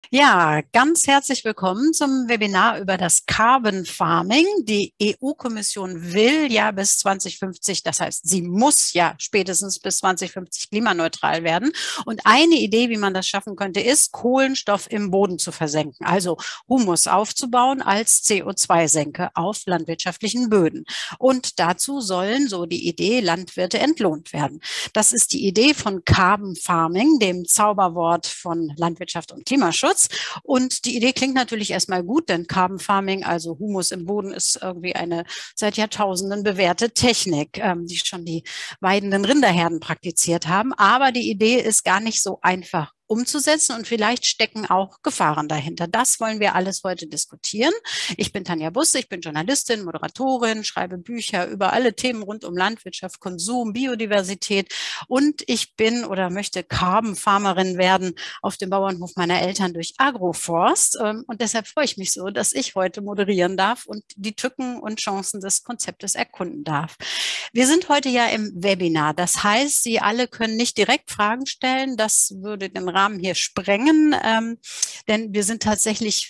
Ja, ganz herzlich willkommen zum Webinar über das Carbon Farming. Die EU-Kommission will ja bis 2050, das heißt, sie muss ja spätestens bis 2050 klimaneutral werden. Und eine Idee, wie man das schaffen könnte, ist, Kohlenstoff im Boden zu versenken, also Humus aufzubauen als CO2-Senke auf landwirtschaftlichen Böden. Und dazu sollen, so die Idee, Landwirte entlohnt werden. Das ist die Idee von Carbon Farming, dem Zauberwort von Landwirtschaft und Klimaschutz. Und die Idee klingt natürlich erstmal gut, denn Carbon Farming, also Humus im Boden, ist irgendwie eine seit Jahrtausenden bewährte Technik, die schon die weidenden Rinderherden praktiziert haben. Aber die Idee ist gar nicht so einfach umzusetzen und vielleicht stecken auch Gefahren dahinter. Das wollen wir alles heute diskutieren. Ich bin Tanja Busse, ich bin Journalistin, Moderatorin, schreibe Bücher über alle Themen rund um Landwirtschaft, Konsum, Biodiversität und ich bin oder möchte Carbon Farmerin werden auf dem Bauernhof meiner Eltern durch Agroforst. Und deshalb freue ich mich so, dass ich heute moderieren darf und die Tücken und Chancen des Konzeptes erkunden darf. Wir sind heute ja im Webinar. Das heißt, Sie alle können nicht direkt Fragen stellen. Das würde den Rahmen hier sprengen, denn wir sind tatsächlich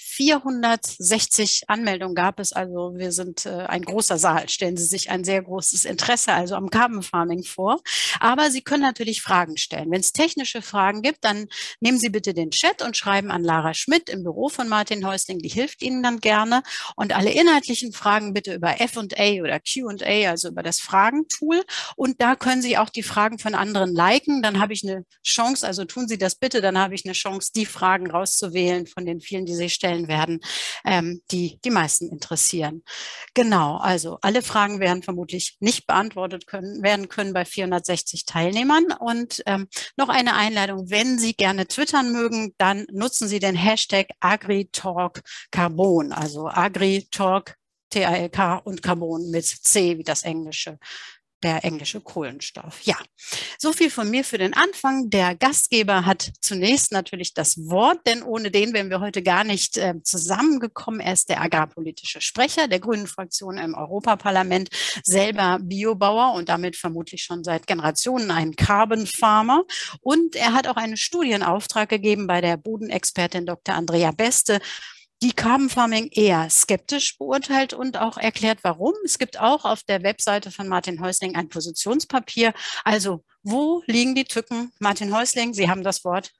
460 Anmeldungen gab es. Also wir sind ein großer Saal. Stellen Sie sich ein sehr großes Interesse also am Carbon Farming vor. Aber Sie können natürlich Fragen stellen. Wenn es technische Fragen gibt, dann nehmen Sie bitte den Chat und schreiben an Lara Schmidt im Büro von Martin Häusling. Die hilft Ihnen dann gerne. Und alle inhaltlichen Fragen bitte über F&A oder Q&A, also über das Fragentool. Und da können Sie auch die Fragen von anderen liken. Dann habe ich eine Chance, also tun Sie das bitte, dann habe ich eine Chance, die Fragen rauszuwählen von den vielen, die Sie stellen werden, die die meisten interessieren. Genau, also alle Fragen werden vermutlich nicht beantwortet werden können bei 460 Teilnehmern. Und noch eine Einladung, wenn Sie gerne twittern mögen, dann nutzen Sie den Hashtag AgriTalkCarbon, also AgriTalk, T-A-L-K und Carbon mit C wie das Englische. Der englische Kohlenstoff. Ja, so viel von mir für den Anfang. Der Gastgeber hat zunächst natürlich das Wort, denn ohne den wären wir heute gar nicht zusammengekommen. Er ist der agrarpolitische Sprecher der Grünen Fraktion im Europaparlament, selber Biobauer und damit vermutlich schon seit Generationen ein Carbon Farmer. Und er hat auch einen Studienauftrag gegeben bei der Bodenexpertin Dr. Andrea Beste, die Carbon Farming eher skeptisch beurteilt und auch erklärt, warum. Es gibt auch auf der Webseite von Martin Häusling ein Positionspapier. Also, wo liegen die Tücken? Martin Häusling, Sie haben das Wort.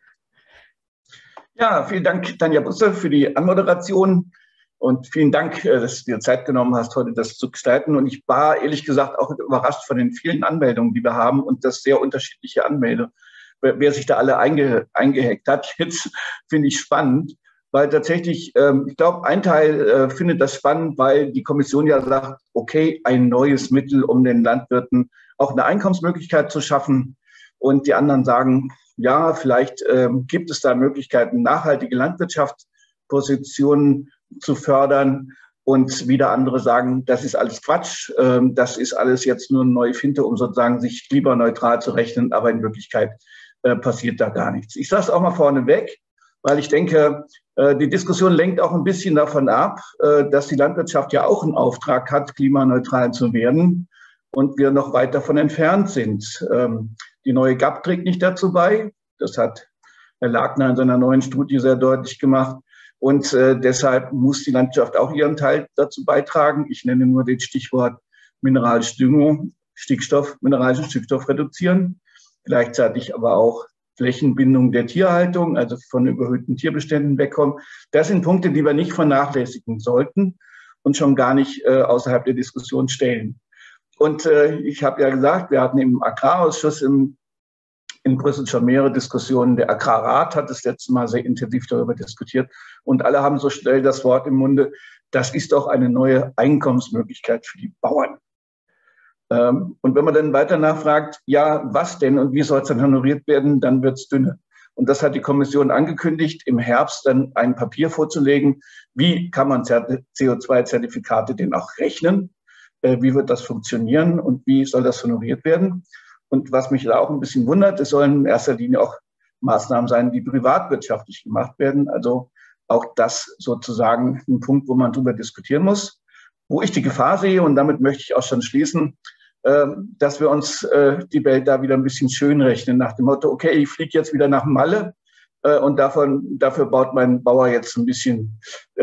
Ja, vielen Dank, Tanja Busse, für die Anmoderation und vielen Dank, dass du dir Zeit genommen hast, heute das zu gestalten. Und ich war ehrlich gesagt auch überrascht von den vielen Anmeldungen, die wir haben und das sehr unterschiedliche Anmelde. Wer sich da alle eingehackt hat, jetzt finde ich spannend. Weil tatsächlich, ich glaube, ein Teil findet das spannend, weil die Kommission ja sagt, okay, ein neues Mittel, um den Landwirten auch eine Einkommensmöglichkeit zu schaffen. Und die anderen sagen, ja, vielleicht gibt es da Möglichkeiten, nachhaltige Landwirtschaftspositionen zu fördern. Und wieder andere sagen, das ist alles Quatsch, das ist alles jetzt nur eine neue Finte, um sozusagen sich klimaneutral zu rechnen, aber in Wirklichkeit passiert da gar nichts. Ich sage es auch mal vorneweg, weil ich denke, die Diskussion lenkt auch ein bisschen davon ab, dass die Landwirtschaft ja auch einen Auftrag hat, klimaneutral zu werden und wir noch weit davon entfernt sind. Die neue GAP trägt nicht dazu bei. Das hat Herr Lagner in seiner neuen Studie sehr deutlich gemacht. Und deshalb muss die Landwirtschaft auch ihren Teil dazu beitragen. Ich nenne nur den Stichwort mineralische Düngung, Stickstoff, mineralischen Stickstoff reduzieren, gleichzeitig aber auch Flächenbindung der Tierhaltung, also von überhöhten Tierbeständen wegkommen. Das sind Punkte, die wir nicht vernachlässigen sollten und schon gar nicht außerhalb der Diskussion stellen. Und ich habe ja gesagt, wir hatten im Agrarausschuss in Brüssel schon mehrere Diskussionen. Der Agrarrat hat das letzte Mal sehr intensiv darüber diskutiert und alle haben so schnell das Wort im Munde, das ist doch eine neue Einkommensmöglichkeit für die Bauern. Und wenn man dann weiter nachfragt, ja, was denn und wie soll es dann honoriert werden, dann wird es dünne. Und das hat die Kommission angekündigt, im Herbst dann ein Papier vorzulegen. Wie kann man CO2-Zertifikate denn auch rechnen? Wie wird das funktionieren und wie soll das honoriert werden? Und was mich da auch ein bisschen wundert, es sollen in erster Linie auch Maßnahmen sein, die privatwirtschaftlich gemacht werden. Also auch das sozusagen ein Punkt, wo man drüber diskutieren muss. Wo ich die Gefahr sehe, und damit möchte ich auch schon schließen, dass wir uns die Welt da wieder ein bisschen schön rechnen, nach dem Motto, okay, ich fliege jetzt wieder nach Malle, und dafür baut mein Bauer jetzt ein bisschen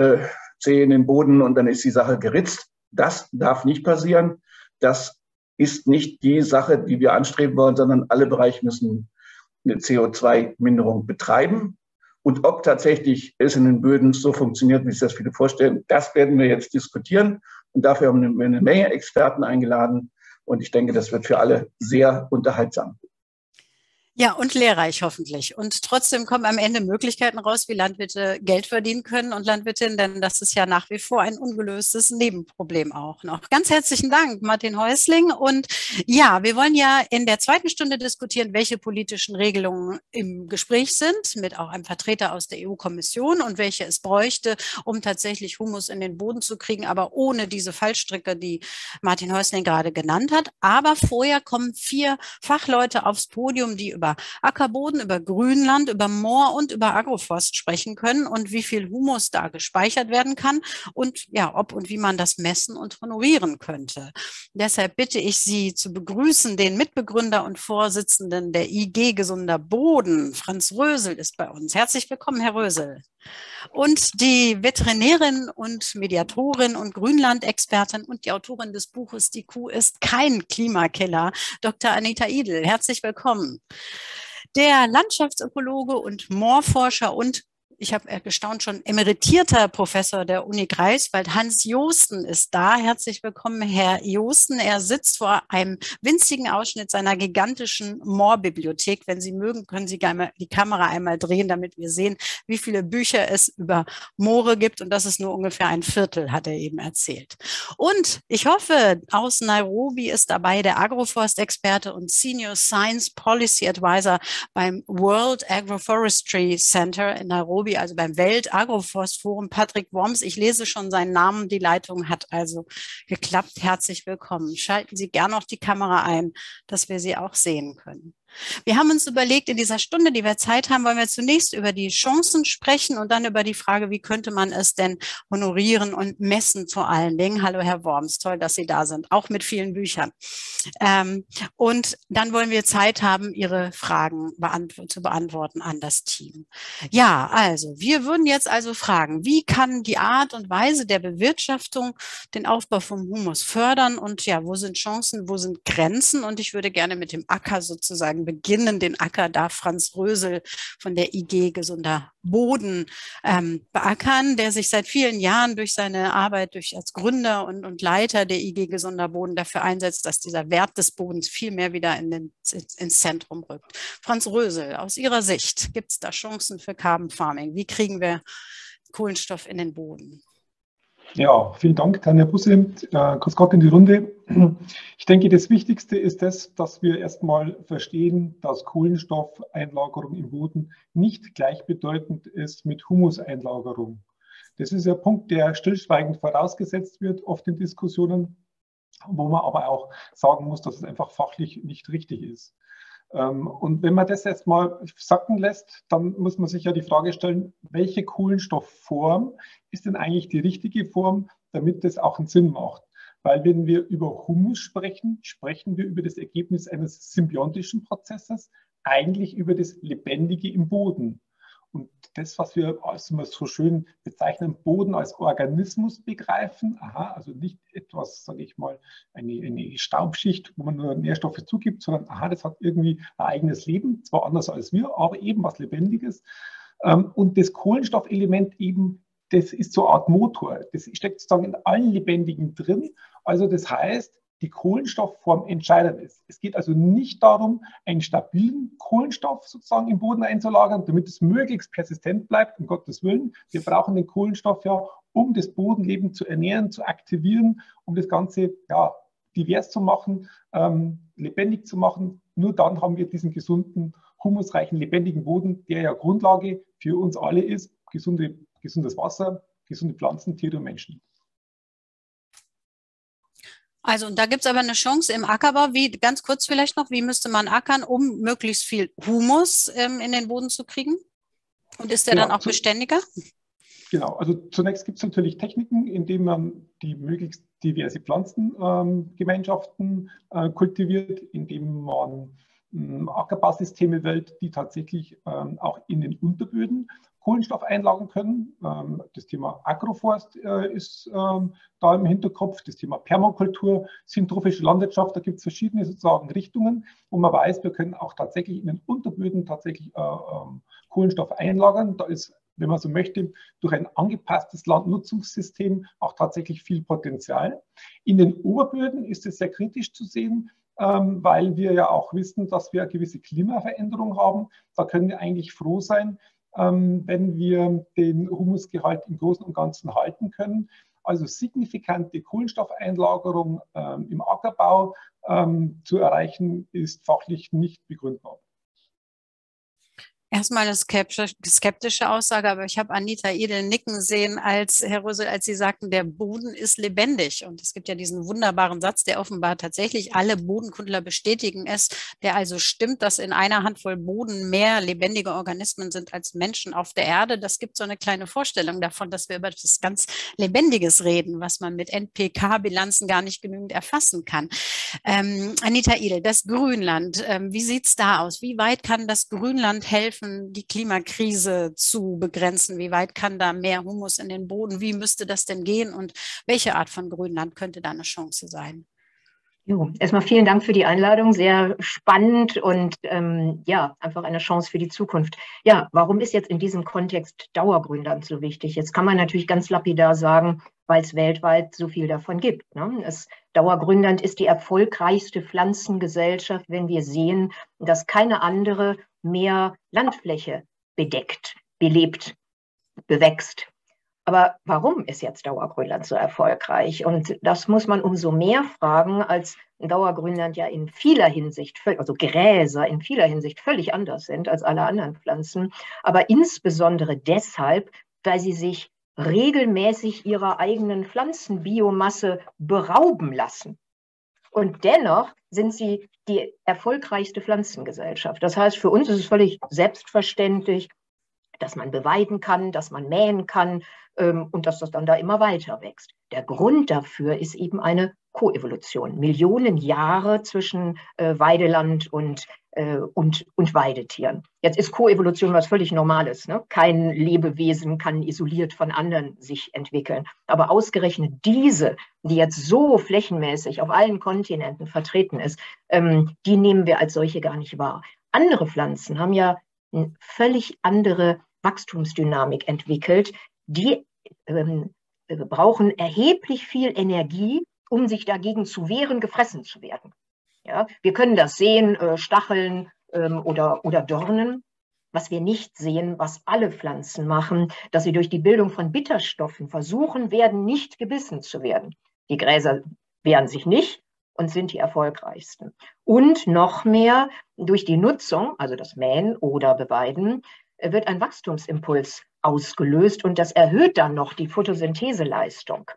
Zeh in den Boden und dann ist die Sache geritzt. Das darf nicht passieren. Das ist nicht die Sache, die wir anstreben wollen, sondern alle Bereiche müssen eine CO2-Minderung betreiben. Und ob tatsächlich es in den Böden so funktioniert, wie sich das viele vorstellen, das werden wir jetzt diskutieren. Und dafür haben wir eine Menge Experten eingeladen. Und ich denke, das wird für alle sehr unterhaltsam. Ja, und lehrreich hoffentlich. Und trotzdem kommen am Ende Möglichkeiten raus, wie Landwirte Geld verdienen können und Landwirtinnen, denn das ist ja nach wie vor ein ungelöstes Nebenproblem auch noch. Ganz herzlichen Dank, Martin Häusling. Und ja, wir wollen ja in der zweiten Stunde diskutieren, welche politischen Regelungen im Gespräch sind, mit auch einem Vertreter aus der EU-Kommission und welche es bräuchte, um tatsächlich Humus in den Boden zu kriegen, aber ohne diese Fallstricke, die Martin Häusling gerade genannt hat. Aber vorher kommen 4 Fachleute aufs Podium, die über Ackerboden, über Grünland, über Moor und über Agroforst sprechen können und wie viel Humus da gespeichert werden kann und ja, ob und wie man das messen und honorieren könnte. Deshalb bitte ich Sie zu begrüßen, den Mitbegründer und Vorsitzenden der IG Gesunder Boden. Franz Rösel ist bei uns. Herzlich willkommen, Herr Rösel. Und die Veterinärin und Mediatorin und Grünlandexpertin und die Autorin des Buches Die Kuh ist kein Klimakiller, Dr. Anita Idel. Herzlich willkommen. Der Landschaftsökologe und Moorforscher und ich habe gestaunt schon emeritierter Professor der Uni Greifswald, Hans Joosten ist da. Herzlich willkommen, Herr Joosten. Er sitzt vor einem winzigen Ausschnitt seiner gigantischen Moorbibliothek. Wenn Sie mögen, können Sie gerne die Kamera einmal drehen, damit wir sehen, wie viele Bücher es über Moore gibt. Und das ist nur ungefähr ein Viertel, hat er eben erzählt. Und ich hoffe, aus Nairobi ist dabei der Agroforst-Experte und Senior Science Policy Advisor beim World Agroforestry Center in Nairobi, also beim Welt-Agroforst-Forum, Patrick Worms. Ich lese schon seinen Namen, die Leitung hat also geklappt. Herzlich willkommen. Schalten Sie gerne noch die Kamera ein, dass wir Sie auch sehen können. Wir haben uns überlegt, in dieser Stunde, die wir Zeit haben, wollen wir zunächst über die Chancen sprechen und dann über die Frage, wie könnte man es denn honorieren und messen vor allen Dingen. Hallo, Herr Worms, toll, dass Sie da sind, auch mit vielen Büchern. Und dann wollen wir Zeit haben, Ihre Fragen zu beantworten an das Team. Ja, also, wir würden jetzt also fragen, wie kann die Art und Weise der Bewirtschaftung den Aufbau vom Humus fördern und ja, wo sind Chancen, wo sind Grenzen? Und ich würde gerne mit dem Acker sozusagen beginnen. Den Acker darf Franz Rösel von der IG Gesunder Boden beackern, der sich seit vielen Jahren durch seine Arbeit als Gründer und Leiter der IG Gesunder Boden dafür einsetzt, dass dieser Wert des Bodens viel mehr wieder ins Zentrum rückt. Franz Rösel, aus Ihrer Sicht, gibt es da Chancen für Carbon Farming? Wie kriegen wir Kohlenstoff in den Boden? Ja, vielen Dank, Tanja Busse. Grüß Gott in die Runde. Ich denke, das Wichtigste ist das, dass wir erstmal verstehen, dass Kohlenstoffeinlagerung im Boden nicht gleichbedeutend ist mit Humuseinlagerung. Das ist ein Punkt, der stillschweigend vorausgesetzt wird, oft in Diskussionen, wo man aber auch sagen muss, dass es einfach fachlich nicht richtig ist. Und wenn man das jetzt mal sacken lässt, dann muss man sich ja die Frage stellen, welche Kohlenstoffform ist denn eigentlich die richtige Form, damit das auch einen Sinn macht? Weil wenn wir über Humus sprechen, sprechen wir über das Ergebnis eines symbiontischen Prozesses, eigentlich über das Lebendige im Boden. Und das, was wir als immer so schön bezeichnen, Boden als Organismus begreifen, also nicht etwas, sage ich mal, eine Staubschicht, wo man nur Nährstoffe zugibt, sondern das hat irgendwie ein eigenes Leben, zwar anders als wir, aber eben was Lebendiges. Und das Kohlenstoffelement eben, das ist so eine Art Motor, das steckt sozusagen in allen Lebendigen drin. Also das heißt, die Kohlenstoffform entscheidend ist. Es geht also nicht darum, einen stabilen Kohlenstoff sozusagen im Boden einzulagern, damit es möglichst persistent bleibt, um Gottes Willen. Wir brauchen den Kohlenstoff ja, um das Bodenleben zu ernähren, zu aktivieren, um das Ganze divers zu machen, lebendig zu machen. Nur dann haben wir diesen gesunden, humusreichen, lebendigen Boden, der ja Grundlage für uns alle ist. Gesundes Wasser, gesunde Pflanzen, Tiere und Menschen. Also, und da gibt es aber eine Chance im Ackerbau. Ganz kurz vielleicht noch, wie müsste man ackern, um möglichst viel Humus in den Boden zu kriegen? Und ist der dann auch beständiger? Genau, also zunächst gibt es natürlich Techniken, indem man die möglichst diverse Pflanzengemeinschaften kultiviert, indem man Ackerbausysteme Welt, die tatsächlich auch in den Unterböden Kohlenstoff einlagern können. Das Thema Agroforst ist da im Hinterkopf, das Thema Permakultur, syntrophische Landwirtschaft, da gibt es verschiedene sozusagen Richtungen, wo man weiß, wir können auch tatsächlich in den Unterböden tatsächlich Kohlenstoff einlagern. Da ist, wenn man so möchte, durch ein angepasstes Landnutzungssystem auch tatsächlich viel Potenzial. In den Oberböden ist es sehr kritisch zu sehen, weil wir ja auch wissen, dass wir eine gewisse Klimaveränderung haben. Da können wir eigentlich froh sein, wenn wir den Humusgehalt im Großen und Ganzen halten können. Also signifikante Kohlenstoffeinlagerung im Ackerbau zu erreichen, ist fachlich nicht begründbar. Erstmal eine skeptische Aussage, aber ich habe Anita Idel nicken sehen, als Herr Rösel, als Sie sagten, der Boden ist lebendig. Und es gibt ja diesen wunderbaren Satz, der offenbar tatsächlich alle Bodenkundler bestätigen es, der also stimmt, dass in einer Handvoll Boden mehr lebendige Organismen sind als Menschen auf der Erde. Das gibt so eine kleine Vorstellung davon, dass wir über das ganz Lebendiges reden, was man mit NPK-Bilanzen gar nicht genügend erfassen kann. Anita Idel, das Grünland, wie sieht es da aus? Wie weit kann das Grünland helfen, die Klimakrise zu begrenzen? Wie weit kann da mehr Humus in den Boden? Wie müsste das denn gehen? Und welche Art von Grünland könnte da eine Chance sein? Jo, erstmal vielen Dank für die Einladung. Sehr spannend und ja, einfach eine Chance für die Zukunft. Ja, warum ist jetzt in diesem Kontext Dauergrünland so wichtig? Jetzt kann man natürlich ganz lapidar sagen, weil es weltweit so viel davon gibt. Ne? Dauergrünland ist die erfolgreichste Pflanzengesellschaft, wenn wir sehen, dass keine andere mehr Landfläche bedeckt, belebt, bewächst. Aber warum ist jetzt Dauergrünland so erfolgreich? Und das muss man umso mehr fragen, als Dauergrünland ja in vieler Hinsicht, also Gräser in vieler Hinsicht völlig anders sind als alle anderen Pflanzen. Aber insbesondere deshalb, weil sie sich regelmäßig ihrer eigenen Pflanzenbiomasse berauben lassen. Und dennoch sind sie die erfolgreichste Pflanzengesellschaft. Das heißt, für uns ist es völlig selbstverständlich, dass man beweiden kann, dass man mähen kann und dass das dann da immer weiter wächst. Der Grund dafür ist eben eine Koevolution. Millionen Jahre zwischen Weideland und Weidetieren. Jetzt ist Koevolution was völlig Normales. Ne? Kein Lebewesen kann isoliert von anderen sich entwickeln. Aber ausgerechnet diese, die jetzt so flächenmäßig auf allen Kontinenten vertreten ist, die nehmen wir als solche gar nicht wahr. Andere Pflanzen haben ja eine völlig andere Wachstumsdynamik entwickelt. Die brauchen erheblich viel Energie, um sich dagegen zu wehren, gefressen zu werden. Ja, wir können das sehen, Stacheln oder Dornen. Was wir nicht sehen, was alle Pflanzen machen, dass sie durch die Bildung von Bitterstoffen versuchen werden, nicht gebissen zu werden. Die Gräser wehren sich nicht und sind die erfolgreichsten. Und noch mehr, durch die Nutzung, also das Mähen oder Beweiden, wird ein Wachstumsimpuls ausgelöst und das erhöht dann noch die Photosyntheseleistung.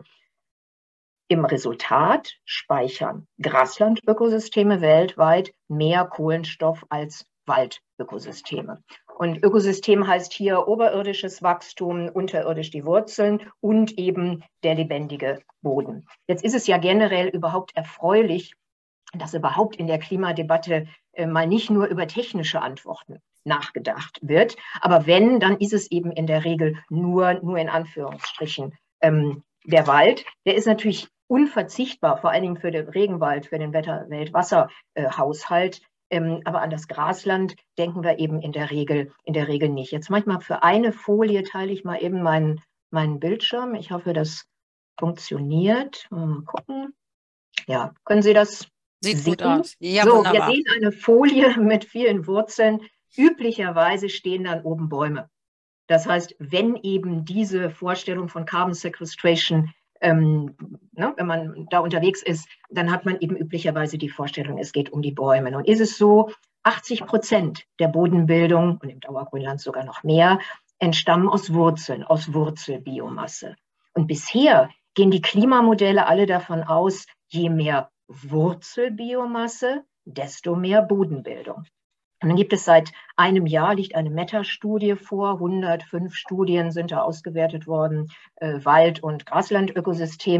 Im Resultat speichern Graslandökosysteme weltweit mehr Kohlenstoff als Waldökosysteme. Und Ökosystem heißt hier oberirdisches Wachstum, unterirdisch die Wurzeln und eben der lebendige Boden. Jetzt ist es ja generell überhaupt erfreulich, dass überhaupt in der Klimadebatte mal nicht nur über technische Antworten nachgedacht wird. Aber wenn, dann ist es eben in der Regel nur in Anführungsstrichen der Wald. Der ist natürlich unverzichtbar, vor allen Dingen für den Regenwald, für den Welt-Wasser-Haushalt. Aber an das Grasland denken wir eben in der Regel nicht. Jetzt manchmal für eine Folie teile ich mal eben meinen Bildschirm. Ich hoffe, das funktioniert. Mal gucken. Ja, können Sie das Sieht sehen? gut aus. Ja, so, wunderbar. wir sehen eine Folie mit vielen Wurzeln. Üblicherweise stehen dann oben Bäume. Das heißt, wenn eben diese Vorstellung von Carbon Sequestration, wenn man da unterwegs ist, dann hat man eben üblicherweise die Vorstellung, es geht um die Bäume. Nun ist es so, 80% der Bodenbildung, und im Dauergrünland sogar noch mehr, entstammen aus Wurzeln, aus Wurzelbiomasse. Und bisher gehen die Klimamodelle alle davon aus, je mehr Wurzelbiomasse, desto mehr Bodenbildung. Und dann gibt es seit einem Jahr, liegt eine Meta-Studie vor, 105 Studien sind da ausgewertet worden, Wald- und Graslandökosysteme.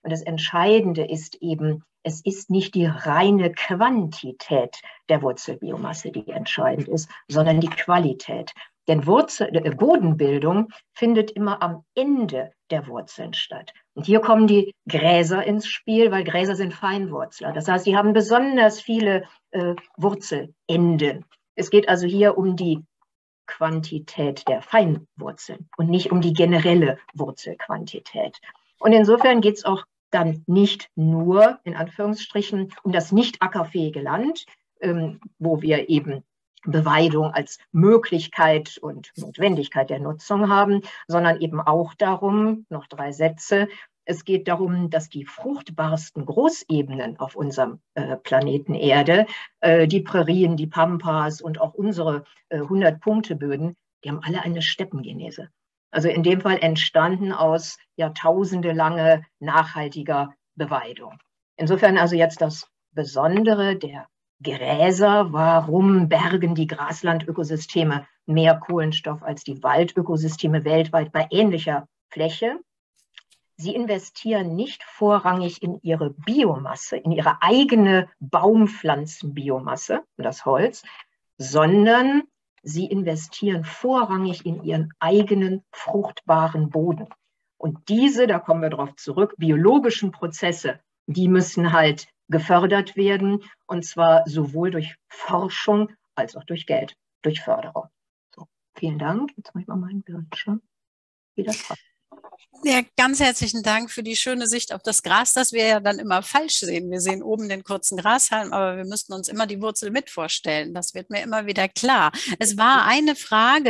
Und das Entscheidende ist eben, es ist nicht die reine Quantität der Wurzelbiomasse, die entscheidend ist, sondern die Qualität. Denn Bodenbildung findet immer am Ende der Wurzeln statt. Und hier kommen die Gräser ins Spiel, weil Gräser sind Feinwurzler. Das heißt, sie haben besonders viele Wurzelenden. Es geht also hier um die Quantität der Feinwurzeln und nicht um die generelle Wurzelquantität. Und insofern geht es auch dann nicht nur, in Anführungsstrichen, um das nicht ackerfähige Land, wo wir eben Beweidung als Möglichkeit und Notwendigkeit der Nutzung haben, sondern eben auch darum, noch 3 Sätze, es geht darum, dass die fruchtbarsten Großebenen auf unserem Planeten Erde, die Prärien, die Pampas und auch unsere 100-Punkte-Böden, die haben alle eine Steppengenese. Also in dem Fall entstanden aus jahrtausendelange nachhaltiger Beweidung. Insofern also jetzt das Besondere der Gräser. Warum bergen die Graslandökosysteme mehr Kohlenstoff als die Waldökosysteme weltweit bei ähnlicher Fläche? Sie investieren nicht vorrangig in ihre Biomasse, in ihre eigene Baumpflanzenbiomasse, das Holz, sondern sie investieren vorrangig in ihren eigenen fruchtbaren Boden. Und diese, da kommen wir darauf zurück, biologischen Prozesse, die müssen halt gefördert werden, und zwar sowohl durch Forschung als auch durch Geld, durch Förderung. So, vielen Dank. Jetzt mache ich mal meinen Bildschirm wieder frei. Ja, ganz herzlichen Dank für die schöne Sicht auf das Gras, das wir ja dann immer falsch sehen. Wir sehen oben den kurzen Grashalm, aber wir müssten uns immer die Wurzel mit vorstellen. Das wird mir immer wieder klar. Es war eine Frage,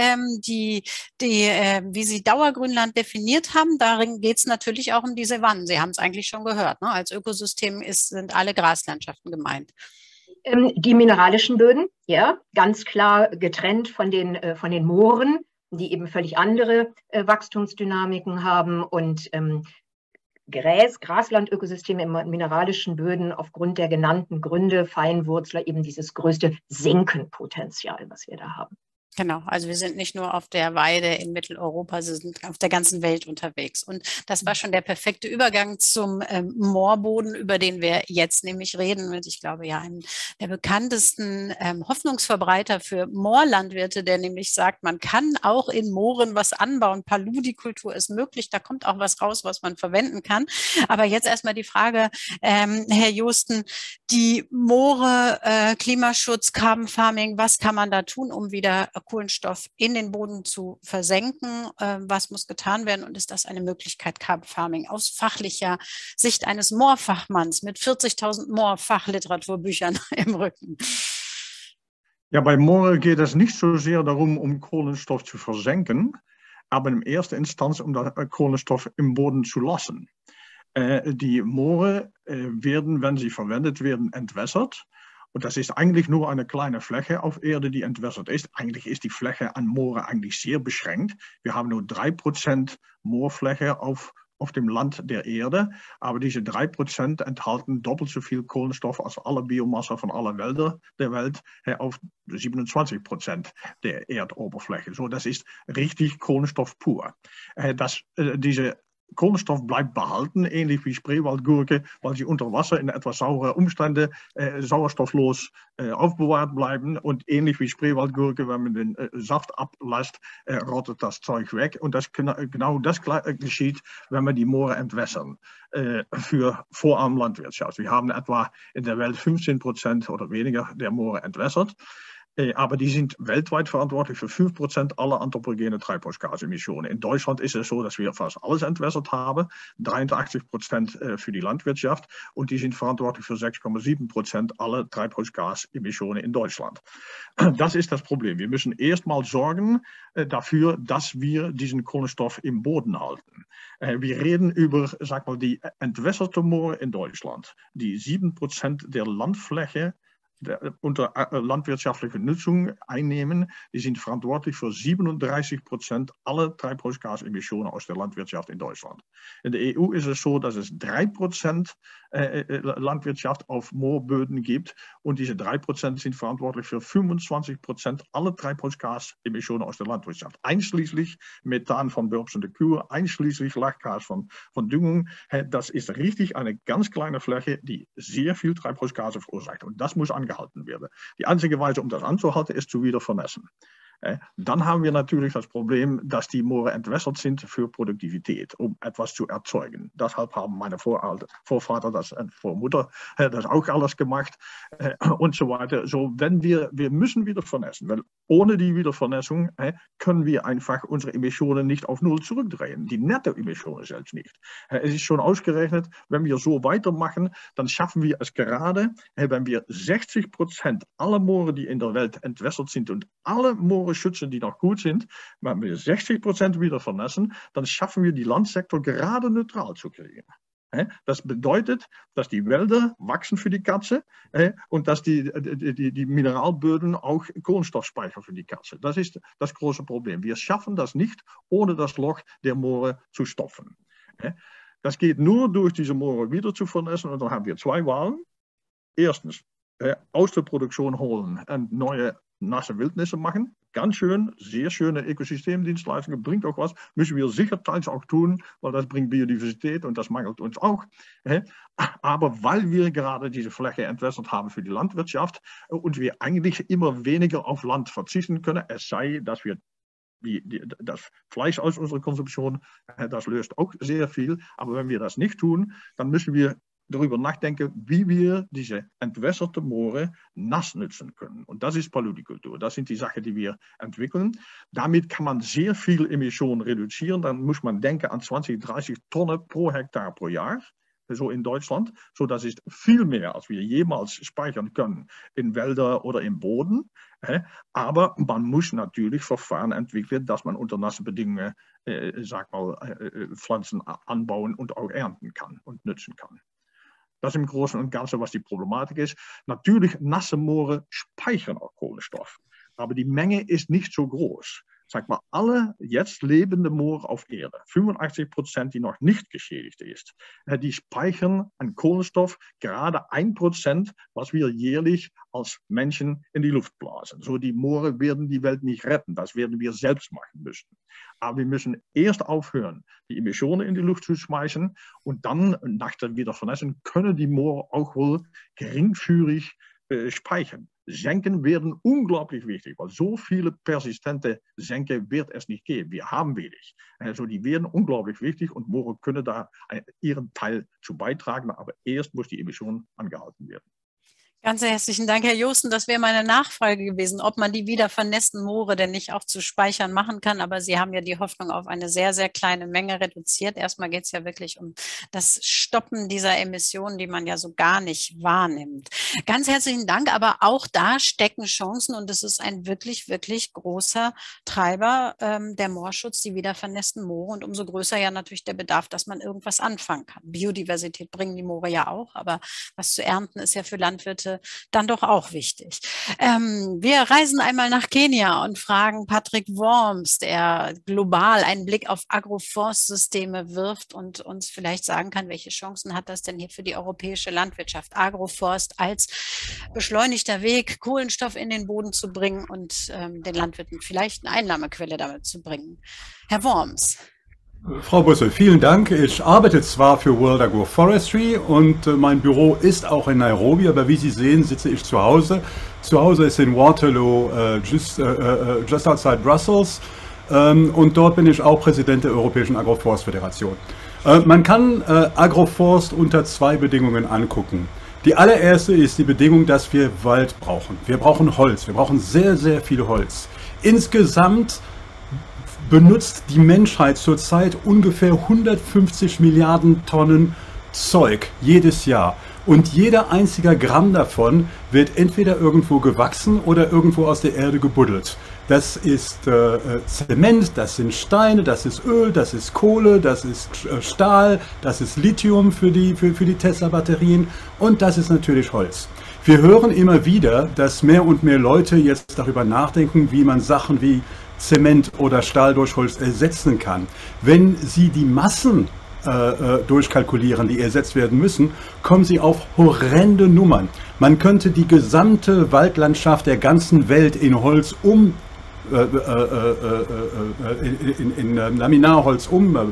wie Sie Dauergrünland definiert haben. Darin geht es natürlich auch um die Savannen. Sie haben es eigentlich schon gehört, ne? Als Ökosystem sind alle Graslandschaften gemeint. Die mineralischen Böden, ja, ganz klar getrennt von den Mooren, die eben völlig andere Wachstumsdynamiken haben, und Graslandökosysteme in mineralischen Böden aufgrund der genannten Gründe, Feinwurzler, eben dieses größte Senkenpotenzial, was wir da haben. Genau, also wir sind nicht nur auf der Weide in Mitteleuropa, sie sind auf der ganzen Welt unterwegs. Und das war schon der perfekte Übergang zum Moorboden, über den wir jetzt nämlich reden. Und ich glaube, ja, einen der bekanntesten Hoffnungsverbreiter für Moorlandwirte, der nämlich sagt, man kann auch in Mooren was anbauen. Paludikultur ist möglich, da kommt auch was raus, was man verwenden kann. Aber jetzt erstmal die Frage, Herr Joosten, die Moore, Klimaschutz, Carbon Farming, was kann man da tun, um wieder Kohlenstoff in den Boden zu versenken? Was muss getan werden? Und ist das eine Möglichkeit, Carbon Farming aus fachlicher Sicht eines Moorfachmanns mit 40.000 Moorfachliteraturbüchern im Rücken? Ja, bei Moore geht es nicht so sehr darum, um Kohlenstoff zu versenken, aber in erster Instanz um Kohlenstoff im Boden zu lassen. Die Moore werden, wenn sie verwendet werden, entwässert. Und das ist eigentlich nur eine kleine Fläche auf Erde, die entwässert ist. Eigentlich ist die Fläche an Moore eigentlich sehr beschränkt. Wir haben nur 3% Moorfläche auf dem Land der Erde. Aber diese 3% enthalten doppelt so viel Kohlenstoff als alle Biomasse von allen Wäldern der Welt auf 27% der Erdoberfläche. So, das ist richtig Kohlenstoff pur. Diese Kohlenstoff bleibt behalten, ähnlich wie Spreewaldgurke, weil sie unter Wasser in etwas saure Umstände sauerstofflos aufbewahrt bleiben. Und ähnlich wie Spreewaldgurke, wenn man den Saft ablässt, rottet das Zeug weg. Und genau das geschieht, wenn wir die Moore entwässern für Vorarmlandwirtschaft. Wir haben etwa in der Welt 15% oder weniger der Moore entwässert. Aber die sind weltweit verantwortlich für 5% aller anthropogenen Treibhausgasemissionen. In Deutschland ist es so, dass wir fast alles entwässert haben, 83% für die Landwirtschaft, und die sind verantwortlich für 6,7% aller Treibhausgasemissionen in Deutschland. Das ist das Problem. Wir müssen erstmal sorgen dafür, dass wir diesen Kohlenstoff im Boden halten. Wir reden über, sag mal, die entwässerte Moore in Deutschland, die 7% der Landfläche unter landwirtschaftliche Nutzung einnehmen, die sind verantwortlich für 37% aller Treibhausgasemissionen aus der Landwirtschaft in Deutschland. In der EU ist es so, dass es 3% Landwirtschaft auf Moorböden gibt und diese 3% sind verantwortlich für 25% aller Treibhausgasemissionen aus der Landwirtschaft, einschließlich Methan von birpsende Kühe, einschließlich Lachgas von Düngung. Das ist richtig eine ganz kleine Fläche, die sehr viel Treibhausgase verursacht und das muss angehalten werden. Die einzige Weise, um das anzuhalten, ist zu wieder vernässen. Dann haben wir natürlich das Problem, dass die Moore entwässert sind für Produktivität, um etwas zu erzeugen. Deshalb haben meine Vorväter und Vormutter das auch alles gemacht und so weiter. So, wir müssen wieder vernässen, weil ohne die Wiedervernässung können wir einfach unsere Emissionen nicht auf Null zurückdrehen. Die Nettoemissionen selbst nicht. Es ist schon ausgerechnet, wenn wir so weitermachen, dann schaffen wir es gerade, wenn wir 60% aller Moore, die in der Welt entwässert sind und alle Moore schützen, die noch gut sind, wenn wir 60% wieder vernässen, dann schaffen wir die Landsektor gerade neutral zu kriegen. Das bedeutet, dass die Wälder wachsen für die Katze und dass die Mineralböden auch Kohlenstoff speichern für die Katze. Das ist das große Problem. Wir schaffen das nicht, ohne das Loch der Moore zu stopfen. Das geht nur durch diese Moore wieder zu vernässen und dann haben wir zwei Wahlen. Erstens, aus der Produktion holen und neue nasse Wildnisse machen. Ganz schön, sehr schöne Ökosystemdienstleistungen, bringt auch was, müssen wir sicher teils auch tun, weil das bringt Biodiversität und das mangelt uns auch. Aber weil wir gerade diese Fläche entwässert haben für die Landwirtschaft und wir eigentlich immer weniger auf Land verzichten können, es sei, dass wir das Fleisch aus unserer Konsumption, das löst auch sehr viel, aber wenn wir das nicht tun, dann müssen wir darüber nachdenken, wie wir diese entwässerte Moore nass nutzen können. Und das ist Paludikultur. Das sind die Sachen, die wir entwickeln. Damit kann man sehr viel Emissionen reduzieren. Dann muss man denken an 20, 30 Tonnen pro Hektar pro Jahr. So in Deutschland. So, das ist viel mehr, als wir jemals speichern können in Wälder oder im Boden. Aber man muss natürlich Verfahren entwickeln, dass man unter nassen Bedingungen, Pflanzen anbauen und auch ernten kann und nutzen kann. Das im Großen und Ganzen, was die Problematik ist. Natürlich, nasse Moore speichern auch Kohlenstoff, aber die Menge ist nicht so groß. Sag mal, alle jetzt lebende Moore auf Erde, 85%, die noch nicht geschädigt ist, die speichern an Kohlenstoff gerade 1%, was wir jährlich als Menschen in die Luft blasen. So, die Moore werden die Welt nicht retten, das werden wir selbst machen müssen. Aber wir müssen erst aufhören, die Emissionen in die Luft zu schmeißen und dann, nach der Wiedervernässung, können die Moore auch wohl geringfügig speichern. Senken werden unglaublich wichtig, weil so viele persistente Senken wird es nicht geben. Wir haben wenig. Also die werden unglaublich wichtig und Moore können da ihren Teil zu beitragen, aber erst muss die Emission angehalten werden. Ganz herzlichen Dank, Herr Joosten. Das wäre meine Nachfrage gewesen, ob man die wieder vernässten Moore denn nicht auch zu Speichern machen kann. Aber Sie haben ja die Hoffnung auf eine sehr, sehr kleine Menge reduziert. Erstmal geht es ja wirklich um das Stoppen dieser Emissionen, die man ja so gar nicht wahrnimmt. Ganz herzlichen Dank. Aber auch da stecken Chancen und es ist ein wirklich, wirklich großer Treiber, der Moorschutz, die wieder vernässten Moore. Und umso größer ja natürlich der Bedarf, dass man irgendwas anfangen kann. Biodiversität bringen die Moore ja auch, aber was zu ernten ist ja für Landwirte dann doch auch wichtig. Wir reisen einmal nach Kenia und fragen Patrick Worms, der global einen Blick auf Agroforstsysteme wirft und uns vielleicht sagen kann, welche Chancen hat das denn hier für die europäische Landwirtschaft? Agroforst als beschleunigter Weg, Kohlenstoff in den Boden zu bringen und den Landwirten vielleicht eine Einnahmequelle damit zu bringen. Herr Worms. Frau Busse, vielen Dank. Ich arbeite zwar für World Agroforestry und mein Büro ist auch in Nairobi, aber wie Sie sehen, sitze ich zu Hause. Zu Hause ist in Waterloo, just outside Brussels, und dort bin ich auch Präsident der Europäischen Agroforstföderation. Man kann Agroforst unter zwei Bedingungen angucken. Die allererste ist die Bedingung, dass wir Wald brauchen. Wir brauchen Holz, wir brauchen sehr, sehr viel Holz. Insgesamt benutzt die Menschheit zurzeit ungefähr 150 Milliarden Tonnen Zeug jedes Jahr. Und jeder einzige Gramm davon wird entweder irgendwo gewachsen oder irgendwo aus der Erde gebuddelt. Das ist Zement, das sind Steine, das ist Öl, das ist Kohle, das ist Stahl, das ist Lithium für die Tesla-Batterien und das ist natürlich Holz. Wir hören immer wieder, dass mehr und mehr Leute jetzt darüber nachdenken, wie man Sachen wie Zement oder Stahl durch Holz ersetzen kann. Wenn Sie die Massen durchkalkulieren, die ersetzt werden müssen, kommen Sie auf horrende Nummern. Man könnte die gesamte Waldlandschaft der ganzen Welt in Holz in Laminarholz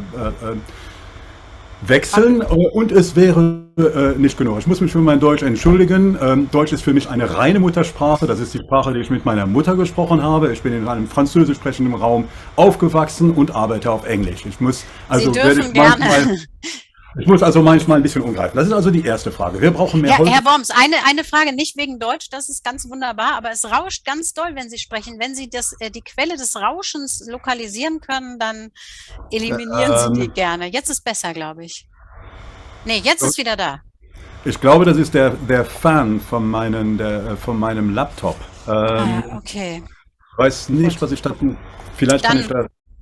wechseln und es wäre nicht genug. Ich muss mich für mein Deutsch entschuldigen. Deutsch ist für mich eine reine Muttersprache. Das ist die Sprache, die ich mit meiner Mutter gesprochen habe. Ich bin in einem französisch sprechenden Raum aufgewachsen und arbeite auf Englisch. Ich muss also, manchmal ein bisschen umgreifen. Das ist also die erste Frage. Wir brauchen mehr Holz. Herr Worms, eine Frage, nicht wegen Deutsch, das ist ganz wunderbar, aber es rauscht ganz doll, wenn Sie sprechen. Wenn Sie die Quelle des Rauschens lokalisieren können, dann eliminieren Sie die gerne. Jetzt ist besser, glaube ich. Nee, jetzt ist wieder da. Ich glaube, das ist der Fan von meinem Laptop. Okay. Ich weiß nicht, was ich da... Vielleicht kann ich da...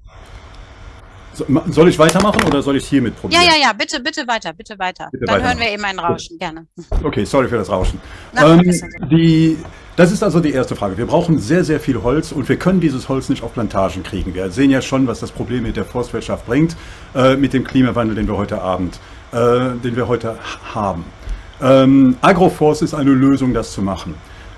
Soll ich weitermachen oder soll ich hiermit probieren? Ja, bitte weiter. Dann hören wir eben ein Rauschen, gerne. Okay, sorry für das Rauschen. Na, das ist also die erste Frage. Wir brauchen sehr, sehr viel Holz und wir können dieses Holz nicht auf Plantagen kriegen. Wir sehen ja schon, was das Problem mit der Forstwirtschaft bringt, mit dem Klimawandel, den wir heute haben. Agroforst ist eine Lösung, das zu machen.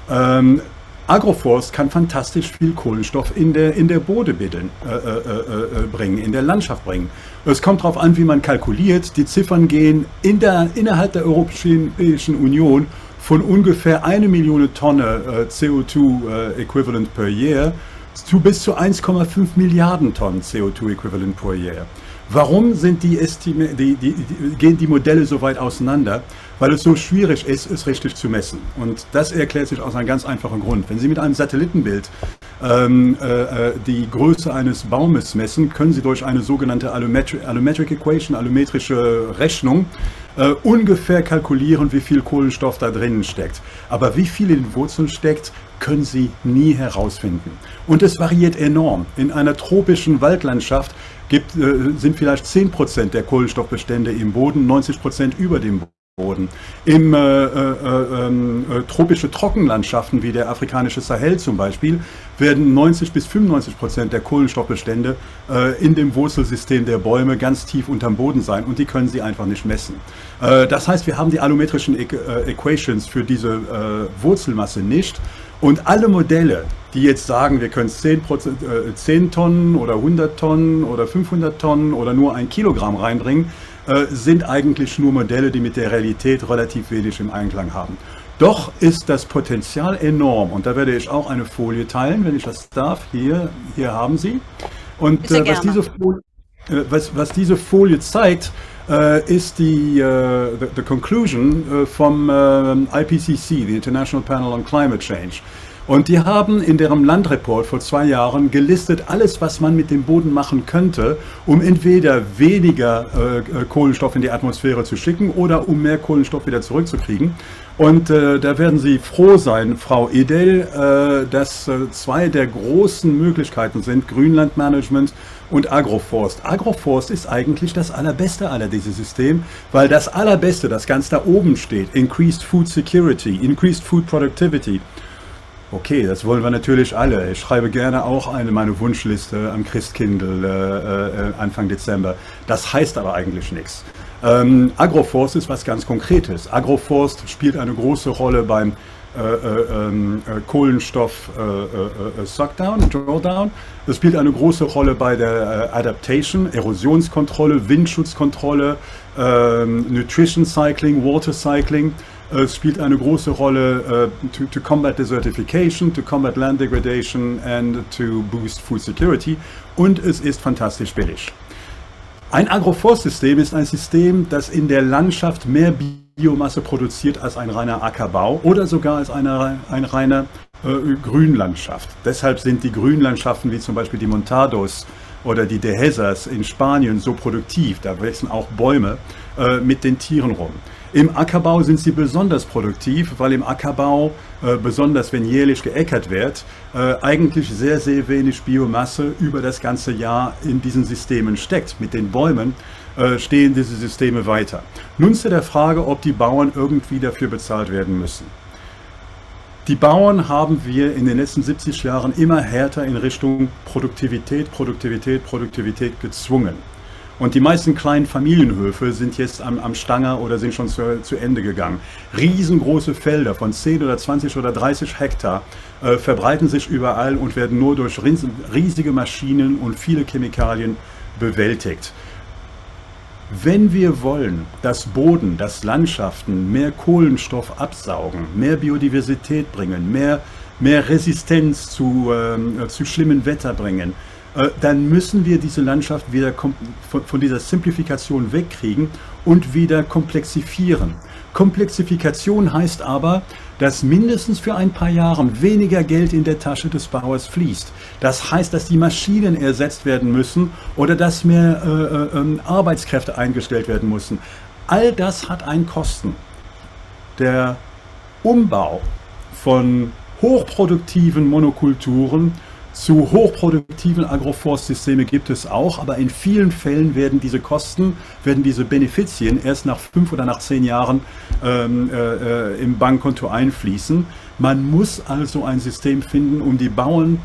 Agroforst kann fantastisch viel Kohlenstoff in der Bode bringen, in der Landschaft bringen. Es kommt darauf an, wie man kalkuliert. Die Ziffern gehen innerhalb der Europäischen Union von ungefähr 1 Million Tonnen CO2-Equivalent per Year zu bis zu 1,5 Milliarden Tonnen CO2-Equivalent per Year. Warum sind gehen die Modelle so weit auseinander? Weil es so schwierig ist, es richtig zu messen. Und das erklärt sich aus einem ganz einfachen Grund. Wenn Sie mit einem Satellitenbild die Größe eines Baumes messen, können Sie durch eine sogenannte Allometric Equation, allometrische Rechnung, ungefähr kalkulieren, wie viel Kohlenstoff da drinnen steckt. Aber wie viel in den Wurzeln steckt, können Sie nie herausfinden. Und es variiert enorm. In einer tropischen Waldlandschaft sind vielleicht 10% der Kohlenstoffbestände im Boden, 90% über dem Boden. In tropische Trockenlandschaften wie der afrikanische Sahel zum Beispiel werden 90 bis 95% der Kohlenstoffbestände in dem Wurzelsystem der Bäume ganz tief unterm Boden sein und die können Sie einfach nicht messen. Das heißt, wir haben die allometrischen Equations für diese Wurzelmasse nicht. Und alle Modelle, die jetzt sagen, wir können 10 Tonnen oder 100 Tonnen oder 500 Tonnen oder nur 1 Kilogramm reinbringen, sind eigentlich nur Modelle, die mit der Realität relativ wenig im Einklang haben. Doch ist das Potenzial enorm und da werde ich auch eine Folie teilen, wenn ich das darf. Hier haben Sie. Und was diese Folie zeigt, ist the conclusion vom IPCC, the International Panel on Climate Change. Und die haben in deren Landreport vor 2 Jahren gelistet, alles, was man mit dem Boden machen könnte, um entweder weniger Kohlenstoff in die Atmosphäre zu schicken oder um mehr Kohlenstoff wieder zurückzukriegen. Und da werden Sie froh sein, Frau Edel, dass 2 der großen Möglichkeiten sind, Grünlandmanagement und Agroforst. Agroforst ist eigentlich das allerbeste aller diese Systeme, weil das allerbeste, das ganz da oben steht, Increased Food Security, Increased Food Productivity. Okay, das wollen wir natürlich alle. Ich schreibe gerne auch meine Wunschliste am Christkindl Anfang Dezember. Das heißt aber eigentlich nichts. Agroforst ist was ganz Konkretes. Agroforst spielt eine große Rolle beim Kohlenstoff Suckdown, Drawdown. Es spielt eine große Rolle bei der Adaptation, Erosionskontrolle, Windschutzkontrolle, Nutrition Cycling, Water Cycling. Es spielt eine große Rolle to combat desertification, to combat land degradation and to boost food security. Und es ist fantastisch billig. Ein Agroforstsystem ist ein System, das in der Landschaft mehr Biomasse produziert als ein reiner Ackerbau oder sogar als eine reine Grünlandschaft. Deshalb sind die Grünlandschaften wie zum Beispiel die Montados oder die Dehesas in Spanien so produktiv. Da wachsen auch Bäume mit den Tieren rum. Im Ackerbau sind sie besonders produktiv, weil im Ackerbau, besonders wenn jährlich geäckert wird, eigentlich sehr, sehr wenig Biomasse über das ganze Jahr in diesen Systemen steckt. Mit den Bäumen stehen diese Systeme weiter. Nun zu der Frage, ob die Bauern irgendwie dafür bezahlt werden müssen. Die Bauern haben wir in den letzten 70 Jahren immer härter in Richtung Produktivität gezwungen. Und die meisten kleinen Familienhöfe sind jetzt am Stanger oder sind schon zu Ende gegangen. Riesengroße Felder von 10 oder 20 oder 30 Hektar verbreiten sich überall und werden nur durch riesige Maschinen und viele Chemikalien bewältigt. Wenn wir wollen, dass Boden, dass Landschaften mehr Kohlenstoff absaugen, mehr Biodiversität bringen, mehr Resistenz zu schlimmen Wetter bringen, dann müssen wir diese Landschaft wieder von dieser Simplifikation wegkriegen und wieder komplexifieren. Komplexifikation heißt aber, dass mindestens für ein paar Jahre weniger Geld in der Tasche des Bauers fließt. Das heißt, dass die Maschinen ersetzt werden müssen oder dass mehr Arbeitskräfte eingestellt werden müssen. All das hat einen Kosten. Der Umbau von hochproduktiven Monokulturen zu hochproduktiven Agroforstsystemen gibt es auch, aber in vielen Fällen werden diese Kosten, diese Benefizien erst nach 5 oder nach 10 Jahren im Bankkonto einfließen. Man muss also ein System finden, um die Bauern,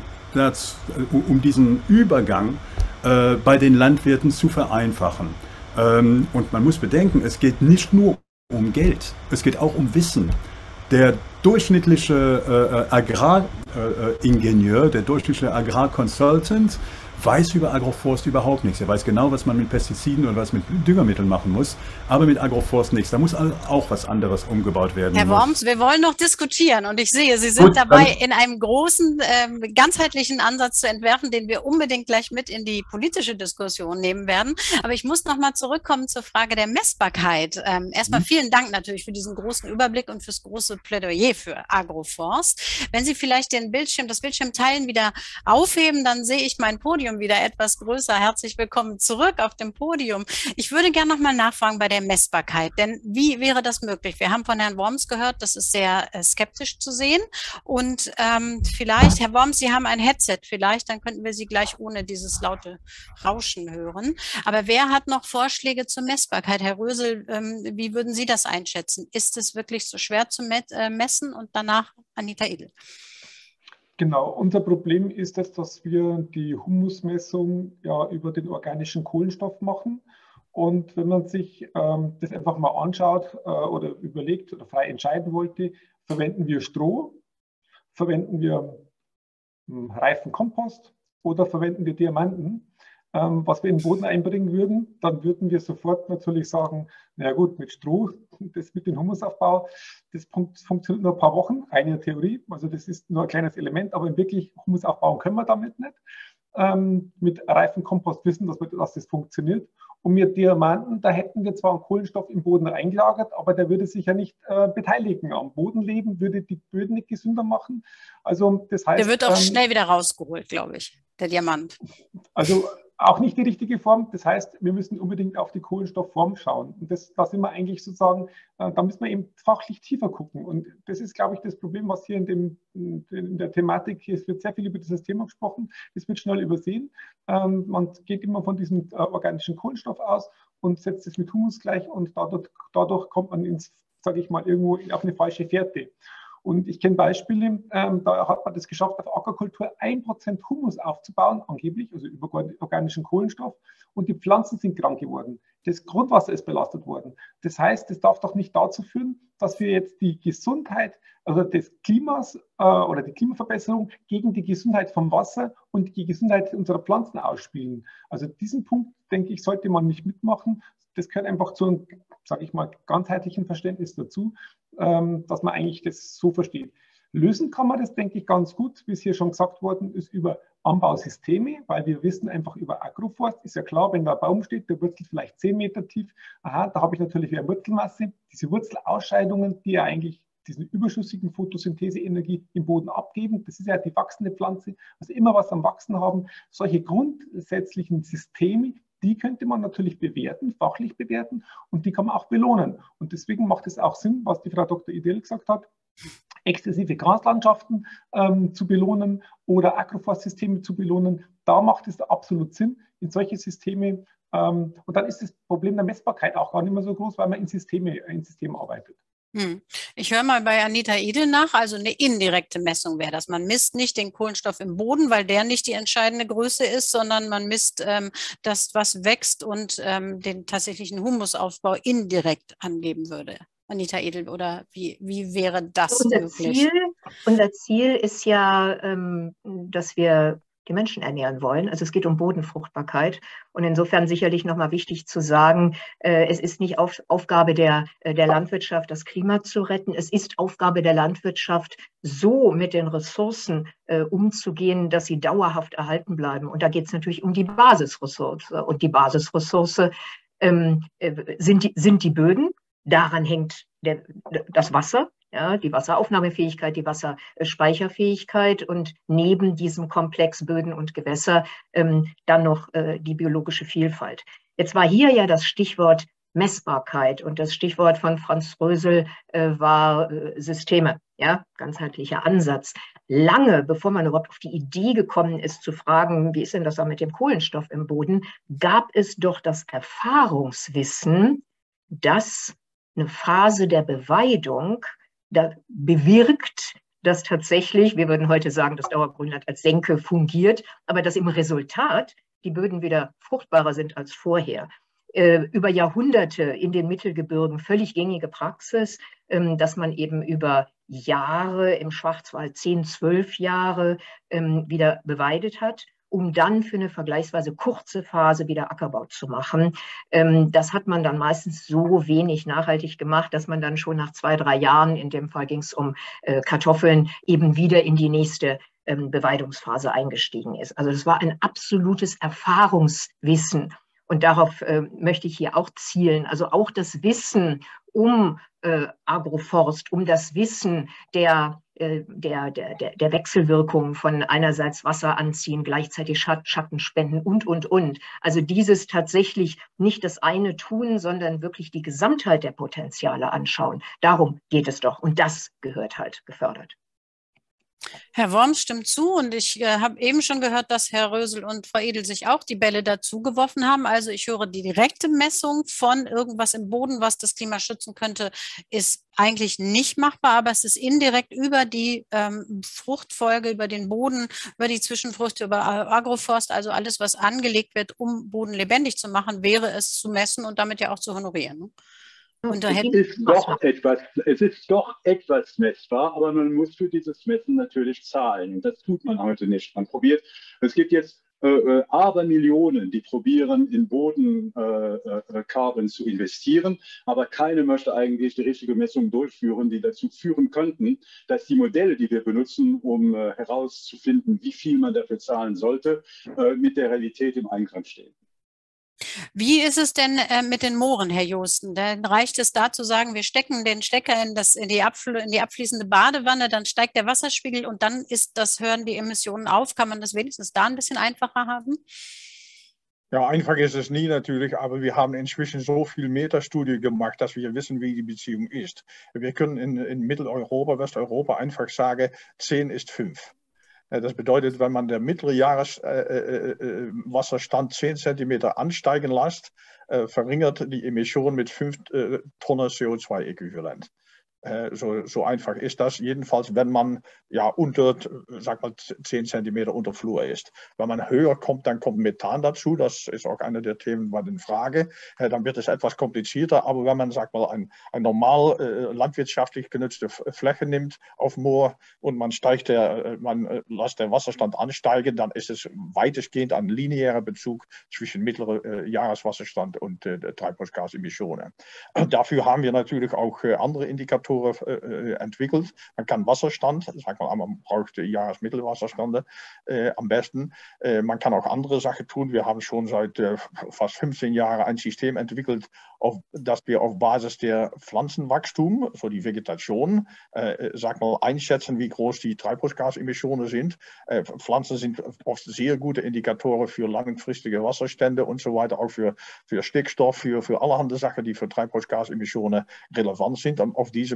um diesen Übergang bei den Landwirten zu vereinfachen. Und man muss bedenken, es geht nicht nur um Geld, es geht auch um Wissen. Der durchschnittliche Agraringenieur, der durchschnittliche Agrarconsultant weiß über Agroforst überhaupt nichts. Er weiß genau, was man mit Pestiziden und was mit Düngermitteln machen muss, aber mit Agroforst nichts. Da muss auch was anderes umgebaut werden. Herr Worms, wir wollen noch diskutieren und ich sehe, Sie sind dabei, in einem großen, ganzheitlichen Ansatz zu entwerfen, den wir unbedingt gleich mit in die politische Diskussion nehmen werden. Aber ich muss noch mal zurückkommen zur Frage der Messbarkeit. Erstmal vielen Dank natürlich für diesen großen Überblick und fürs große Plädoyer für Agroforst. Wenn Sie vielleicht das Bildschirmteilen wieder aufheben, dann sehe ich mein Podium wieder etwas größer. Herzlich willkommen zurück auf dem Podium. Ich würde gerne noch mal nachfragen bei der Messbarkeit, denn wie wäre das möglich? Wir haben von Herrn Worms gehört, das ist sehr skeptisch zu sehen und vielleicht, Herr Worms, Sie haben ein Headset, vielleicht, dann könnten wir Sie gleich ohne dieses laute Rauschen hören. Aber wer hat noch Vorschläge zur Messbarkeit? Herr Rösel, wie würden Sie das einschätzen? Ist es wirklich so schwer zu messen? Und danach Anita Edel. Genau, unser Problem ist jetzt, dass wir die Humusmessung ja über den organischen Kohlenstoff machen. Und wenn man sich das einfach mal anschaut oder überlegt oder frei entscheiden wollte, verwenden wir Stroh, verwenden wir reifen Kompost oder verwenden wir Diamanten, was wir in den Boden einbringen würden, dann würden wir sofort natürlich sagen, na gut, mit Stroh, das mit dem Humusaufbau, das funktioniert nur ein paar Wochen, reine Theorie, also das ist nur ein kleines Element, aber wirklich Humus aufbauen können wir damit nicht. Mit reifen Kompost wissen, dass das funktioniert. Und mit Diamanten, da hätten wir zwar einen Kohlenstoff im Boden eingelagert, aber der würde sich ja nicht beteiligen. Am Bodenleben würde die Böden nicht gesünder machen. Also das heißt, der wird auch schnell wieder rausgeholt, glaube ich, der Diamant. Also auch nicht die richtige Form. Das heißt, wir müssen unbedingt auf die Kohlenstoffform schauen. Und da sind wir eigentlich sozusagen, da müssen wir eben fachlich tiefer gucken. Und das ist, glaube ich, das Problem, was hier in der Thematik, hier wird sehr viel über dieses Thema gesprochen, das wird schnell übersehen. Man geht immer von diesem organischen Kohlenstoff aus und setzt es mit Humus gleich und dadurch kommt man ins, sage ich mal, irgendwo auf eine falsche Fährte. Und ich kenne Beispiele, da hat man das geschafft, auf Ackerkultur 1% Humus aufzubauen, angeblich, also über organischen Kohlenstoff. Und die Pflanzen sind krank geworden. Das Grundwasser ist belastet worden. Das heißt, das darf doch nicht dazu führen, dass wir jetzt die Gesundheit, also des Klimas oder die Klimaverbesserung gegen die Gesundheit vom Wasser und die Gesundheit unserer Pflanzen ausspielen. Also diesen Punkt, denke ich, sollte man nicht mitmachen. Das gehört einfach zu einem, sage ich mal, ganzheitlichen Verständnis dazu, dass man eigentlich das so versteht. Lösen kann man das, denke ich, ganz gut, wie es hier schon gesagt worden ist, über Anbausysteme, weil wir wissen einfach über Agroforst, ist ja klar, wenn da ein Baum steht, der wurzelt vielleicht 10 Meter tief, aha, da habe ich natürlich wieder Wurzelmasse, diese Wurzelausscheidungen, die ja eigentlich diese überschüssigen Photosyntheseenergie im Boden abgeben, das ist ja die wachsende Pflanze, also immer was am Wachsen haben, solche grundsätzlichen Systeme, die könnte man natürlich bewerten, fachlich bewerten und die kann man auch belohnen. Und deswegen macht es auch Sinn, was die Frau Dr. Edel gesagt hat, exzessive Graslandschaften zu belohnen oder Agroforstsysteme zu belohnen. Da macht es absolut Sinn, in solche Systeme. Und dann ist das Problem der Messbarkeit auch gar nicht mehr so groß, weil man in Systemen arbeitet. Ich höre mal bei Anita Idel nach, also eine indirekte Messung wäre das. Man misst nicht den Kohlenstoff im Boden, weil der nicht die entscheidende Größe ist, sondern man misst das, was wächst und den tatsächlichen Humusaufbau indirekt angeben würde. Anita Idel, oder wie wäre das möglich? Unser Ziel ist ja, dass wir die Menschen ernähren wollen. Also es geht um Bodenfruchtbarkeit. Und insofern sicherlich nochmal wichtig zu sagen, es ist nicht Aufgabe der Landwirtschaft, das Klima zu retten. Es ist Aufgabe der Landwirtschaft, so mit den Ressourcen umzugehen, dass sie dauerhaft erhalten bleiben. Und da geht es natürlich um die Basisressource. Und die Basisressource sind die Böden. Daran hängt das Wasser. Ja, die Wasseraufnahmefähigkeit, die Wasserspeicherfähigkeit und neben diesem Komplex Böden und Gewässer dann noch die biologische Vielfalt. Jetzt war hier ja das Stichwort Messbarkeit und das Stichwort von Franz Rösel war Systeme, ja, ganzheitlicher Ansatz. Lange bevor man überhaupt auf die Idee gekommen ist, zu fragen, wie ist denn das da mit dem Kohlenstoff im Boden, gab es doch das Erfahrungswissen, dass eine Phase der Beweidung da bewirkt, dass tatsächlich, wir würden heute sagen, das Dauergrünland als Senke fungiert, aber dass im Resultat die Böden wieder fruchtbarer sind als vorher. Über Jahrhunderte in den Mittelgebirgen völlig gängige Praxis, dass man eben über Jahre im Schwarzwald 10, 12 Jahre wieder beweidet hat, um dann für eine vergleichsweise kurze Phase wieder Ackerbau zu machen. Das hat man dann meistens so wenig nachhaltig gemacht, dass man dann schon nach 2, 3 Jahren, in dem Fall ging es um Kartoffeln, eben wieder in die nächste Beweidungsphase eingestiegen ist. Also das war ein absolutes Erfahrungswissen. Und darauf möchte ich hier auch zielen. Also auch das Wissen um Agroforst, um das Wissen der Wechselwirkung von einerseits Wasser anziehen, gleichzeitig Schatten spenden und. Also dieses tatsächlich nicht das eine tun, sondern wirklich die Gesamtheit der Potenziale anschauen. Darum geht es doch. Und das gehört halt gefördert. Herr Worms stimmt zu und ich habe eben schon gehört, dass Herr Rösel und Frau Edel sich auch die Bälle dazu geworfen haben. Also ich höre, die direkte Messung von irgendwas im Boden, was das Klima schützen könnte, ist eigentlich nicht machbar, aber es ist indirekt über die Fruchtfolge, über den Boden, über die Zwischenfrüchte, über Agroforst, also alles, was angelegt wird, um Boden lebendig zu machen, wäre es zu messen und damit ja auch zu honorieren. Ne? Und es ist doch etwas messbar, aber man muss für dieses Messen natürlich zahlen. Und das tut man heute nicht. Man probiert, es gibt jetzt Abermillionen, die probieren, in Bodencarbon zu investieren, aber keine möchte eigentlich die richtige Messung durchführen, die dazu führen könnten, dass die Modelle, die wir benutzen, um herauszufinden, wie viel man dafür zahlen sollte, mit der Realität im Einklang stehen. Wie ist es denn mit den Mooren, Herr Joosten? Dann reicht es da zu sagen, wir stecken den Stecker in die abfließende Badewanne, dann steigt der Wasserspiegel und dann hören die Emissionen auf. Kann man das wenigstens da ein bisschen einfacher haben? Ja, einfach ist es nie natürlich, aber wir haben inzwischen so viel Metastudie gemacht, dass wir wissen, wie die Beziehung ist. Wir können in Mitteleuropa, Westeuropa einfach sagen, 10 ist 5. Das bedeutet, wenn man der mittlere Jahreswasserstand 10 cm ansteigen lässt, verringert die Emission mit 5 Tonnen CO2-Äquivalent. So einfach ist das, jedenfalls wenn man ja unter, sag mal, 10 cm unter Flur ist. Wenn man höher kommt, dann kommt Methan dazu, das ist auch eine der Themen bei den Fragen. Dann wird es etwas komplizierter, aber wenn man, sag mal, ein normal landwirtschaftlich genutzte Fläche nimmt auf Moor und man lässt der Wasserstand ansteigen, dann ist es weitestgehend ein linearer Bezug zwischen mittlerer Jahreswasserstand und Treibhausgasemissionen. Dafür haben wir natürlich auch andere Indikatoren entwickelt. Man kann Wasserstand, sag mal, man braucht Jahresmittelwasserstände am besten. Man kann auch andere Sachen tun. Wir haben schon seit fast 15 Jahren ein System entwickelt, dass wir auf Basis der Pflanzenwachstum, so die Vegetation, sag mal, einschätzen, wie groß die Treibhausgasemissionen sind. Pflanzen sind oft sehr gute Indikatoren für langfristige Wasserstände und so weiter, auch für Stickstoff, für allerhand Sachen, die für Treibhausgasemissionen relevant sind. Und auf diese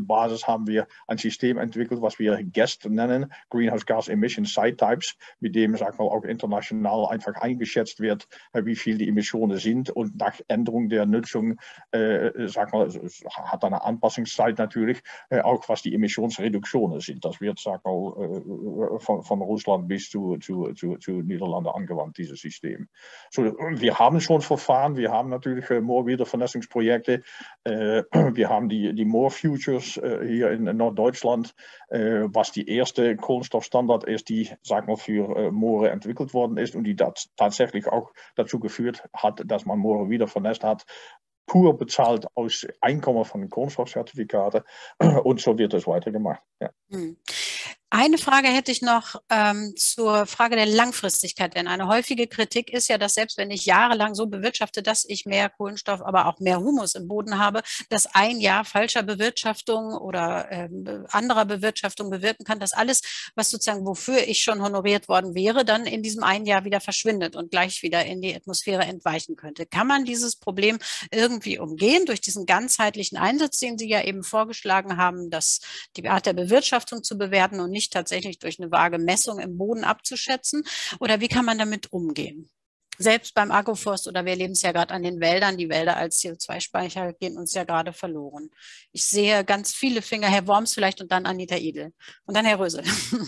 Basis haben wir ein System entwickelt, was wir GEST nennen, Greenhouse Gas Emission Site Types, mit dem, sag mal, auch international einfach eingeschätzt wird, wie viel die Emissionen sind und nach Änderung der Nutzung, sag mal, hat eine Anpassungszeit natürlich, auch was die Emissionsreduktionen sind. Das wird, sag mal, von Russland bis zu Niederlanden angewandt, dieses System. So, wir haben schon Verfahren, wir haben natürlich Moorwiedervernässungsprojekte, wir haben die Moor Futures hier in Norddeutschland, was die erste Kohlenstoffstandard ist, die, sag mal, für Moore entwickelt worden ist und die tatsächlich auch dazu geführt hat, dass man Moore wieder vernässt hat, pur bezahlt aus Einkommen von den Kohlenstoffzertifikaten, und so wird es weitergemacht. Ja. Eine Frage hätte ich noch zur Frage der Langfristigkeit, denn eine häufige Kritik ist ja, dass selbst wenn ich jahrelang so bewirtschafte, dass ich mehr Kohlenstoff, aber auch mehr Humus im Boden habe, dass ein Jahr falscher Bewirtschaftung oder anderer Bewirtschaftung bewirken kann, dass alles, was sozusagen wofür ich schon honoriert worden wäre, dann in diesem einen Jahr wieder verschwindet und gleich wieder in die Atmosphäre entweichen könnte. Kann man dieses Problem irgendwie umgehen durch diesen ganzheitlichen Einsatz, den Sie ja eben vorgeschlagen haben, dass die Art der Bewirtschaftung zu bewerten und nicht tatsächlich durch eine vage Messung im Boden abzuschätzen? Oder wie kann man damit umgehen? Selbst beim Agroforst, oder wir erleben es ja gerade an den Wäldern, die Wälder als CO2-Speicher gehen uns ja gerade verloren. Ich sehe ganz viele Finger, Herr Worms vielleicht und dann Anita Idel und dann Herr Rösel.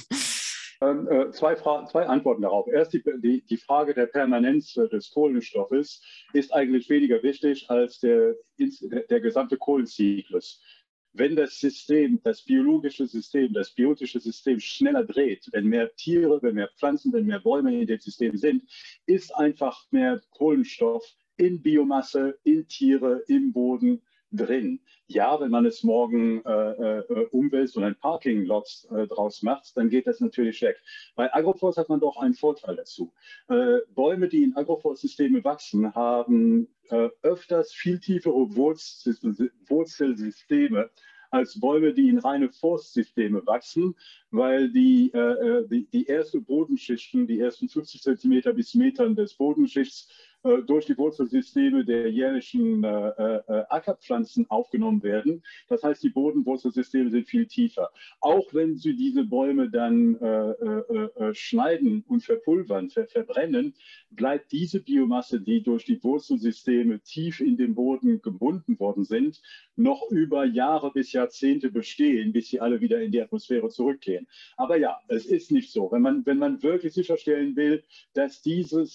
Zwei Antworten darauf. Erst die Frage der Permanenz des Kohlenstoffes ist eigentlich weniger wichtig als der gesamte Kohlenzyklus. Wenn das System, das biologische System, das biotische System schneller dreht, wenn mehr Tiere, wenn mehr Pflanzen, wenn mehr Bäume in dem System sind, ist einfach mehr Kohlenstoff in Biomasse, in Tiere, im Boden drin. Ja, wenn man es morgen umwälzt und ein Parking-Lot draus macht, dann geht das natürlich weg. Bei Agroforst hat man doch einen Vorteil dazu. Bäume, die in Agroforst-Systeme wachsen, haben öfters viel tiefere Wurzelsysteme als Bäume, die in reine Forstsysteme wachsen, weil die ersten Bodenschichten, die ersten 50 Zentimeter bis Metern des Bodenschichts durch die Wurzelsysteme der jährlichen Ackerpflanzen aufgenommen werden. Das heißt, die Bodenwurzelsysteme sind viel tiefer. Auch wenn sie diese Bäume dann schneiden und verpulvern, verbrennen, bleibt diese Biomasse, die durch die Wurzelsysteme tief in den Boden gebunden worden sind, noch über Jahre bis Jahrzehnte bestehen, bis sie alle wieder in die Atmosphäre zurückgehen. Aber ja, es ist nicht so. Wenn man wirklich sicherstellen will, dass dieser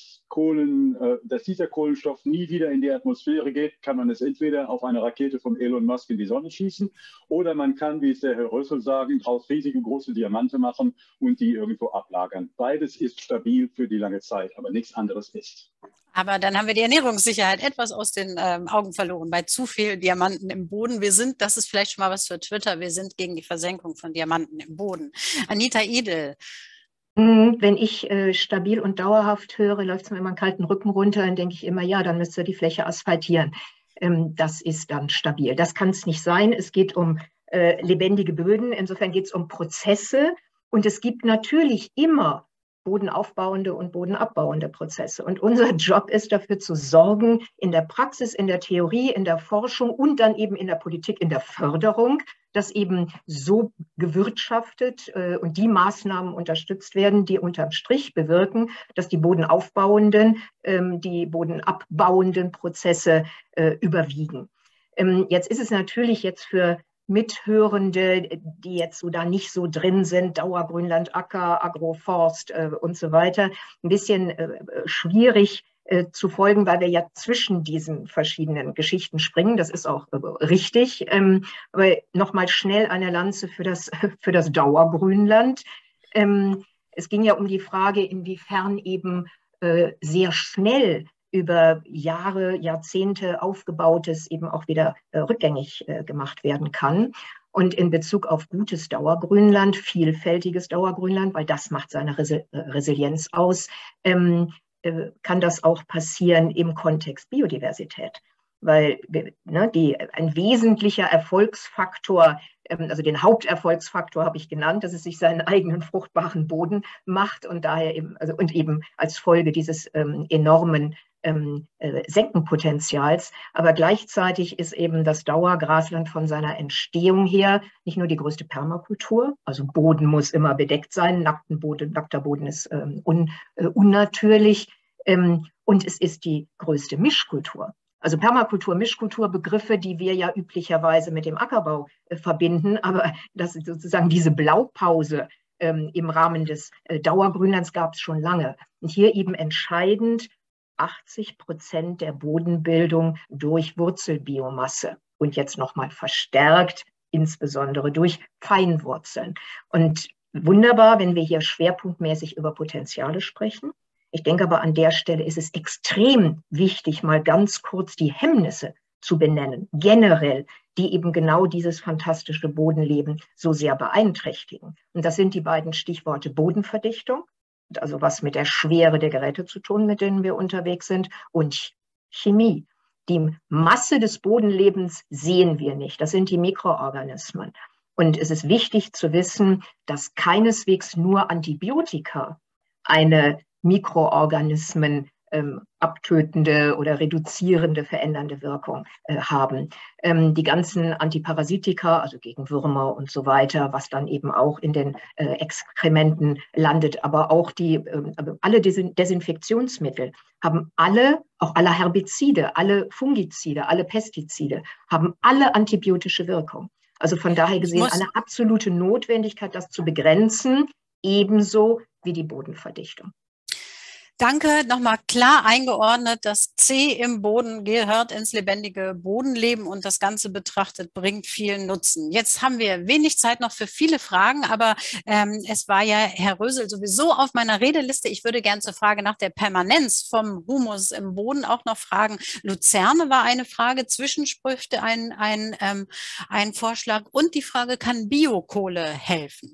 Kohlenstoff nie wieder in die Atmosphäre geht, kann man es entweder auf eine Rakete von Elon Musk in die Sonne schießen oder man kann, wie es der Herr Rössel sagt, daraus riesige große Diamante machen und die irgendwo ablagern. Beides ist stabil für die lange Zeit, aber nichts anderes ist. Aber dann haben wir die Ernährungssicherheit etwas aus den Augen verloren. Bei zu viel Diamanten im Boden. Das ist vielleicht schon mal was für Twitter, wir sind gegen die Versenkung von Diamanten im Boden. Anita Idel. Wenn ich stabil und dauerhaft höre, läuft es mir immer einen kalten Rücken runter, dann denke ich immer, ja, dann müsst ihr die Fläche asphaltieren. Das ist dann stabil. Das kann es nicht sein. Es geht um lebendige Böden. Insofern geht es um Prozesse. Und es gibt natürlich immer bodenaufbauende und bodenabbauende Prozesse. Und unser Job ist dafür zu sorgen, in der Praxis, in der Theorie, in der Forschung und dann eben in der Politik, in der Förderung, dass eben so gewirtschaftet und die Maßnahmen unterstützt werden, die unterm Strich bewirken, dass die bodenaufbauenden, die bodenabbauenden Prozesse überwiegen. Jetzt ist es natürlich jetzt für Mithörende, die jetzt so da nicht so drin sind, Dauergrünland, Acker, Agroforst und so weiter, ein bisschen schwierig zu folgen, weil wir ja zwischen diesen verschiedenen Geschichten springen. Das ist auch richtig. Aber nochmal schnell eine Lanze für das Dauergrünland. Es ging ja um die Frage, inwiefern eben sehr schnell über Jahre, Jahrzehnte aufgebautes eben auch wieder rückgängig gemacht werden kann. Und in Bezug auf gutes Dauergrünland, vielfältiges Dauergrünland, weil das macht seine Resilienz aus, kann das auch passieren im Kontext Biodiversität. Weil ein wesentlicher Erfolgsfaktor, also den Haupterfolgsfaktor habe ich genannt, dass es sich seinen eigenen fruchtbaren Boden macht und daher eben, also, und eben als Folge dieses enormen Senkenpotenzials. Aber gleichzeitig ist eben das Dauergrasland von seiner Entstehung her nicht nur die größte Permakultur, also Boden muss immer bedeckt sein, nackter Boden ist unnatürlich, und es ist die größte Mischkultur. Also Permakultur, Mischkultur, Begriffe, die wir ja üblicherweise mit dem Ackerbau verbinden, aber das ist sozusagen diese Blaupause im Rahmen des Dauergrünlands gab es schon lange. Und hier eben entscheidend 80% der Bodenbildung durch Wurzelbiomasse und jetzt nochmal verstärkt, insbesondere durch Feinwurzeln. Und wunderbar, wenn wir hier schwerpunktmäßig über Potenziale sprechen. Ich denke aber an der Stelle ist es extrem wichtig, mal ganz kurz die Hemmnisse zu benennen, generell, die eben genau dieses fantastische Bodenleben so sehr beeinträchtigen. Und das sind die beiden Stichworte Bodenverdichtung, also was mit der Schwere der Geräte zu tun, mit denen wir unterwegs sind, und Chemie. Die Masse des Bodenlebens sehen wir nicht. Das sind die Mikroorganismen. Und es ist wichtig zu wissen, dass keineswegs nur Antibiotika eine Mikroorganismen abtötende oder reduzierende, verändernde Wirkung haben. Die ganzen Antiparasitika, also gegen Würmer und so weiter, was dann eben auch in den Exkrementen landet, aber auch alle Desinfektionsmittel haben alle, auch alle Herbizide, alle Fungizide, alle Pestizide, haben alle antibiotische Wirkung. Also von daher gesehen eine absolute Notwendigkeit, das zu begrenzen, ebenso wie die Bodenverdichtung. Danke, nochmal klar eingeordnet, das C im Boden gehört ins lebendige Bodenleben und das Ganze betrachtet bringt viel Nutzen. Jetzt haben wir wenig Zeit noch für viele Fragen, aber es war ja, Herr Rösel, sowieso auf meiner Redeliste. Ich würde gern zur Frage nach der Permanenz vom Humus im Boden auch noch fragen. Luzerne war eine Frage, Zwischensprüche ein Vorschlag und die Frage, kann Biokohle helfen?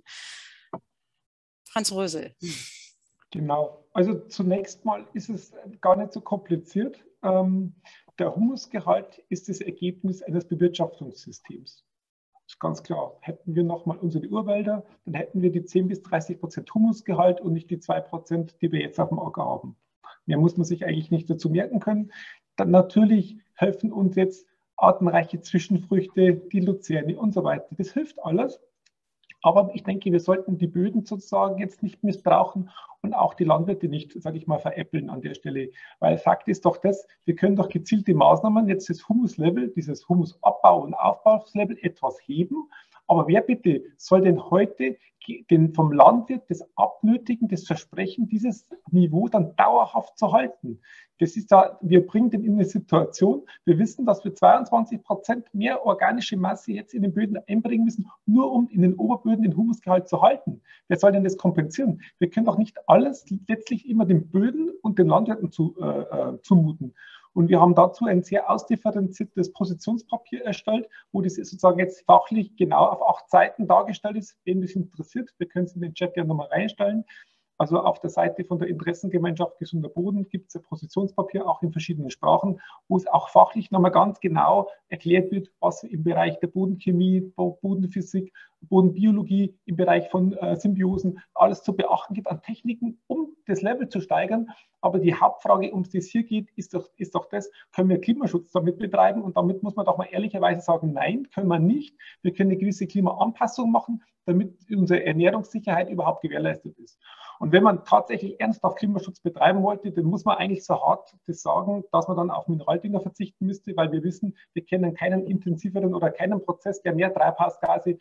Franz Rösel. Genau. Also zunächst mal ist es gar nicht so kompliziert. Der Humusgehalt ist das Ergebnis eines Bewirtschaftungssystems. Das ist ganz klar. Hätten wir nochmal unsere Urwälder, dann hätten wir die 10 bis 30% Humusgehalt und nicht die 2%, die wir jetzt auf dem Acker haben. Mehr muss man sich eigentlich nicht dazu merken können. Dann natürlich helfen uns jetzt artenreiche Zwischenfrüchte, die Luzerne und so weiter. Das hilft alles. Aber ich denke, wir sollten die Böden sozusagen jetzt nicht missbrauchen und auch die Landwirte nicht, sage ich mal, veräppeln an der Stelle. Weil Fakt ist doch das, wir können doch gezielte Maßnahmen, jetzt das Humuslevel, dieses Humusabbau- und Aufbaulevel etwas heben. Aber wer bitte soll denn heute vom Landwirt das abnötigen, das Versprechen, dieses Niveau dann dauerhaft zu halten? Das ist da, wir bringen den in eine Situation, wir wissen, dass wir 22% mehr organische Masse jetzt in den Böden einbringen müssen, nur um in den Oberböden den Humusgehalt zu halten. Wer soll denn das kompensieren? Wir können doch nicht alles letztlich immer den Böden und den Landwirten zumuten. Und wir haben dazu ein sehr ausdifferenziertes Positionspapier erstellt, wo das sozusagen jetzt fachlich genau auf 8 Seiten dargestellt ist. Wen das interessiert, wir können es in den Chat gerne nochmal reinstellen. Also auf der Seite von der Interessengemeinschaft Gesunder Boden gibt es ein Positionspapier, auch in verschiedenen Sprachen, wo es auch fachlich nochmal ganz genau erklärt wird, was im Bereich der Bodenchemie, Bodenphysik, Bodenbiologie, im Bereich von Symbiosen alles zu beachten gibt an Techniken, um das Level zu steigern. Aber die Hauptfrage, um die es hier geht, ist doch das, können wir Klimaschutz damit betreiben? Und damit muss man doch mal ehrlicherweise sagen, nein, können wir nicht. Wir können eine gewisse Klimaanpassung machen, damit unsere Ernährungssicherheit überhaupt gewährleistet ist. Und wenn man tatsächlich ernsthaft Klimaschutz betreiben wollte, dann muss man eigentlich so hart das sagen, dass man dann auf Mineraldünger verzichten müsste, weil wir wissen, wir kennen keinen intensiveren oder keinen Prozess, der mehr Treibhausgase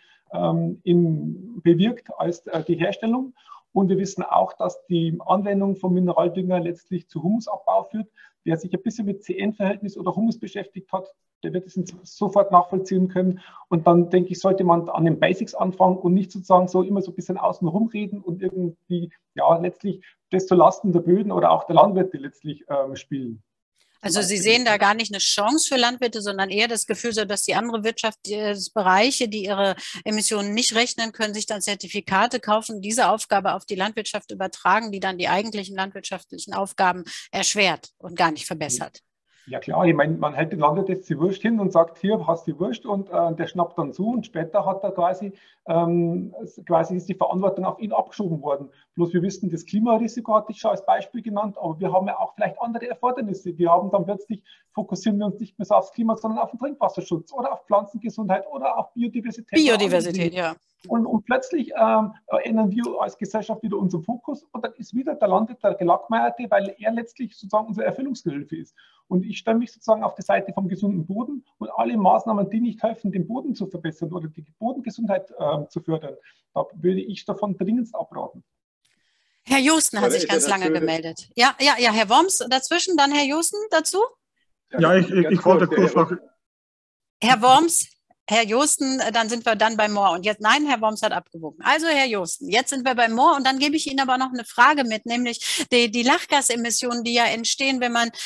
bewirkt als die Herstellung. Und wir wissen auch, dass die Anwendung von Mineraldünger letztlich zu Humusabbau führt. Wer sich ein bisschen mit CN-Verhältnis oder Humus beschäftigt hat, der wird es sofort nachvollziehen können. Und dann, denke ich, sollte man an den Basics anfangen und nicht sozusagen so immer so ein bisschen außen rumreden und irgendwie, ja, letztlich das zulasten der Böden oder auch der Landwirte letztlich spielen. Also Sie sehen da gar nicht eine Chance für Landwirte, sondern eher das Gefühl, so dass die andere Wirtschaftsbereiche, die ihre Emissionen nicht rechnen können, sich dann Zertifikate kaufen, diese Aufgabe auf die Landwirtschaft übertragen, die dann die eigentlichen landwirtschaftlichen Aufgaben erschwert und gar nicht verbessert. Ja klar, ich meine, man hält den Landwirt jetzt die Wurst hin und sagt, hier hast du die Wurst und der schnappt dann zu und später hat er quasi ist die Verantwortung auf ihn abgeschoben worden. Bloß wir wissen, das Klimarisiko hatte ich schon als Beispiel genannt, aber wir haben ja auch vielleicht andere Erfordernisse. Wir haben dann plötzlich, fokussieren wir uns nicht mehr so aufs Klima, sondern auf den Trinkwasserschutz oder auf Pflanzengesundheit oder auf Biodiversität. Biodiversität, ja. Und plötzlich ändern wir als Gesellschaft wieder unseren Fokus und dann ist wieder der Landwirt der Gelackmeierte, weil er letztlich sozusagen unsere Erfüllungsgehilfe ist. Und ich stelle mich sozusagen auf die Seite vom gesunden Boden und alle Maßnahmen, die nicht helfen, den Boden zu verbessern oder die Bodengesundheit zu fördern, da würde ich davon dringendst abraten. Herr Joosten hat sich ganz lange gemeldet. Ja, Herr Worms dazwischen, dann Herr Joosten dazu. Ja, ich wollte kurz noch... Herr Worms, Herr Joosten, dann sind wir dann bei Mohr. Und jetzt, nein, Herr Worms hat abgewogen. Also, Herr Joosten, jetzt sind wir bei Mohr und dann gebe ich Ihnen aber noch eine Frage mit, nämlich die Lachgasemissionen, die ja entstehen, wenn man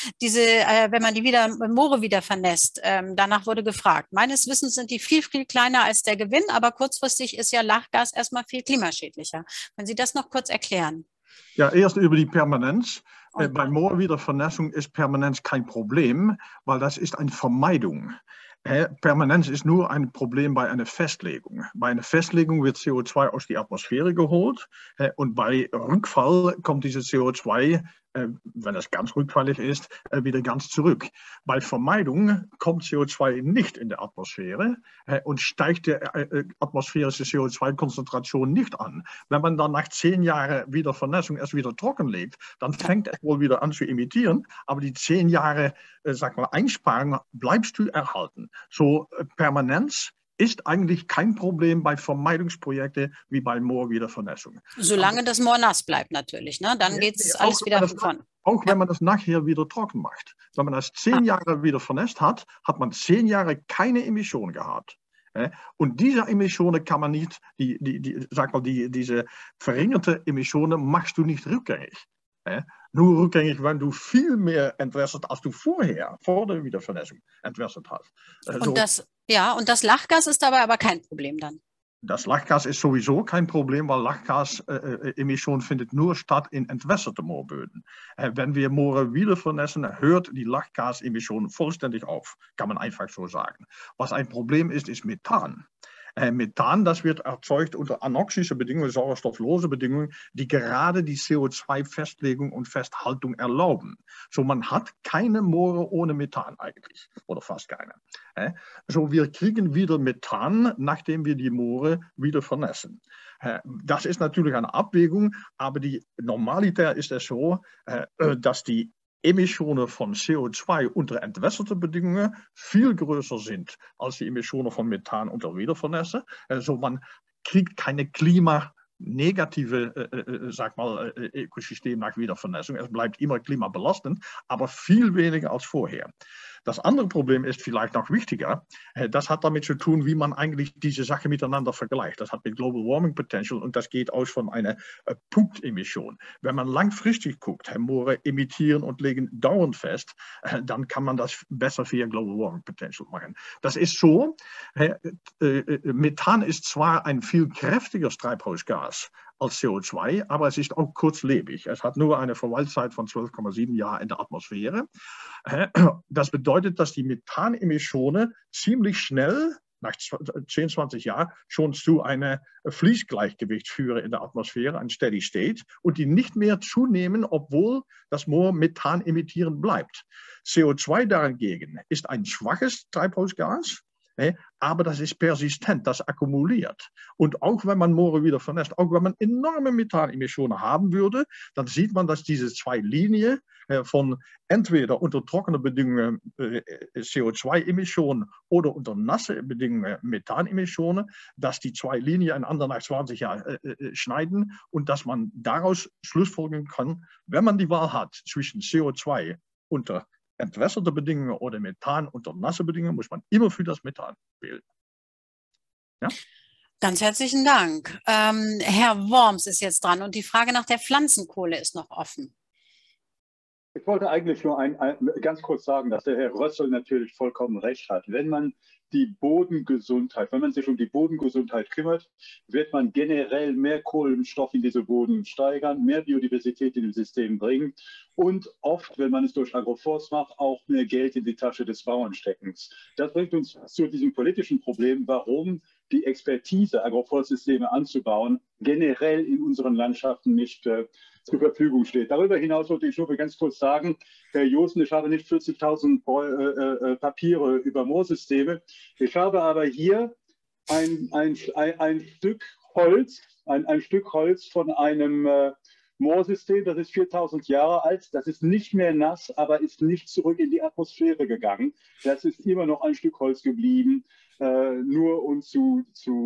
die Moore wieder vernässt. Danach wurde gefragt. Meines Wissens sind die viel, viel kleiner als der Gewinn, aber kurzfristig ist ja Lachgas erstmal viel klimaschädlicher. Können Sie das noch kurz erklären? Ja, erst über die Permanenz. Bei Moorwiedervernässung ist Permanenz kein Problem, weil das ist eine Vermeidung. Permanenz ist nur ein Problem bei einer Festlegung. Bei einer Festlegung wird CO2 aus der Atmosphäre geholt und bei Rückfall kommt dieses CO2, wenn es ganz rückfällig ist, wieder ganz zurück. Bei Vermeidung kommt CO2 nicht in der Atmosphäre und steigt die atmosphärische CO2-Konzentration nicht an. Wenn man dann nach 10 Jahren Wiedervernässung es wieder trockenlegt, dann fängt es wohl wieder an zu emittieren, aber die 10 Jahre Einsparung bleibst du erhalten. So Permanenz ist eigentlich kein Problem bei Vermeidungsprojekten wie bei Moorwiedervernässung. Solange das Moor nass bleibt natürlich, ne? Dann geht es alles wieder von vorne. Auch wenn man das nachher wieder trocken macht. Wenn man das 10 Jahre wieder vernässt hat, hat man 10 Jahre keine Emissionen gehabt. Und diese Emissionen kann man nicht, diese verringerte Emissionen machst du nicht rückgängig. Nur rückgängig, wenn du viel mehr entwässert, als du vorher, vor der Wiedervernässung, entwässert hast. Und das Lachgas ist dabei aber kein Problem dann. Das Lachgas ist sowieso kein Problem, weil Lachgasemission findet nur statt in entwässerten Moorböden. Wenn wir Moore wieder vernässen, hört die Lachgasemission vollständig auf, kann man einfach so sagen. Was ein Problem ist, ist Methan. Methan, das wird erzeugt unter anoxische Bedingungen, sauerstofflose Bedingungen, die gerade die CO2-Festlegung und Festhaltung erlauben. So, man hat keine Moore ohne Methan eigentlich, oder fast keine. So, wir kriegen wieder Methan, nachdem wir die Moore wieder vernässen. Das ist natürlich eine Abwägung, aber die Normalität ist es so, dass die Emissionen von CO2 unter entwässerte Bedingungen viel größer sind als die Emissionen von Methan unter Wiedervernässen. Also man kriegt keine klimanegative Ökosystem nach Wiedervernässung. Es bleibt immer klimabelastend, aber viel weniger als vorher. Das andere Problem ist vielleicht noch wichtiger. Das hat damit zu tun, wie man eigentlich diese Sache miteinander vergleicht. Das hat mit Global Warming Potential und das geht aus von einer Punktemission. Wenn man langfristig guckt, Moore emittieren und legen dauernd fest, dann kann man das besser via Global Warming Potential machen. Das ist so, Methan ist zwar ein viel kräftigeres Treibhausgas als CO2, aber es ist auch kurzlebig. Es hat nur eine Verweilzeit von 12,7 Jahren in der Atmosphäre. Das bedeutet, dass die Methanemissionen ziemlich schnell, nach 10, 20 Jahren, schon zu einem Fließgleichgewicht führen in der Atmosphäre, ein Steady State, und die nicht mehr zunehmen, obwohl das Moor Methan emittieren bleibt. CO2 dagegen ist ein schwaches Treibhausgas, aber das ist persistent, das akkumuliert. Und auch wenn man Moore wieder vernässt, auch wenn man enorme Methanemissionen haben würde, dann sieht man, dass diese 2 Linien von entweder unter trockenen Bedingungen CO2-Emissionen oder unter nasse Bedingungen Methanemissionen, dass die 2 Linien einander nach 20 Jahren schneiden und dass man daraus schlussfolgern kann, wenn man die Wahl hat zwischen CO2 unter entwässerte Bedingungen oder Methan unter nasse Bedingungen, muss man immer für das Methan wählen. Ja? Ganz herzlichen Dank. Herr Worms ist jetzt dran und die Frage nach der Pflanzenkohle ist noch offen. Ich wollte eigentlich nur ganz kurz sagen, dass der Herr Rössel natürlich vollkommen recht hat. Wenn man sich um die Bodengesundheit kümmert, wird man generell mehr Kohlenstoff in diese Boden steigern, mehr Biodiversität in dem System bringen und oft, wenn man es durch Agroforst macht, auch mehr Geld in die Tasche des Bauern stecken. Das bringt uns zu diesem politischen Problem, warum die Expertise, Agroforstsysteme anzubauen, generell in unseren Landschaften nicht zur Verfügung steht. Darüber hinaus wollte ich nur ganz kurz sagen, Herr Josten, ich habe nicht 40.000 Papiere über Moorsysteme. Ich habe aber hier ein Stück Holz, ein Stück Holz von einem Moorsystem, das ist 4.000 Jahre alt. Das ist nicht mehr nass, aber ist nicht zurück in die Atmosphäre gegangen. Das ist immer noch ein Stück Holz geblieben. Nur um zu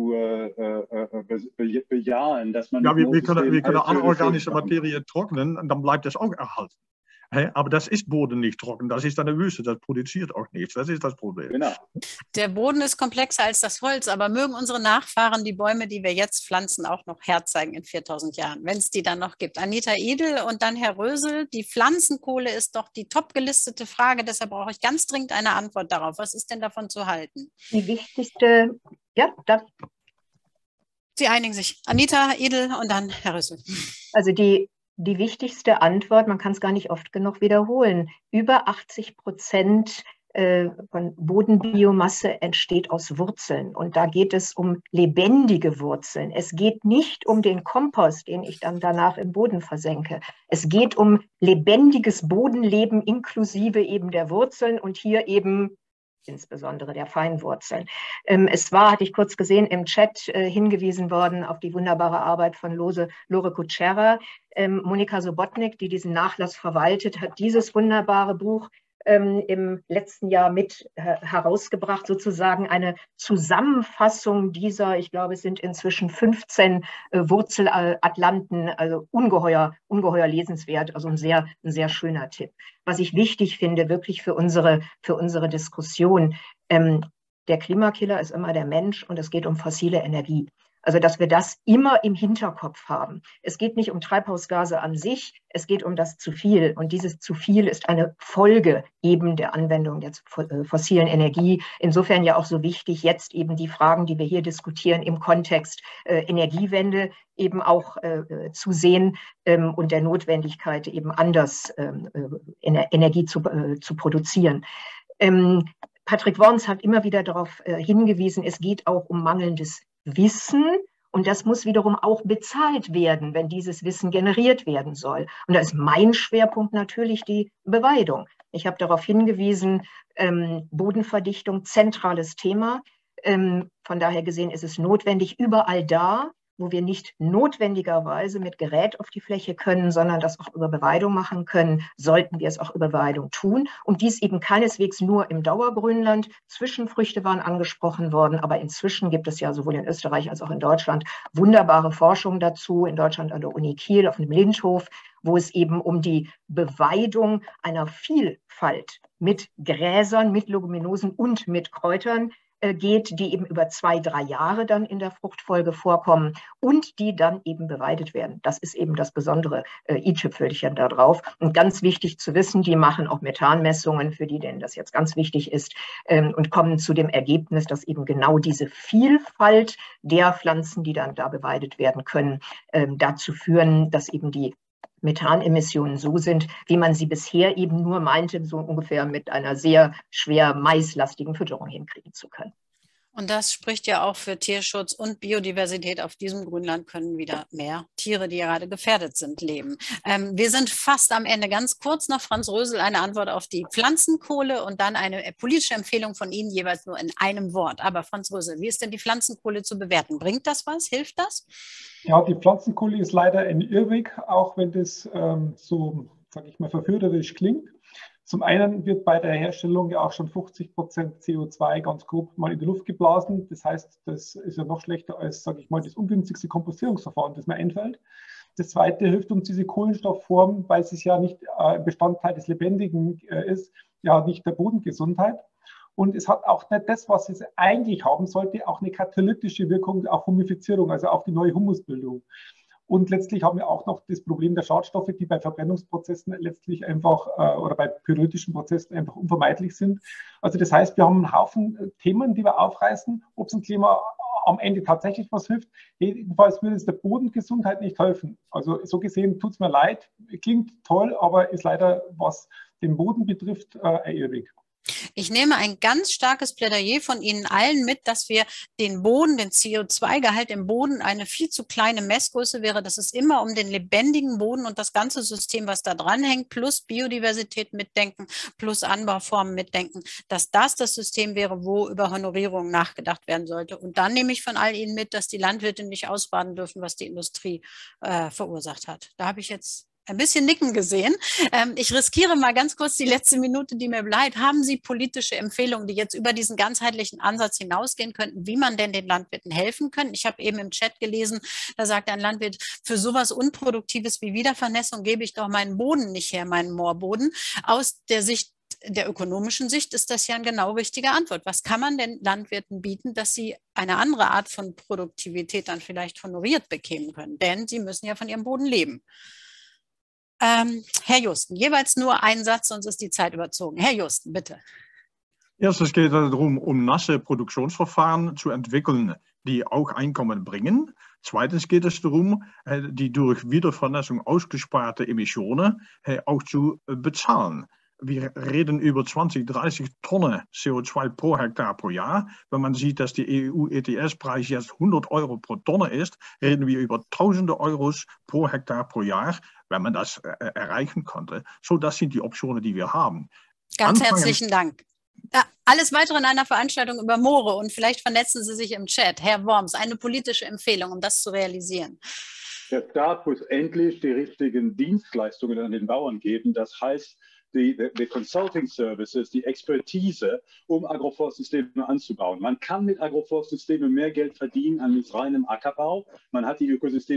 bejahen, dass man... Ja, wir können anorganische Materie trocknen und dann bleibt das auch erhalten. Aber das ist Boden nicht trocken, das ist eine Wüste, das produziert auch nichts, das ist das Problem. Genau. Der Boden ist komplexer als das Holz, aber mögen unsere Nachfahren die Bäume, die wir jetzt pflanzen, auch noch herzeigen in 4.000 Jahren, wenn es die dann noch gibt. Anita Idel und dann Herr Rösel, die Pflanzenkohle ist doch die top gelistete Frage, deshalb brauche ich ganz dringend eine Antwort darauf. Was ist denn davon zu halten? Die wichtigste, ja, Sie einigen sich. Anita Idel und dann Herr Rösel. Also die wichtigste Antwort, man kann es gar nicht oft genug wiederholen, über 80% von Bodenbiomasse entsteht aus Wurzeln. Und da geht es um lebendige Wurzeln. Es geht nicht um den Kompost, den ich dann danach im Boden versenke. Es geht um lebendiges Bodenleben inklusive eben der Wurzeln und hier eben insbesondere der Feinwurzeln. Es war, hatte ich kurz gesehen, im Chat hingewiesen worden auf die wunderbare Arbeit von Lore Kuchera. Monika Sobotnik, die diesen Nachlass verwaltet, hat dieses wunderbare Buch im letzten Jahr mit herausgebracht, sozusagen eine Zusammenfassung dieser, ich glaube, es sind inzwischen 15 Wurzelatlanten, also ungeheuer lesenswert, also ein sehr schöner Tipp. Was ich wichtig finde, wirklich für unsere Diskussion, der Klimakiller ist immer der Mensch und es geht um fossile Energie. Also, dass wir das immer im Hinterkopf haben. Es geht nicht um Treibhausgase an sich, es geht um das zu viel. Und dieses zu viel ist eine Folge eben der Anwendung der fossilen Energie. Insofern ja auch so wichtig, jetzt eben die Fragen, die wir hier diskutieren, im Kontext Energiewende eben auch zu sehen und der Notwendigkeit, eben anders Energie zu produzieren. Patrick Worms hat immer wieder darauf hingewiesen, es geht auch um mangelndes Wissen und das muss wiederum auch bezahlt werden, wenn dieses Wissen generiert werden soll. Und da ist mein Schwerpunkt natürlich die Beweidung. Ich habe darauf hingewiesen, Bodenverdichtung, zentrales Thema. Von daher gesehen ist es notwendig, überall da, wo wir nicht notwendigerweise mit Gerät auf die Fläche können, sondern das auch über Beweidung machen können, sollten wir es auch über Beweidung tun. Und dies eben keineswegs nur im Dauergrünland. Zwischenfrüchte waren angesprochen worden, aber inzwischen gibt es ja sowohl in Österreich als auch in Deutschland wunderbare Forschung dazu, in Deutschland an der Uni Kiel auf dem Lindhof, wo es eben um die Beweidung einer Vielfalt mit Gräsern, mit Leguminosen und mit Kräutern geht, die eben über 2-3 Jahre dann in der Fruchtfolge vorkommen und die dann eben beweidet werden. Das ist eben das besondere i-Tüpfelchen da drauf. Und ganz wichtig zu wissen, die machen auch Methanmessungen, für die denen das jetzt ganz wichtig ist, und kommen zu dem Ergebnis, dass eben genau diese Vielfalt der Pflanzen, die dann da beweidet werden können, dazu führen, dass eben die Methanemissionen so sind, wie man sie bisher eben nur meinte, so ungefähr mit einer sehr schwer maislastigen Fütterung hinkriegen zu können. Und das spricht ja auch für Tierschutz und Biodiversität. Auf diesem Grünland können wieder mehr Tiere, die gerade gefährdet sind, leben. Wir sind fast am Ende. Ganz kurz noch, Franz Rösel, eine Antwort auf die Pflanzenkohle und dann eine politische Empfehlung von Ihnen, jeweils nur in einem Wort. Aber Franz Rösel, wie ist denn die Pflanzenkohle zu bewerten? Bringt das was? Hilft das? Ja, die Pflanzenkohle ist leider ein Irrweg, auch wenn das so, sage ich mal, verführerisch klingt. Zum einen wird bei der Herstellung ja auch schon 50% CO2 ganz grob mal in die Luft geblasen. Das heißt, das ist ja noch schlechter als, sage ich mal, das ungünstigste Kompostierungsverfahren, das mir einfällt. Das zweite hilft uns diese Kohlenstoffform, weil es ja nicht Bestandteil des Lebendigen ist, ja nicht der Bodengesundheit. Und es hat auch nicht das, was es eigentlich haben sollte, auch eine katalytische Wirkung auf Humifizierung, also auf die neue Humusbildung. Und letztlich haben wir auch noch das Problem der Schadstoffe, die bei Verbrennungsprozessen letztlich einfach oder bei periodischen Prozessen einfach unvermeidlich sind. Also das heißt, wir haben einen Haufen Themen, die wir aufreißen, ob es dem Klima am Ende tatsächlich was hilft. Jedenfalls würde es der Bodengesundheit nicht helfen. Also so gesehen tut es mir leid, klingt toll, aber ist leider, was den Boden betrifft, ein Irrweg. Ich nehme ein ganz starkes Plädoyer von Ihnen allen mit, dass wir den Boden, den CO2-Gehalt im Boden, eine viel zu kleine Messgröße wäre, dass es immer um den lebendigen Boden und das ganze System, was da dranhängt, plus Biodiversität mitdenken, plus Anbauformen mitdenken, dass das System wäre, wo über Honorierung nachgedacht werden sollte. Und dann nehme ich von all Ihnen mit, dass die Landwirte nicht ausbaden dürfen, was die Industrie verursacht hat. Da habe ich jetzt ein bisschen Nicken gesehen. Ich riskiere mal ganz kurz die letzte Minute, die mir bleibt. Haben Sie politische Empfehlungen, die jetzt über diesen ganzheitlichen Ansatz hinausgehen könnten, wie man denn den Landwirten helfen kann? Ich habe eben im Chat gelesen, da sagt ein Landwirt, für sowas Unproduktives wie Wiedervernässung gebe ich doch meinen Boden nicht her, meinen Moorboden. Aus der Sicht der ökonomischen Sicht ist das ja eine genau richtige Antwort. Was kann man den Landwirten bieten, dass sie eine andere Art von Produktivität dann vielleicht honoriert bekämen können? Denn sie müssen ja von ihrem Boden leben. Herr Justen, jeweils nur einen Satz, sonst ist die Zeit überzogen. Herr Justen, bitte. Erstens geht es darum, nasse Produktionsverfahren zu entwickeln, die auch Einkommen bringen. Zweitens geht es darum, die durch Wiedervernässung ausgesparte Emissionen auch zu bezahlen. Wir reden über 20, 30 Tonnen CO2 pro Hektar pro Jahr. Wenn man sieht, dass die EU-ETS-Preis jetzt 100 Euro pro Tonne ist, reden wir über tausende Euros pro Hektar pro Jahr, wenn man das erreichen konnte. So, das sind die Optionen, die wir haben. Ganz herzlichen Dank. Alles weitere in einer Veranstaltung über Moore und vielleicht vernetzen Sie sich im Chat. Herr Worms, eine politische Empfehlung, um das zu realisieren. Der Staat muss endlich die richtigen Dienstleistungen an den Bauern geben. Das heißt, die Consulting Services, die Expertise, um Agroforstsysteme anzubauen. Man kann mit Agroforstsystemen mehr Geld verdienen als mit reinem Ackerbau. Man hat die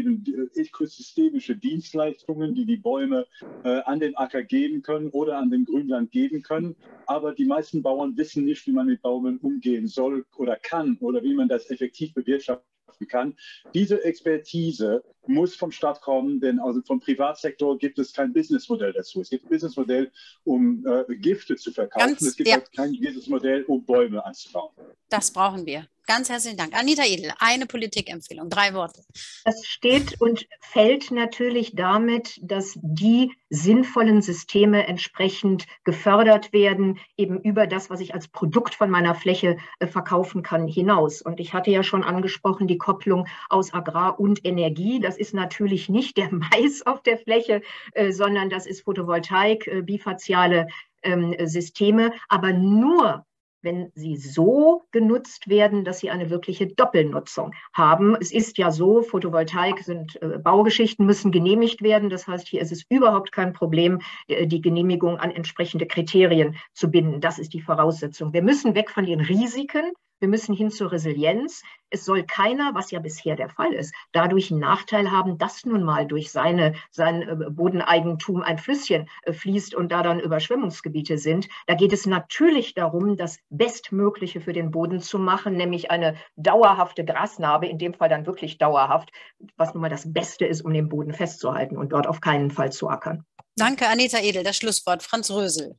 ökosystemische Dienstleistungen, die die Bäume an den Acker geben können oder an den Grünland geben können. Aber die meisten Bauern wissen nicht, wie man mit Bäumen umgehen soll oder kann oder wie man das effektiv bewirtschaften kann. Diese Expertise muss vom Staat kommen, denn also vom Privatsektor gibt es kein Businessmodell dazu. Es gibt ein Businessmodell, um Gifte zu verkaufen. Es gibt halt kein Businessmodell, um Bäume anzubauen. Das brauchen wir. Ganz herzlichen Dank. Anita Edel, eine Politikempfehlung, 3 Worte. Das steht und fällt natürlich damit, dass die sinnvollen Systeme entsprechend gefördert werden, eben über das, was ich als Produkt von meiner Fläche verkaufen kann, hinaus. Und ich hatte ja schon angesprochen, die Kopplung aus Agrar und Energie. Das ist natürlich nicht der Mais auf der Fläche, sondern das ist Photovoltaik, bifaziale Systeme, aber nur wenn sie so genutzt werden, dass sie eine wirkliche Doppelnutzung haben. Es ist ja so, Photovoltaik sind Baugeschichten, müssen genehmigt werden. Das heißt, hier ist es überhaupt kein Problem, die Genehmigung an entsprechende Kriterien zu binden. Das ist die Voraussetzung. Wir müssen weg von den Risiken. Wir müssen hin zur Resilienz. Es soll keiner, was ja bisher der Fall ist, dadurch einen Nachteil haben, dass nun mal durch sein Bodeneigentum ein Flüsschen fließt und da dann Überschwemmungsgebiete sind. Da geht es natürlich darum, das Bestmögliche für den Boden zu machen, nämlich eine dauerhafte Grasnarbe, in dem Fall dann wirklich dauerhaft, was nun mal das Beste ist, um den Boden festzuhalten und dort auf keinen Fall zu ackern. Danke, Anita Edel. Das Schlusswort, Franz Rösel.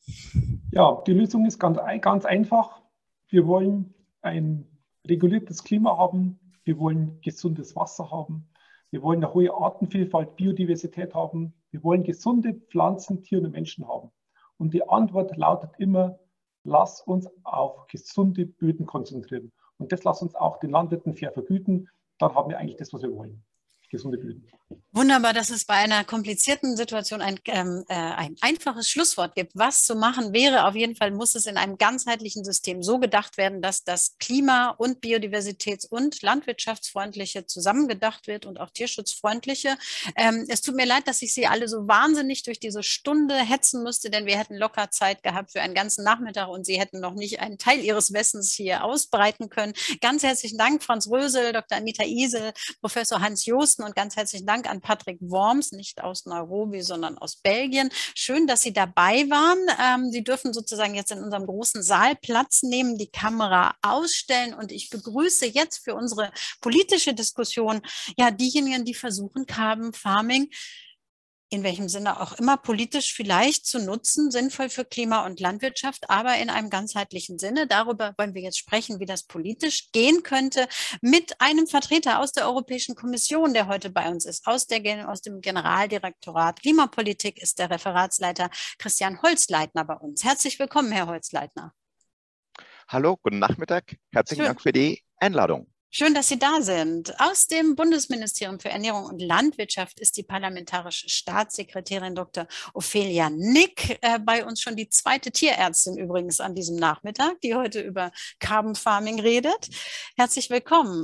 Ja, die Lösung ist ganz einfach. Wir wollen ein reguliertes Klima haben, wir wollen gesundes Wasser haben, wir wollen eine hohe Artenvielfalt, Biodiversität haben, wir wollen gesunde Pflanzen, Tiere und Menschen haben. Und die Antwort lautet immer, lass uns auf gesunde Böden konzentrieren. Und das lass uns auch den Landwirten fair vergüten, dann haben wir eigentlich das, was wir wollen. Gesunde Böden. Wunderbar, dass es bei einer komplizierten Situation ein einfaches Schlusswort gibt. Was zu machen wäre, auf jeden Fall muss es in einem ganzheitlichen System so gedacht werden, dass das Klima- und Biodiversitäts- und landwirtschaftsfreundliche zusammengedacht wird und auch tierschutzfreundliche. Es tut mir leid, dass ich Sie alle so wahnsinnig durch diese Stunde hetzen musste, denn wir hätten locker Zeit gehabt für einen ganzen Nachmittag und Sie hätten noch nicht einen Teil Ihres Wissens hier ausbreiten können. Ganz herzlichen Dank, Franz Rösel, Dr. Anita Edel, Professor Hans Joosten und ganz herzlichen Dank Dank an Patrick Worms, nicht aus Nairobi, sondern aus Belgien. Schön, dass Sie dabei waren. Sie dürfen sozusagen jetzt in unserem großen Saal Platz nehmen, die Kamera ausstellen und ich begrüße jetzt für unsere politische Diskussion ja diejenigen, die versuchen, Carbon Farming in welchem Sinne auch immer politisch vielleicht zu nutzen, sinnvoll für Klima und Landwirtschaft, aber in einem ganzheitlichen Sinne. Darüber wollen wir jetzt sprechen, wie das politisch gehen könnte, mit einem Vertreter aus der Europäischen Kommission, der heute bei uns ist. Aus dem Generaldirektorat Klimapolitik ist der Referatsleiter Christian Holzleitner bei uns. Herzlich willkommen, Herr Holzleitner. Hallo, guten Nachmittag. Herzlichen Dank für die Einladung. Schön, dass Sie da sind. Aus dem Bundesministerium für Ernährung und Landwirtschaft ist die parlamentarische Staatssekretärin Dr. Ophelia Nick bei uns, schon die zweite Tierärztin übrigens an diesem Nachmittag, die heute über Carbon Farming redet. Herzlich willkommen.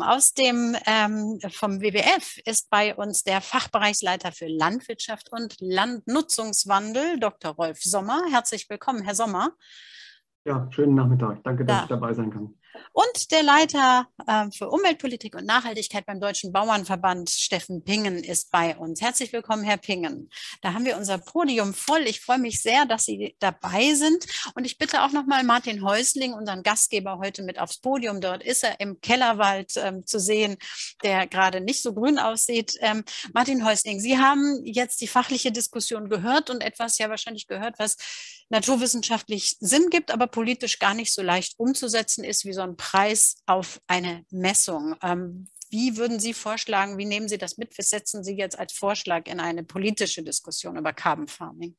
Vom WWF ist bei uns der Fachbereichsleiter für Landwirtschaft und Landnutzungswandel, Dr. Rolf Sommer. Herzlich willkommen, Herr Sommer. Ja, schönen Nachmittag. Danke, dass ich dabei sein kann. Und der Leiter für Umweltpolitik und Nachhaltigkeit beim Deutschen Bauernverband, Steffen Pingen, ist bei uns. Herzlich willkommen, Herr Pingen. Da haben wir unser Podium voll. Ich freue mich sehr, dass Sie dabei sind. Und ich bitte auch nochmal Martin Häusling, unseren Gastgeber, heute mit aufs Podium. Dort ist er im Kellerwald zu sehen, der gerade nicht so grün aussieht. Martin Häusling, Sie haben jetzt die fachliche Diskussion gehört und etwas ja wahrscheinlich gehört, was naturwissenschaftlich Sinn gibt, aber politisch gar nicht so leicht umzusetzen ist, wie so ein Preis auf eine Messung. Wie würden Sie vorschlagen, wie nehmen Sie das mit? Was setzen Sie jetzt als Vorschlag in eine politische Diskussion über Carbon Farming?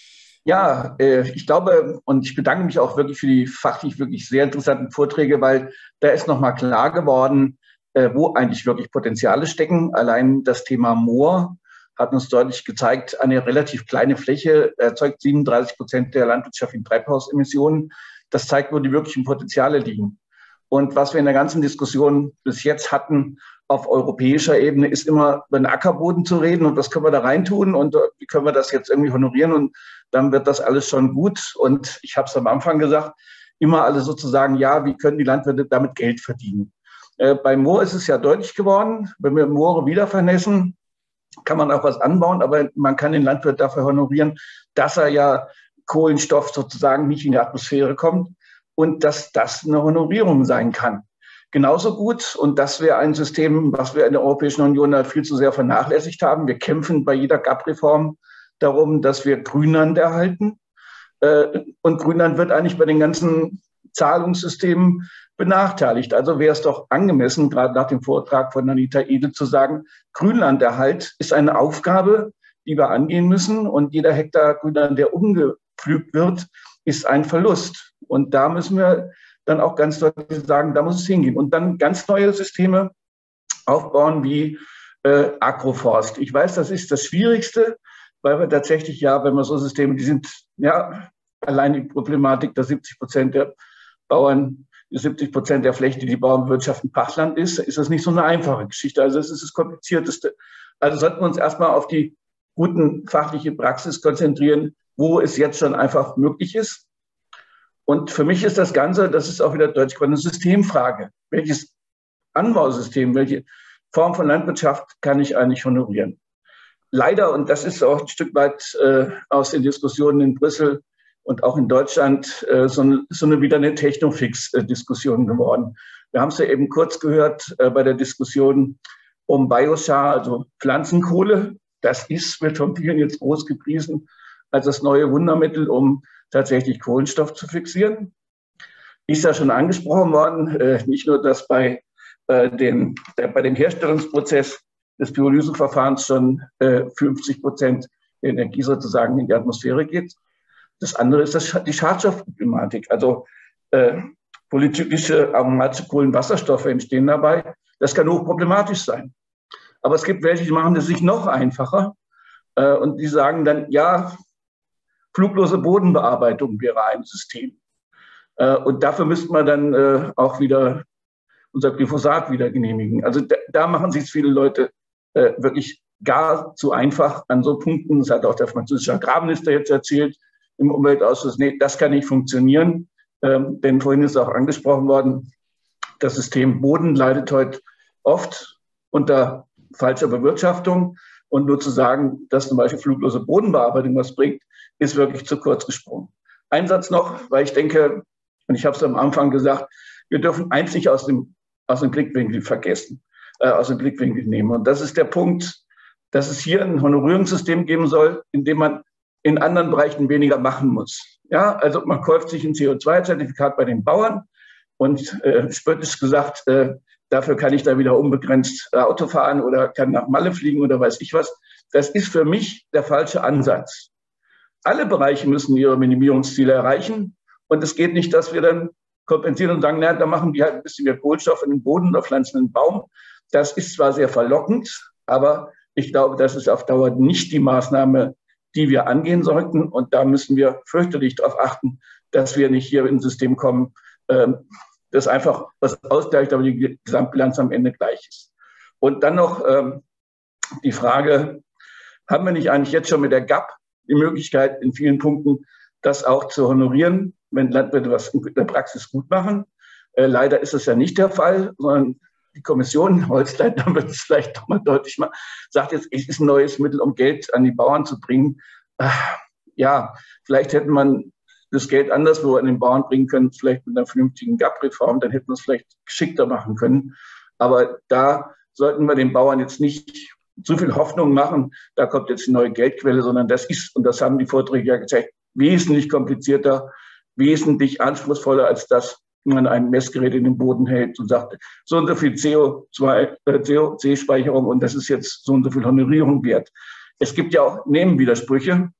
Ja, ich glaube, und ich bedanke mich auch wirklich für die fachlich wirklich sehr interessanten Vorträge, weil da ist nochmal klar geworden, wo eigentlich wirklich Potenziale stecken. Allein das Thema Moor hat uns deutlich gezeigt, eine relativ kleine Fläche erzeugt 37% der landwirtschaftlichen Treibhausemissionen. Das zeigt, wo die wirklichen Potenziale liegen. Und was wir in der ganzen Diskussion bis jetzt hatten auf europäischer Ebene, ist immer über den Ackerboden zu reden und was können wir da reintun und wie können wir das jetzt irgendwie honorieren und dann wird das alles schon gut. Und ich habe es am Anfang gesagt, immer alle sozusagen, ja, wie können die Landwirte damit Geld verdienen? Bei Moor ist es ja deutlich geworden, wenn wir Moore wieder vernässen, kann man auch was anbauen, aber man kann den Landwirt dafür honorieren, dass er ja Kohlenstoff sozusagen nicht in die Atmosphäre kommt und dass das eine Honorierung sein kann. Genauso gut, und das wäre ein System, was wir in der Europäischen Union halt viel zu sehr vernachlässigt haben. Wir kämpfen bei jeder GAP-Reform darum, dass wir Grünland erhalten. Und Grünland wird eigentlich bei den ganzen Zahlungssystemen benachteiligt. Also wäre es doch angemessen, gerade nach dem Vortrag von Anita Edel zu sagen, Grünlanderhalt ist eine Aufgabe, die wir angehen müssen. Und jeder Hektar Grünland, der umgepflügt wird, ist ein Verlust. Und da müssen wir dann auch ganz deutlich sagen, da muss es hingehen. Und dann ganz neue Systeme aufbauen wie Agroforst. Ich weiß, das ist das Schwierigste, weil wir tatsächlich, ja, wenn wir so Systeme, die sind, ja, allein die Problematik, dass 70% der Bauern, 70% der Fläche, die die Bauern bewirtschaften, Pachtland ist das nicht so eine einfache Geschichte. Also es ist das Komplizierteste. Also sollten wir uns erstmal auf die guten fachliche Praxis konzentrieren, wo es jetzt schon einfach möglich ist. Und für mich ist das Ganze, das ist auch wieder deutlich geworden, eine Systemfrage. Welches Anbausystem, welche Form von Landwirtschaft kann ich eigentlich honorieren? Leider, und das ist auch ein Stück weit aus den Diskussionen in Brüssel und auch in Deutschland so wieder eine Technofix-Diskussion geworden. Wir haben es ja eben kurz gehört bei der Diskussion um Biochar, also Pflanzenkohle. Das wird von vielen jetzt groß gepriesen als das neue Wundermittel, um tatsächlich Kohlenstoff zu fixieren. Ist ja schon angesprochen worden, nicht nur, dass bei dem Herstellungsprozess des Pyrolyseverfahrens schon 50% der Energie sozusagen in die Atmosphäre geht. Das andere ist die Schadstoffproblematik. Also polyzyklische aromatische Kohlenwasserstoffe entstehen dabei. Das kann hochproblematisch sein. Aber es gibt welche, die machen es sich noch einfacher und die sagen dann, ja, fluglose Bodenbearbeitung wäre ein System. Und dafür müsste man dann auch wieder unser Glyphosat wieder genehmigen. Also da machen sich viele Leute wirklich gar zu einfach an so Punkten. Das hat auch der französische Agrarminister jetzt erzählt im Umweltausschuss. Nee, das kann nicht funktionieren. Denn vorhin ist auch angesprochen worden, das System Boden leidet heute oft unter falscher Bewirtschaftung. Und nur zu sagen, dass zum Beispiel fluglose Bodenbearbeitung was bringt, ist wirklich zu kurz gesprungen. Ein Satz noch, weil ich denke, und ich habe es am Anfang gesagt, wir dürfen eins nicht aus dem Blickwinkel vergessen, aus dem Blickwinkel nehmen. Und das ist der Punkt, dass es hier ein Honorierungssystem geben soll, in dem man in anderen Bereichen weniger machen muss. Ja, also man kauft sich ein CO2-Zertifikat bei den Bauern und spöttisch gesagt, dafür kann ich da wieder unbegrenzt Auto fahren oder kann nach Malle fliegen oder weiß ich was. Das ist für mich der falsche Ansatz. Alle Bereiche müssen ihre Minimierungsziele erreichen. Und es geht nicht, dass wir dann kompensieren und sagen, na, da machen die halt ein bisschen mehr Kohlenstoff in den Boden oder pflanzen einen Baum. Das ist zwar sehr verlockend, aber ich glaube, das ist auf Dauer nicht die Maßnahme, die wir angehen sollten. Und da müssen wir fürchterlich darauf achten, dass wir nicht hier in ein System kommen, das einfach was ausgleicht, aber die Gesamtbilanz am Ende gleich ist. Und dann noch die Frage, haben wir nicht eigentlich jetzt schon mit der GAP die Möglichkeit, in vielen Punkten das auch zu honorieren, wenn Landwirte was in der Praxis gut machen? Leider ist es ja nicht der Fall, sondern die Kommission, Holzleitner wird es vielleicht doch mal deutlich machen, sagt jetzt, es ist ein neues Mittel, um Geld an die Bauern zu bringen. Ja, vielleicht hätte man das Geld anderswo an den Bauern bringen können, vielleicht mit einer vernünftigen GAP-Reform, dann hätten wir es vielleicht geschickter machen können. Aber da sollten wir den Bauern jetzt nicht zu viel Hoffnung machen, da kommt jetzt eine neue Geldquelle, sondern das ist, und das haben die Vorträge ja gezeigt, wesentlich komplizierter, wesentlich anspruchsvoller als das, wenn man ein Messgerät in den Boden hält und sagt, so und so viel CO2-Speicherung und das ist jetzt so und so viel Honorierung wert. Es gibt ja auch Nebenwidersprüche.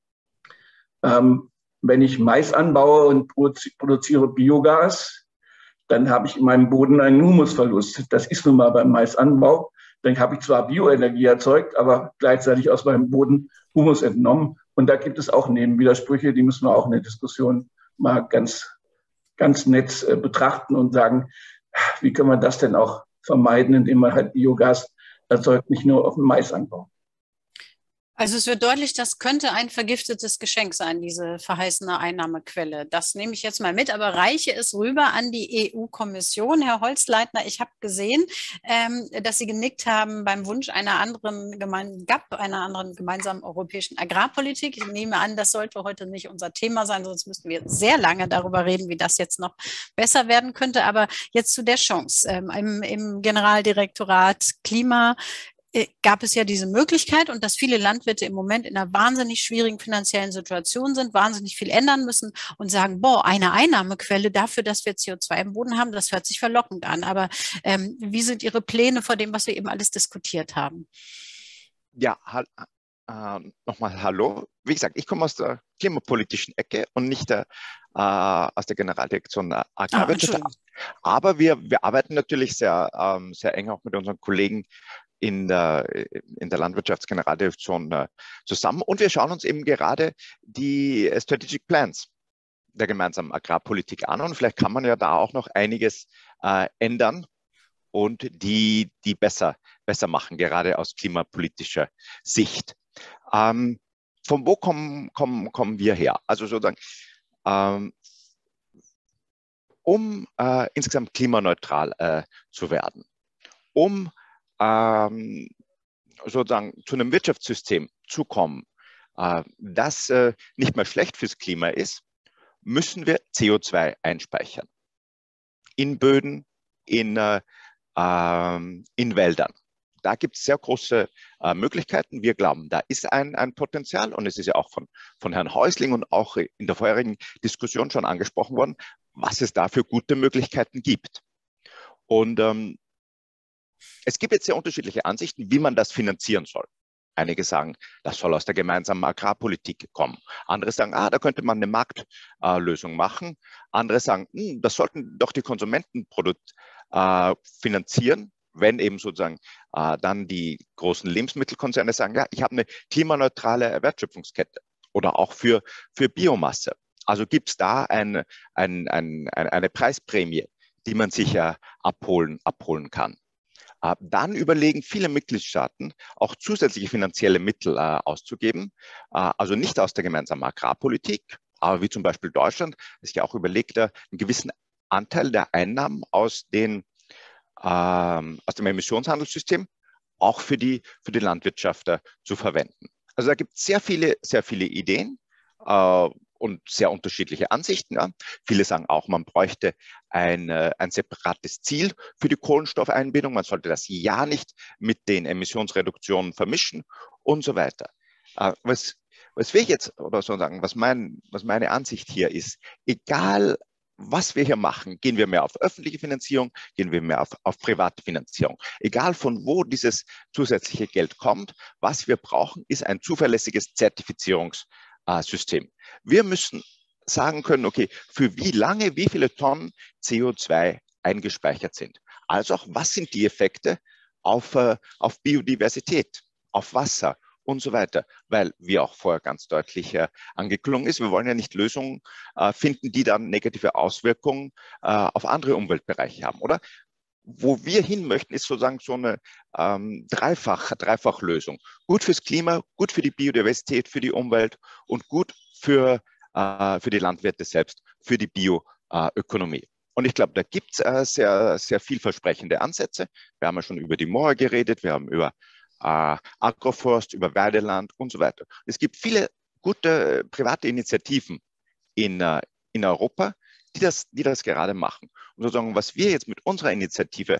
Wenn ich Mais anbaue und produziere Biogas, dann habe ich in meinem Boden einen Humusverlust. Das ist nun mal beim Maisanbau. Dann habe ich zwar Bioenergie erzeugt, aber gleichzeitig aus meinem Boden Humus entnommen. Und da gibt es auch Nebenwidersprüche, die müssen wir auch in der Diskussion mal ganz nett betrachten und sagen, wie können wir das denn auch vermeiden, indem man halt Biogas erzeugt, nicht nur auf dem Maisanbau. Also es wird deutlich, das könnte ein vergiftetes Geschenk sein, diese verheißene Einnahmequelle. Das nehme ich jetzt mal mit, aber reiche es rüber an die EU-Kommission. Herr Holzleitner, ich habe gesehen, dass Sie genickt haben beim Wunsch einer anderen GAP, einer anderen gemeinsamen europäischen Agrarpolitik. Ich nehme an, das sollte heute nicht unser Thema sein, sonst müssten wir sehr lange darüber reden, wie das jetzt noch besser werden könnte. Aber jetzt zu der Chance. Im Generaldirektorat Klima gab es ja diese Möglichkeit und dass viele Landwirte im Moment in einer wahnsinnig schwierigen finanziellen Situation sind, wahnsinnig viel ändern müssen und sagen, boah, eine Einnahmequelle dafür, dass wir CO2 im Boden haben, das hört sich verlockend an. Aber wie sind Ihre Pläne vor dem, was wir eben alles diskutiert haben? Ja, nochmal hallo. Wie gesagt, ich komme aus der klimapolitischen Ecke und nicht aus der Generaldirektion Agrarwirtschaft. Aber wir arbeiten natürlich sehr eng auch mit unseren Kollegen in der Landwirtschaftsgeneraldirektion zusammen. Und wir schauen uns eben gerade die Strategic Plans der gemeinsamen Agrarpolitik an. Und vielleicht kann man ja da auch noch einiges ändern und die besser machen, gerade aus klimapolitischer Sicht. Von wo kommen wir her? Also sozusagen, um insgesamt klimaneutral zu werden, um sozusagen zu einem Wirtschaftssystem zu kommen, das nicht mehr schlecht fürs Klima ist, müssen wir CO2 einspeichern. In Böden, in Wäldern. Da gibt es sehr große Möglichkeiten. Wir glauben, da ist ein Potenzial und es ist ja auch von Herrn Häusling und auch in der vorherigen Diskussion schon angesprochen worden, was es da für gute Möglichkeiten gibt. Und es gibt jetzt sehr unterschiedliche Ansichten, wie man das finanzieren soll. Einige sagen, das soll aus der gemeinsamen Agrarpolitik kommen. Andere sagen, da könnte man eine Marktlösung machen. Andere sagen, das sollten doch die Konsumenten finanzieren, wenn eben sozusagen dann die großen Lebensmittelkonzerne sagen, ja, ich habe eine klimaneutrale Wertschöpfungskette oder auch für Biomasse. Also gibt es da eine Preisprämie, die man sicher abholen kann. Dann überlegen viele Mitgliedstaaten, auch zusätzliche finanzielle Mittel auszugeben, also nicht aus der gemeinsamen Agrarpolitik, aber wie zum Beispiel Deutschland, das sich ja auch überlegt, einen gewissen Anteil der Einnahmen aus dem Emissionshandelssystem auch für die Landwirtschaft zu verwenden. Also da gibt es sehr viele Ideen und sehr unterschiedliche Ansichten. Ja. Viele sagen auch, man bräuchte ein separates Ziel für die Kohlenstoffeinbindung. Man sollte das ja nicht mit den Emissionsreduktionen vermischen und so weiter. Was wir jetzt, oder sozusagen, was meine Ansicht hier ist, egal was wir hier machen, gehen wir mehr auf öffentliche Finanzierung, gehen wir mehr auf private Finanzierung. Egal von wo dieses zusätzliche Geld kommt, was wir brauchen, ist ein zuverlässiges Zertifizierungssystem. Wir müssen sagen können, okay, für wie lange, wie viele Tonnen CO2 eingespeichert sind. Also auch, was sind die Effekte auf Biodiversität, auf Wasser und so weiter, weil, wie auch vorher ganz deutlich angeklungen ist, wir wollen ja nicht Lösungen finden, die dann negative Auswirkungen auf andere Umweltbereiche haben, oder? Wo wir hin möchten, ist sozusagen so eine Dreifachlösung. Gut fürs Klima, gut für die Biodiversität, für die Umwelt und gut für die Landwirte selbst, für die Bioökonomie. Und ich glaube, da gibt es sehr, sehr vielversprechende Ansätze. Wir haben ja schon über die Moore geredet, wir haben über Agroforst, über Weideland und so weiter. Es gibt viele gute private Initiativen in Europa, die das gerade machen. Und sozusagen, was wir jetzt mit unserer Initiative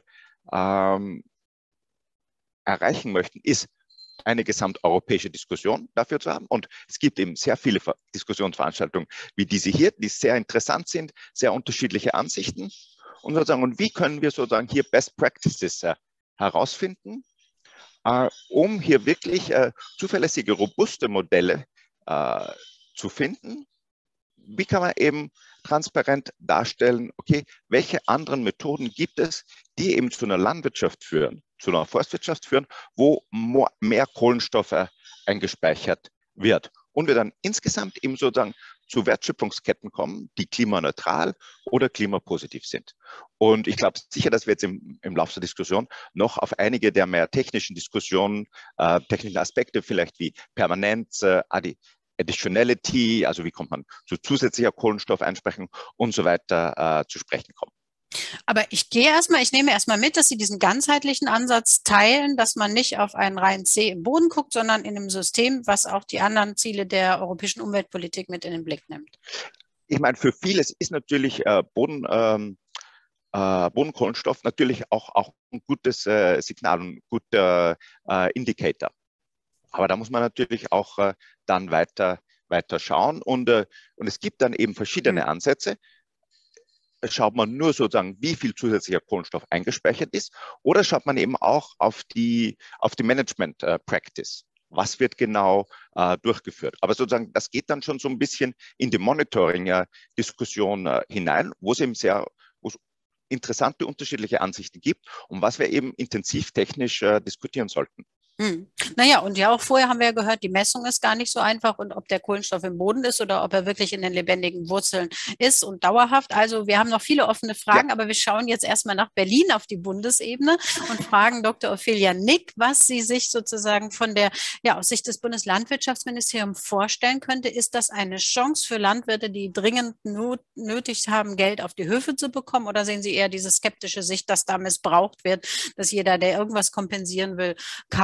erreichen möchten, ist eine gesamteuropäische Diskussion dafür zu haben. Und es gibt eben sehr viele Diskussionsveranstaltungen wie diese hier, die sehr interessant sind, sehr unterschiedliche Ansichten. Und sozusagen, und wie können wir sozusagen hier Best Practices herausfinden, um hier wirklich zuverlässige, robuste Modelle zu finden. Wie kann man eben transparent darstellen, okay, welche anderen Methoden gibt es, die eben zu einer Landwirtschaft führen, zu einer Forstwirtschaft führen, wo mehr Kohlenstoff eingespeichert wird. Und wir dann insgesamt eben sozusagen zu Wertschöpfungsketten kommen, die klimaneutral oder klimapositiv sind. Und ich glaube sicher, dass wir jetzt im Laufe der Diskussion noch auf einige der mehr technischen Diskussionen, technischen Aspekte vielleicht wie Permanenz, Additionality, also wie kommt man zu zusätzlicher Kohlenstoffeinsprechung und so weiter zu sprechen kommen. Aber ich nehme erstmal mit, dass Sie diesen ganzheitlichen Ansatz teilen, dass man nicht auf einen reinen C im Boden guckt, sondern in einem System, was auch die anderen Ziele der europäischen Umweltpolitik mit in den Blick nimmt. Ich meine, für vieles ist natürlich Bodenkohlenstoff natürlich auch ein gutes Signal, ein guter Indicator. Aber da muss man natürlich auch dann weiter schauen. Und es gibt dann eben verschiedene Ansätze. Schaut man nur sozusagen, wie viel zusätzlicher Kohlenstoff eingespeichert ist, oder schaut man eben auch auf die Management Practice. Was wird genau durchgeführt? Aber sozusagen, das geht dann schon so ein bisschen in die Monitoring-Diskussion hinein, wo es interessante unterschiedliche Ansichten gibt und was wir eben intensiv technisch diskutieren sollten. Naja, und ja, auch vorher haben wir ja gehört, die Messung ist gar nicht so einfach und ob der Kohlenstoff im Boden ist oder ob er wirklich in den lebendigen Wurzeln ist und dauerhaft. Also wir haben noch viele offene Fragen, ja. Aber wir schauen jetzt erstmal nach Berlin auf die Bundesebene und fragen Dr. Ophelia Nick, was sie sich sozusagen aus Sicht des Bundeslandwirtschaftsministeriums vorstellen könnte. Ist das eine Chance für Landwirte, die dringend nötig haben, Geld auf die Höfe zu bekommen, oder sehen Sie eher diese skeptische Sicht, dass da missbraucht wird, dass jeder, der irgendwas kompensieren will,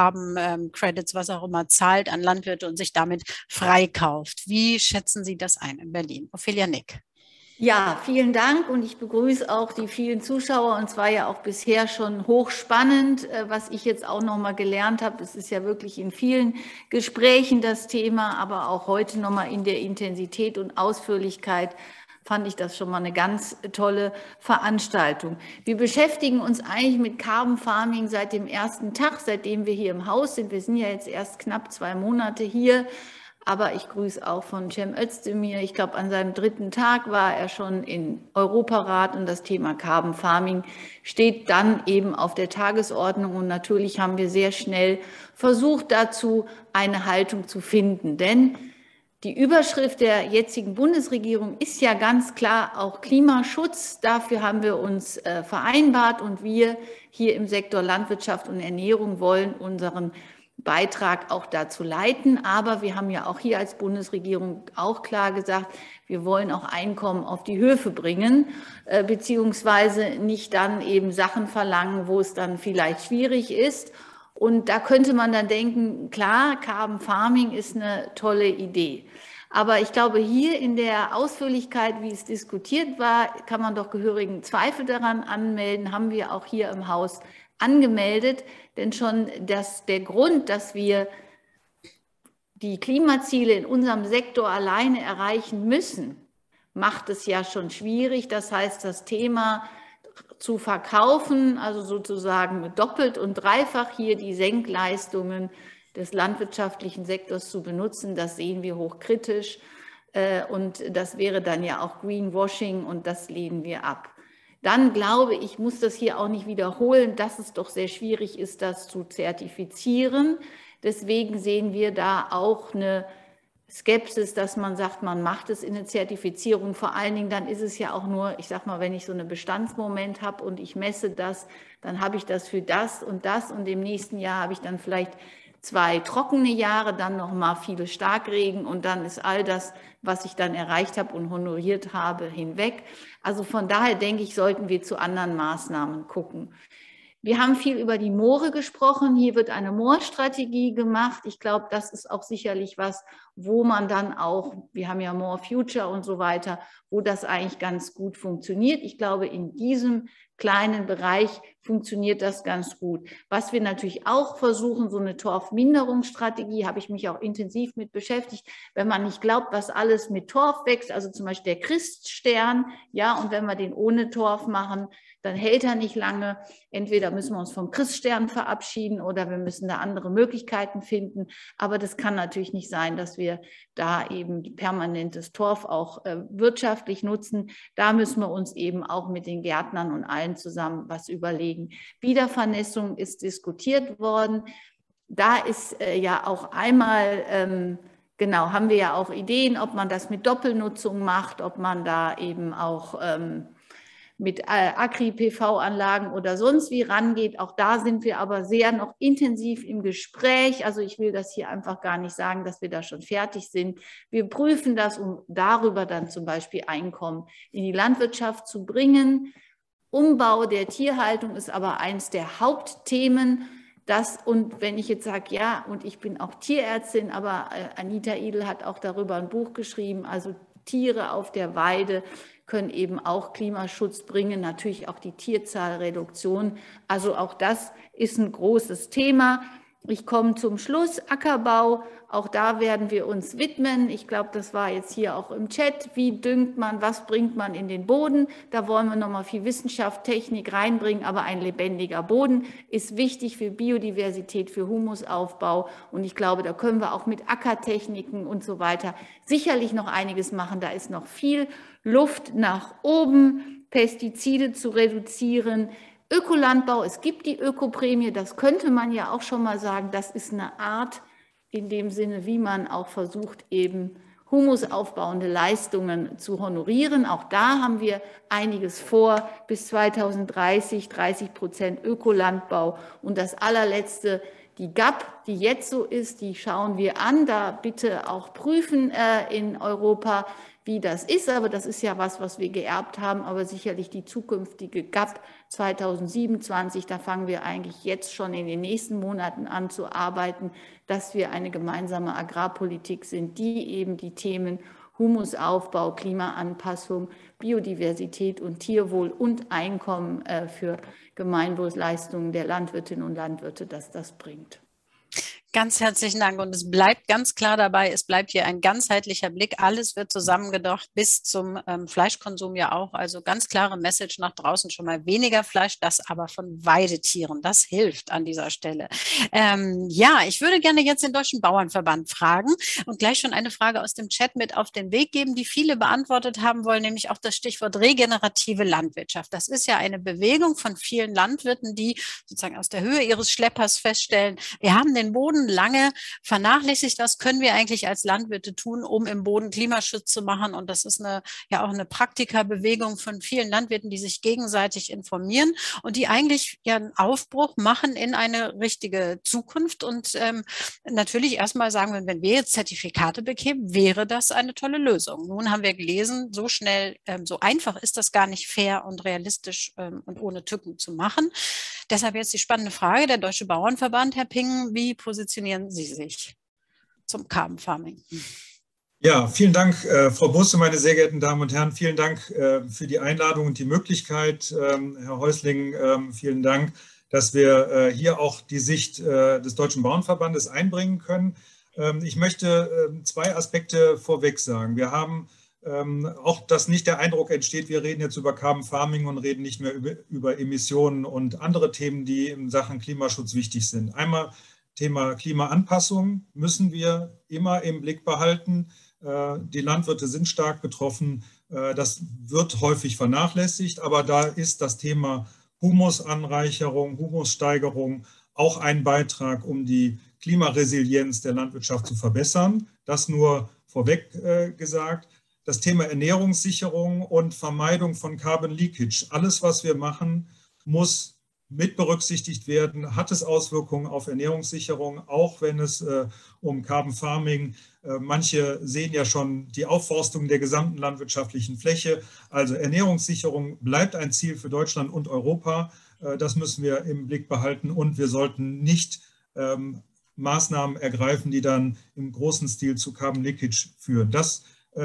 Credits, was auch immer, zahlt an Landwirte und sich damit freikauft? Wie schätzen Sie das ein in Berlin? Ophelia Nick. Ja, vielen Dank und ich begrüße auch die vielen Zuschauer, und es war ja auch bisher schon hochspannend, was ich jetzt auch noch mal gelernt habe. Es ist ja wirklich in vielen Gesprächen das Thema, aber auch heute noch mal in der Intensität und Ausführlichkeit fand ich das schon mal eine ganz tolle Veranstaltung. Wir beschäftigen uns eigentlich mit Carbon Farming seit dem ersten Tag, seitdem wir hier im Haus sind. Wir sind ja jetzt erst knapp 2 Monate hier, aber ich grüße auch von Cem Özdemir. Ich glaube, an seinem 3. Tag war er schon im Europarat und das Thema Carbon Farming steht dann eben auf der Tagesordnung. Und natürlich haben wir sehr schnell versucht, dazu eine Haltung zu finden, denn die Überschrift der jetzigen Bundesregierung ist ja ganz klar auch Klimaschutz. Dafür haben wir uns vereinbart und wir hier im Sektor Landwirtschaft und Ernährung wollen unseren Beitrag auch dazu leiten. Aber wir haben ja auch hier als Bundesregierung auch klar gesagt, wir wollen auch Einkommen auf die Höfe bringen, beziehungsweise nicht dann eben Sachen verlangen, wo es dann vielleicht schwierig ist. Und da könnte man dann denken, klar, Carbon Farming ist eine tolle Idee. Aber ich glaube, hier in der Ausführlichkeit, wie es diskutiert war, kann man doch gehörigen Zweifel daran anmelden, haben wir auch hier im Haus angemeldet. Denn schon der Grund, dass wir die Klimaziele in unserem Sektor alleine erreichen müssen, macht es ja schon schwierig. Das heißt, das Thema zu verkaufen, also sozusagen doppelt und dreifach hier die Senkleistungen des landwirtschaftlichen Sektors zu benutzen, das sehen wir hochkritisch. Und das wäre dann ja auch Greenwashing und das lehnen wir ab. Dann glaube ich, muss das hier auch nicht wiederholen, dass es doch sehr schwierig ist, das zu zertifizieren. Deswegen sehen wir da auch eine Skepsis, dass man sagt, man macht es in eine Zertifizierung. Vor allen Dingen, dann ist es ja auch nur, ich sag mal, wenn ich so einen Bestandsmoment habe und ich messe das, dann habe ich das für das und im nächsten Jahr habe ich dann vielleicht 2 trockene Jahre, dann nochmal viele Starkregen und dann ist all das, was ich dann erreicht habe und honoriert habe, hinweg. Also von daher denke ich, sollten wir zu anderen Maßnahmen gucken. Wir haben viel über die Moore gesprochen. Hier wird eine Moorstrategie gemacht. Ich glaube, das ist auch sicherlich was, wo man dann auch, wir haben ja More Future und so weiter, wo das eigentlich ganz gut funktioniert. Ich glaube, in diesem kleinen Bereich funktioniert das ganz gut. Was wir natürlich auch versuchen, so eine Torfminderungsstrategie, habe ich mich auch intensiv mit beschäftigt. Wenn man nicht glaubt, was alles mit Torf wächst, also zum Beispiel der Christstern, ja, und wenn wir den ohne Torf machen, dann hält er nicht lange. Entweder müssen wir uns vom Christstern verabschieden oder wir müssen da andere Möglichkeiten finden. Aber das kann natürlich nicht sein, dass wir da eben permanentes Torf auch wirtschaftlich nutzen. Da müssen wir uns eben auch mit den Gärtnern und allen zusammen was überlegen. Wiedervernässung ist diskutiert worden. Da ist ja auch einmal, genau, haben wir ja auch Ideen, ob man das mit Doppelnutzung macht, ob man da eben auch mit Agri-PV-Anlagen oder sonst wie rangeht. Auch da sind wir aber sehr noch intensiv im Gespräch. Also ich will das hier einfach gar nicht sagen, dass wir da schon fertig sind. Wir prüfen das, um darüber dann zum Beispiel Einkommen in die Landwirtschaft zu bringen. Umbau der Tierhaltung ist aber eins der Hauptthemen. Und wenn ich jetzt sage, ja, und ich bin auch Tierärztin, aber Anita Idel hat auch darüber ein Buch geschrieben, also Tiere auf der Weide können eben auch Klimaschutz bringen, natürlich auch die Tierzahlreduktion. Also auch das ist ein großes Thema. Ich komme zum Schluss, Ackerbau, auch da werden wir uns widmen. Ich glaube, das war jetzt hier auch im Chat. Wie düngt man, was bringt man in den Boden? Da wollen wir nochmal viel Wissenschaft, Technik reinbringen, aber ein lebendiger Boden ist wichtig für Biodiversität, für Humusaufbau. Und ich glaube, da können wir auch mit Ackertechniken und so weiter sicherlich noch einiges machen. Da ist noch viel Luft nach oben, Pestizide zu reduzieren, Ökolandbau, es gibt die Ökoprämie, das könnte man ja auch schon mal sagen, das ist eine Art in dem Sinne, wie man auch versucht, eben humusaufbauende Leistungen zu honorieren. Auch da haben wir einiges vor, bis 2030, 30% Ökolandbau. Und das allerletzte, die GAP, die jetzt so ist, die schauen wir an, da bitte auch prüfen in Europa, wie das ist, aber das ist ja was wir geerbt haben, aber sicherlich die zukünftige GAP 2027, da fangen wir eigentlich jetzt schon in den nächsten Monaten an zu arbeiten, dass wir eine gemeinsame Agrarpolitik sind, die eben die Themen Humusaufbau, Klimaanpassung, Biodiversität und Tierwohl und Einkommen für Gemeinwohlleistungen der Landwirtinnen und Landwirte, dass das bringt. Ganz herzlichen Dank und es bleibt ganz klar dabei, es bleibt hier ein ganzheitlicher Blick, alles wird zusammengedacht bis zum Fleischkonsum ja auch, also ganz klare Message nach draußen, schon mal weniger Fleisch, das aber von Weidetieren, das hilft an dieser Stelle. Ja, ich würde gerne jetzt den Deutschen Bauernverband fragen und gleich schon eine Frage aus dem Chat mit auf den Weg geben, die viele beantwortet haben wollen, nämlich auch das Stichwort regenerative Landwirtschaft. Das ist ja eine Bewegung von vielen Landwirten, die sozusagen aus der Höhe ihres Schleppers feststellen, wir haben den Boden lange vernachlässigt. Was können wir eigentlich als Landwirte tun, um im Boden Klimaschutz zu machen? Und das ist ja auch eine Praktikerbewegung von vielen Landwirten, die sich gegenseitig informieren und die eigentlich ja einen Aufbruch machen in eine richtige Zukunft. Und natürlich erstmal sagen wir, wenn wir jetzt Zertifikate bekämen, wäre das eine tolle Lösung. Nun haben wir gelesen, so schnell, so einfach ist das gar nicht fair und realistisch und ohne Tücken zu machen. Deshalb jetzt die spannende Frage, der Deutsche Bauernverband, Herr Ping, wie positionieren Sie sich zum Carbon Farming? Ja, vielen Dank, Frau Busse, meine sehr geehrten Damen und Herren. Vielen Dank für die Einladung und die Möglichkeit. Herr Häusling, vielen Dank, dass wir hier auch die Sicht des Deutschen Bauernverbandes einbringen können. Ich möchte zwei Aspekte vorweg sagen. Wir haben auch, dass nicht der Eindruck entsteht, wir reden jetzt über Carbon Farming und reden nicht mehr über Emissionen und andere Themen, die in Sachen Klimaschutz wichtig sind. Einmal Thema Klimaanpassung müssen wir immer im Blick behalten. Die Landwirte sind stark betroffen. Das wird häufig vernachlässigt, aber da ist das Thema Humusanreicherung, Humussteigerung auch ein Beitrag, um die Klimaresilienz der Landwirtschaft zu verbessern. Das nur vorweg gesagt. Das Thema Ernährungssicherung und Vermeidung von Carbon Leakage. Alles, was wir machen, muss mit berücksichtigt werden, hat es Auswirkungen auf Ernährungssicherung, auch wenn es um Carbon Farming, manche sehen ja schon die Aufforstung der gesamten landwirtschaftlichen Fläche. Also Ernährungssicherung bleibt ein Ziel für Deutschland und Europa. Das müssen wir im Blick behalten und wir sollten nicht Maßnahmen ergreifen, die dann im großen Stil zu Carbon Leakage führen. Das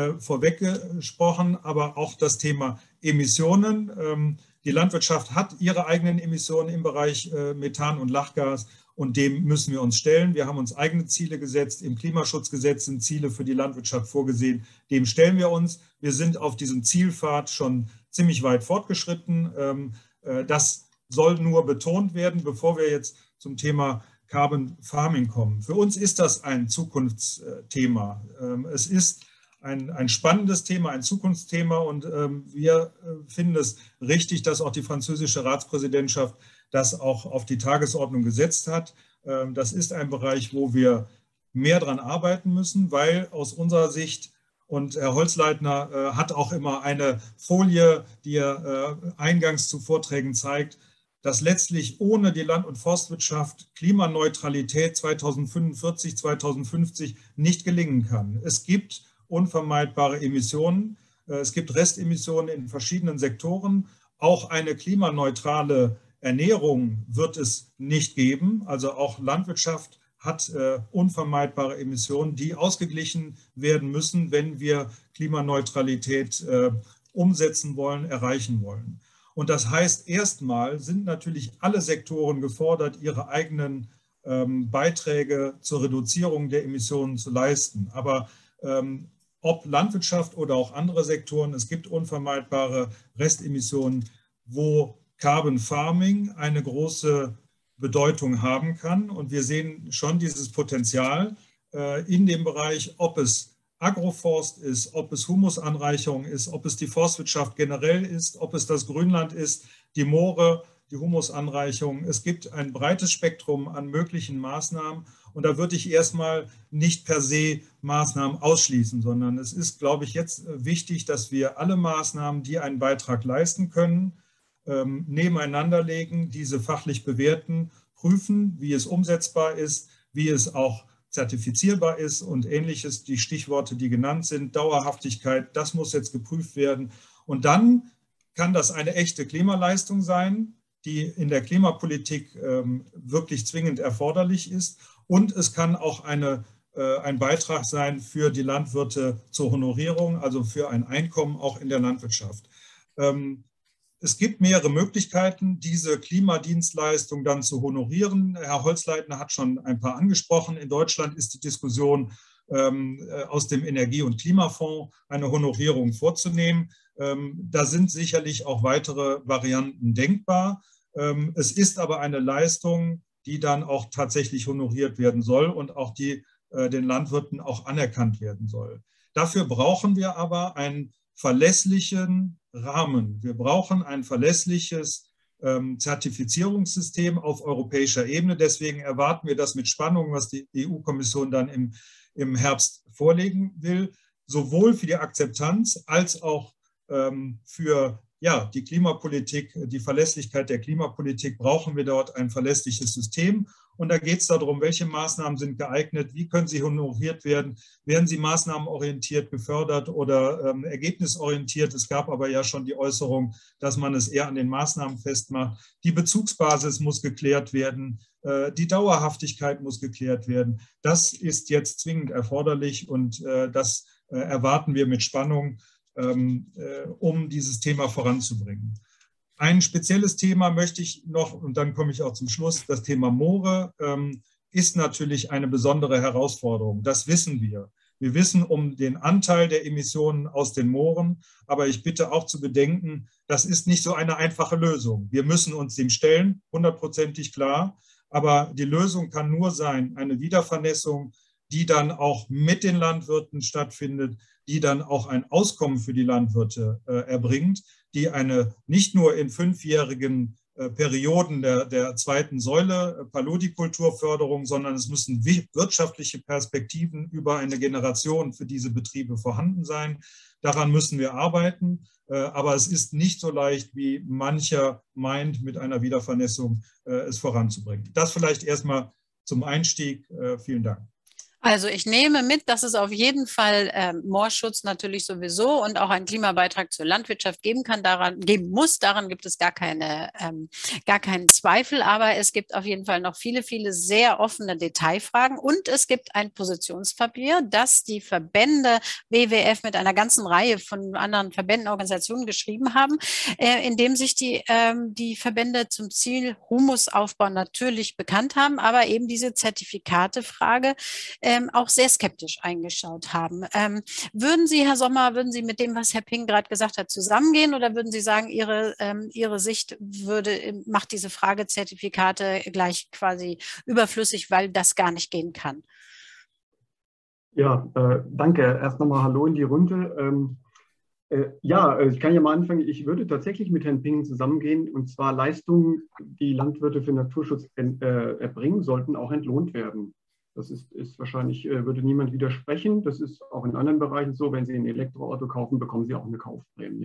vorweggesprochen, aber auch das Thema Emissionen. Die Landwirtschaft hat ihre eigenen Emissionen im Bereich Methan und Lachgas und dem müssen wir uns stellen. Wir haben uns eigene Ziele gesetzt. Im Klimaschutzgesetz sind Ziele für die Landwirtschaft vorgesehen. Dem stellen wir uns. Wir sind auf diesem Zielpfad schon ziemlich weit fortgeschritten. Das soll nur betont werden, bevor wir jetzt zum Thema Carbon Farming kommen. Für uns ist das ein Zukunftsthema. Es ist ein spannendes Thema, ein Zukunftsthema und wir finden es richtig, dass auch die französische Ratspräsidentschaft das auch auf die Tagesordnung gesetzt hat. Das ist ein Bereich, wo wir mehr dran arbeiten müssen, weil aus unserer Sicht, und Herr Holzleitner hat auch immer eine Folie, die er eingangs zu Vorträgen zeigt, dass letztlich ohne die Land- und Forstwirtschaft Klimaneutralität 2045, 2050 nicht gelingen kann. Es gibt unvermeidbare Emissionen. Es gibt Restemissionen in verschiedenen Sektoren. Auch eine klimaneutrale Ernährung wird es nicht geben. Also auch Landwirtschaft hat unvermeidbare Emissionen, die ausgeglichen werden müssen, wenn wir Klimaneutralität umsetzen wollen, erreichen wollen. Und das heißt, erstmal sind natürlich alle Sektoren gefordert, ihre eigenen Beiträge zur Reduzierung der Emissionen zu leisten. Aber ob Landwirtschaft oder auch andere Sektoren, es gibt unvermeidbare Restemissionen, wo Carbon Farming eine große Bedeutung haben kann. Und wir sehen schon dieses Potenzial in dem Bereich, ob es Agroforst ist, ob es Humusanreicherung ist, ob es die Forstwirtschaft generell ist, ob es das Grünland ist, die Moore, die Humusanreicherung. Es gibt ein breites Spektrum an möglichen Maßnahmen. Und da würde ich erstmal nicht per se Maßnahmen ausschließen, sondern es ist, glaube ich, jetzt wichtig, dass wir alle Maßnahmen, die einen Beitrag leisten können, nebeneinander legen, diese fachlich bewerten, prüfen, wie es umsetzbar ist, wie es auch zertifizierbar ist und Ähnliches. Die Stichworte, die genannt sind, Dauerhaftigkeit, das muss jetzt geprüft werden. Und dann kann das eine echte Klimaleistung sein, die in der Klimapolitik wirklich zwingend erforderlich ist. Und es kann auch ein Beitrag sein für die Landwirte zur Honorierung, also für ein Einkommen auch in der Landwirtschaft. Es gibt mehrere Möglichkeiten, diese Klimadienstleistung dann zu honorieren. Herr Holzleitner hat schon ein paar angesprochen. In Deutschland ist die Diskussion aus dem Energie- und Klimafonds eine Honorierung vorzunehmen. Da sind sicherlich auch weitere Varianten denkbar. Es ist aber eine Leistung, die dann auch tatsächlich honoriert werden soll und auch die den Landwirten auch anerkannt werden soll. Dafür brauchen wir aber einen verlässlichen Rahmen. Wir brauchen ein verlässliches Zertifizierungssystem auf europäischer Ebene. Deswegen erwarten wir das mit Spannung, was die EU-Kommission dann im Herbst vorlegen will, sowohl für die Akzeptanz als auch für ja, die Klimapolitik, die Verlässlichkeit der Klimapolitik, brauchen wir dort ein verlässliches System. Und da geht es darum, welche Maßnahmen sind geeignet, wie können sie honoriert werden, werden sie maßnahmenorientiert gefördert oder ergebnisorientiert. Es gab aber ja schon die Äußerung, dass man es eher an den Maßnahmen festmacht. Die Bezugsbasis muss geklärt werden, die Dauerhaftigkeit muss geklärt werden. Das ist jetzt zwingend erforderlich und das erwarten wir mit Spannung, um dieses Thema voranzubringen. Ein spezielles Thema möchte ich noch, und dann komme ich auch zum Schluss, das Thema Moore ist natürlich eine besondere Herausforderung. Das wissen wir. Wir wissen um den Anteil der Emissionen aus den Mooren, aber ich bitte auch zu bedenken, das ist nicht so eine einfache Lösung. Wir müssen uns dem stellen, 100%ig klar, aber die Lösung kann nur sein, eine Wiedervernässung, die dann auch mit den Landwirten stattfindet, die dann auch ein Auskommen für die Landwirte erbringt, die eine nicht nur in 5-jährigen Perioden der zweiten Säule, Paludikulturförderung, sondern es müssen wirtschaftliche Perspektiven über eine Generation für diese Betriebe vorhanden sein. Daran müssen wir arbeiten, aber es ist nicht so leicht, wie mancher meint, mit einer Wiedervernässung es voranzubringen. Das vielleicht erstmal zum Einstieg. Vielen Dank. Also ich nehme mit, dass es auf jeden Fall Moorschutz natürlich sowieso und auch einen Klimabeitrag zur Landwirtschaft geben muss. Daran gibt es gar keinen Zweifel. Aber es gibt auf jeden Fall noch viele, viele sehr offene Detailfragen. Und es gibt ein Positionspapier, das die Verbände WWF mit einer ganzen Reihe von anderen Verbänden, Organisationen geschrieben haben, in dem sich die Verbände zum Ziel Humusaufbau natürlich bekannt haben, aber eben diese Zertifikatefrage auch sehr skeptisch eingeschaut haben. Würden Sie, Herr Sommer, mit dem, was Herr Ping gerade gesagt hat, zusammengehen oder würden Sie sagen, Ihre Sicht macht diese Frage Zertifikate gleich quasi überflüssig, weil das gar nicht gehen kann? Ja, danke. Erst nochmal Hallo in die Runde. Ich kann ja mal anfangen. Ich würde tatsächlich mit Herrn Ping zusammengehen, und zwar Leistungen, die Landwirte für Naturschutz erbringen, sollten auch entlohnt werden. Das ist wahrscheinlich, würde niemand widersprechen. Das ist auch in anderen Bereichen so. Wenn Sie ein Elektroauto kaufen, bekommen Sie auch eine Kaufprämie.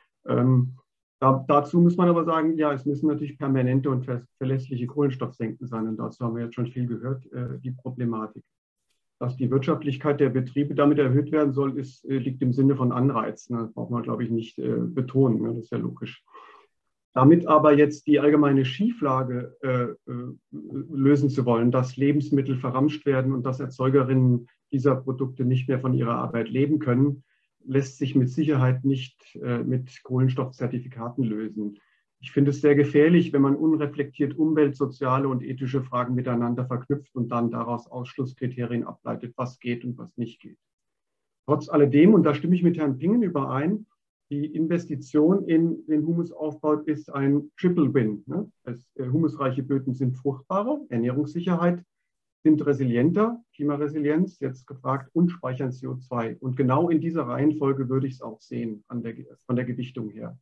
Dazu muss man aber sagen, ja, es müssen natürlich permanente und verlässliche Kohlenstoffsenken sein. Und dazu haben wir jetzt schon viel gehört, die Problematik. Dass die Wirtschaftlichkeit der Betriebe damit erhöht werden soll, liegt im Sinne von Anreizen. Das braucht man, glaube ich, nicht betonen. Das ist ja logisch. Damit aber jetzt die allgemeine Schieflage lösen zu wollen, dass Lebensmittel verramscht werden und dass Erzeugerinnen dieser Produkte nicht mehr von ihrer Arbeit leben können, lässt sich mit Sicherheit nicht mit Kohlenstoffzertifikaten lösen. Ich finde es sehr gefährlich, wenn man unreflektiert Umwelt-, soziale und ethische Fragen miteinander verknüpft und dann daraus Ausschlusskriterien ableitet, was geht und was nicht geht. Trotz alledem, und da stimme ich mit Herrn Pingen überein, die Investition in den Humusaufbau ist ein Triple Win. Ne? Humusreiche Böden sind fruchtbarer, Ernährungssicherheit, sind resilienter, Klimaresilienz, jetzt gefragt, und speichern CO2. Und genau in dieser Reihenfolge würde ich es auch sehen, von der Gewichtung her.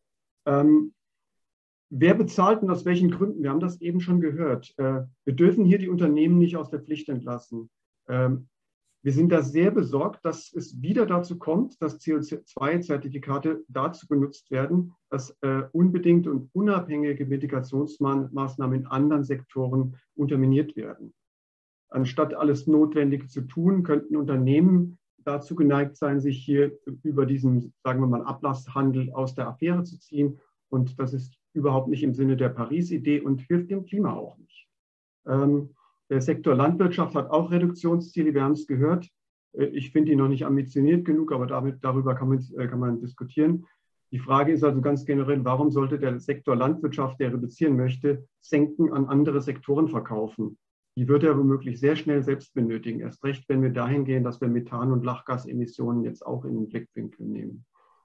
Wer bezahlt und aus welchen Gründen? Wir haben das eben schon gehört. Wir dürfen hier die Unternehmen nicht aus der Pflicht entlassen. Wir sind da sehr besorgt, dass es wieder dazu kommt, dass CO2-Zertifikate dazu benutzt werden, dass unbedingte und unabhängige Mitigationsmaßnahmen in anderen Sektoren unterminiert werden. Anstatt alles Notwendige zu tun, könnten Unternehmen dazu geneigt sein, sich hier über diesen, sagen wir mal, Ablasshandel aus der Affäre zu ziehen. Und das ist überhaupt nicht im Sinne der Paris-Idee und hilft dem Klima auch nicht. Der Sektor Landwirtschaft hat auch Reduktionsziele, wir haben es gehört. Ich finde die noch nicht ambitioniert genug, aber darüber kann man diskutieren. Die Frage ist also ganz generell, warum sollte der Sektor Landwirtschaft, der reduzieren möchte, Senken an andere Sektoren verkaufen? Die wird er womöglich sehr schnell selbst benötigen. Erst recht, wenn wir dahin gehen, dass wir Methan- und Lachgasemissionen jetzt auch in den Blickwinkel nehmen.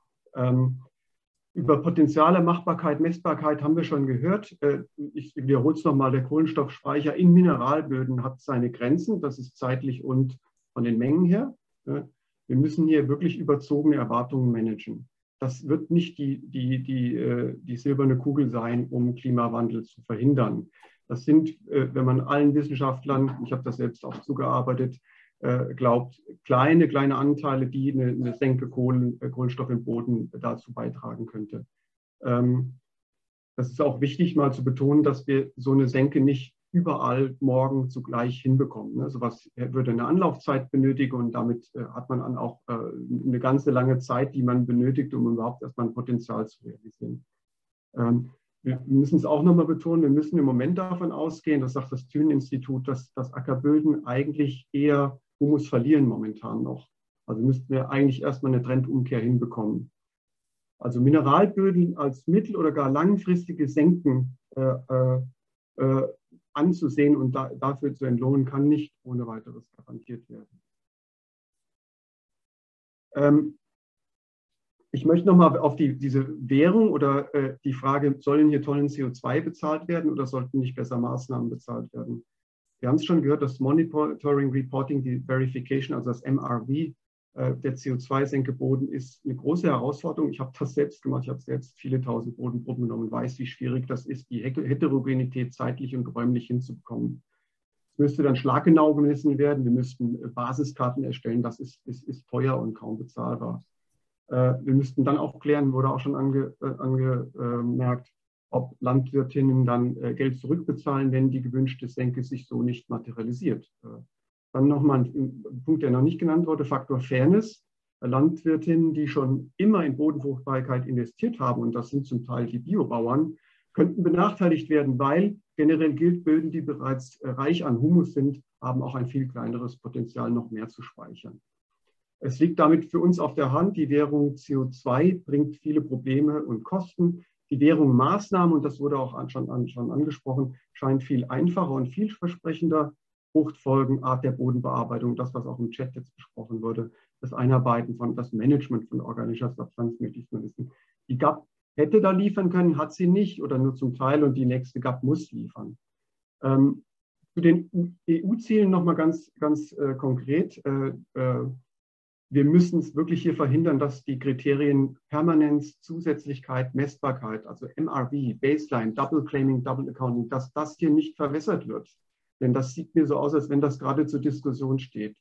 Über Potenziale, Machbarkeit, Messbarkeit haben wir schon gehört. Ich wiederhole es nochmal, der Kohlenstoffspeicher in Mineralböden hat seine Grenzen. Das ist zeitlich und von den Mengen her. Wir müssen hier wirklich überzogene Erwartungen managen. Das wird nicht die silberne Kugel sein, um Klimawandel zu verhindern. Das sind, wenn man allen Wissenschaftlern, ich habe das selbst auch zugearbeitet, glaubt, kleine Anteile, die eine Senke Kohlenstoff im Boden dazu beitragen könnte. Das ist auch wichtig, mal zu betonen, dass wir so eine Senke nicht überall morgen zugleich hinbekommen. Ne? Sowas würde eine Anlaufzeit benötigen und damit hat man dann auch eine ganze lange Zeit, die man benötigt, um überhaupt erstmal ein Potenzial zu realisieren. Wir müssen es auch nochmal betonen, wir müssen im Moment davon ausgehen, das sagt das Thünen-Institut, dass Ackerböden eigentlich eher Humus verlieren momentan noch. Also müssten wir eigentlich erstmal eine Trendumkehr hinbekommen. Also Mineralböden als mittel- oder gar langfristige Senken anzusehen und dafür zu entlohnen, kann nicht ohne weiteres garantiert werden. Ich möchte nochmal auf diese Währung oder die Frage, sollen hier Tonnen CO2 bezahlt werden oder sollten nicht besser Maßnahmen bezahlt werden? Wir haben es schon gehört, das Monitoring, Reporting, die Verification, also das MRV, der CO2-Senkeboden ist eine große Herausforderung. Ich habe das selbst gemacht, ich habe selbst viele tausend Bodenproben genommen und weiß, wie schwierig das ist, die Heterogenität zeitlich und räumlich hinzubekommen. Es müsste dann schlaggenau gemessen werden, wir müssten Basiskarten erstellen, das ist teuer und kaum bezahlbar. Wir müssten dann auch klären, wurde auch schon angemerkt, ob Landwirtinnen dann Geld zurückbezahlen, wenn die gewünschte Senke sich so nicht materialisiert. Dann nochmal ein Punkt, der noch nicht genannt wurde, Faktor Fairness. Landwirtinnen, die schon immer in Bodenfruchtbarkeit investiert haben, und das sind zum Teil die Biobauern, könnten benachteiligt werden, weil generell gilt, Böden, die bereits reich an Humus sind, haben auch ein viel kleineres Potenzial, noch mehr zu speichern. Es liegt damit für uns auf der Hand, die Währung CO2 bringt viele Probleme und Kosten. Die Währung Maßnahmen, und das wurde auch schon angesprochen, scheint viel einfacher und vielversprechender. Fruchtfolgen, Art der Bodenbearbeitung, das, was auch im Chat jetzt besprochen wurde, das Einarbeiten von, das Management von organischer Substanz, möchte ich mal wissen. Die GAP hätte da liefern können, hat sie nicht oder nur zum Teil und die nächste GAP muss liefern. Zu den EU-Zielen nochmal ganz konkret. Wir müssen es wirklich hier verhindern, dass die Kriterien Permanenz, Zusätzlichkeit, Messbarkeit, also MRV, Baseline, Double Claiming, Double Accounting, dass das hier nicht verwässert wird. Denn das sieht mir so aus, als wenn das gerade zur Diskussion steht.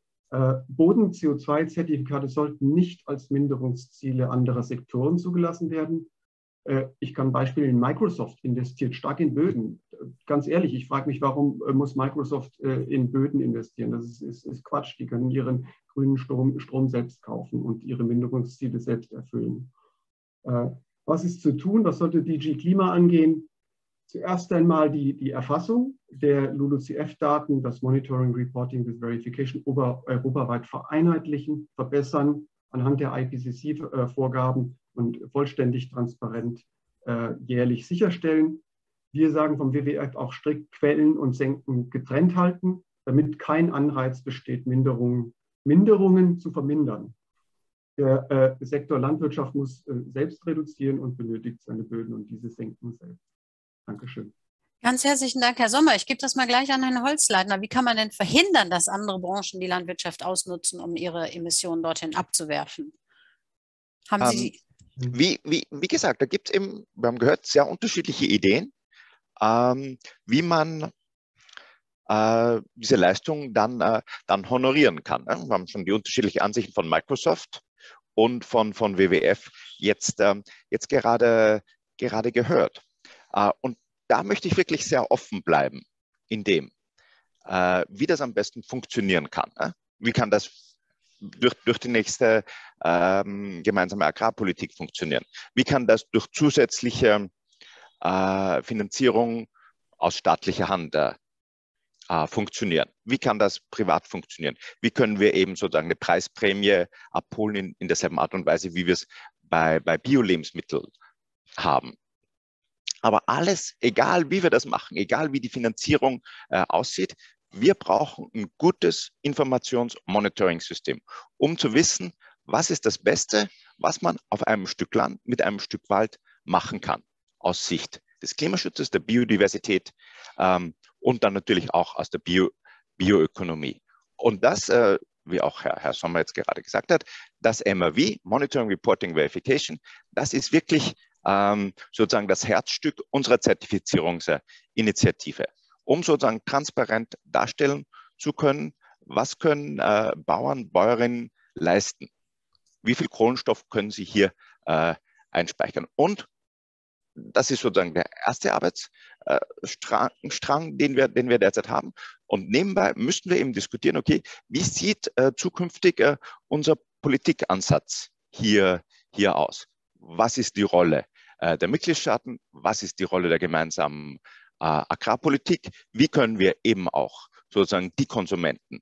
Boden-CO2-Zertifikate sollten nicht als Minderungsziele anderer Sektoren zugelassen werden. Ich kann Beispiele in Microsoft investiert stark in Böden. Ganz ehrlich, ich frage mich, warum muss Microsoft in Böden investieren? Das ist Quatsch. Die können ihren grünen Strom selbst kaufen und ihre Minderungsziele selbst erfüllen. Was ist zu tun? Was sollte DG Klima angehen? Zuerst einmal die Erfassung der LULUCF-Daten, das Monitoring, Reporting, das Verification europaweit vereinheitlichen, verbessern anhand der IPCC-Vorgaben und vollständig transparent jährlich sicherstellen. Wir sagen vom WWF auch strikt Quellen und Senken getrennt halten, damit kein Anreiz besteht, Minderungen zu vermindern. Der Sektor Landwirtschaft muss selbst reduzieren und benötigt seine Böden und diese Senken selbst. Dankeschön. Ganz herzlichen Dank, Herr Sommer. Ich gebe das mal gleich an Herrn Holzleitner. Wie kann man denn verhindern, dass andere Branchen die Landwirtschaft ausnutzen, um ihre Emissionen dorthin abzuwerfen? Haben Sie wie gesagt, da gibt es eben, wir haben gehört, sehr unterschiedliche Ideen, wie man diese Leistung dann honorieren kann. Wir haben schon die unterschiedlichen Ansichten von Microsoft und von WWF jetzt gerade gehört. Und da möchte ich wirklich sehr offen bleiben in dem, wie das am besten funktionieren kann. Wie kann das durch die nächste gemeinsame Agrarpolitik funktionieren? Wie kann das durch zusätzliche Finanzierung aus staatlicher Hand funktionieren? Wie kann das privat funktionieren? Wie können wir eben sozusagen eine Preisprämie abholen in derselben Art und Weise, wie wir es bei Bio-Lebensmitteln haben? Aber alles, egal wie wir das machen, egal wie die Finanzierung aussieht, wir brauchen ein gutes Informations-Monitoring-System, um zu wissen, was ist das Beste, was man auf einem Stück Land mit einem Stück Wald machen kann, aus Sicht des Klimaschutzes, der Biodiversität und dann natürlich auch aus der Bioökonomie. Und das, wie auch Herr Sommer jetzt gerade gesagt hat, das MRV, Monitoring, Reporting, Verification, das ist wirklich sozusagen das Herzstück unserer Zertifizierungsinitiative, um sozusagen transparent darstellen zu können, was können Bauern, Bäuerinnen leisten, wie viel Kohlenstoff können sie hier einspeichern und das ist sozusagen der erste Arbeitsstrang, den wir derzeit haben. Und nebenbei müssten wir eben diskutieren, okay, wie sieht zukünftig unser Politikansatz hier aus? Was ist die Rolle der Mitgliedstaaten? Was ist die Rolle der gemeinsamen Agrarpolitik? Wie können wir eben auch sozusagen die Konsumenten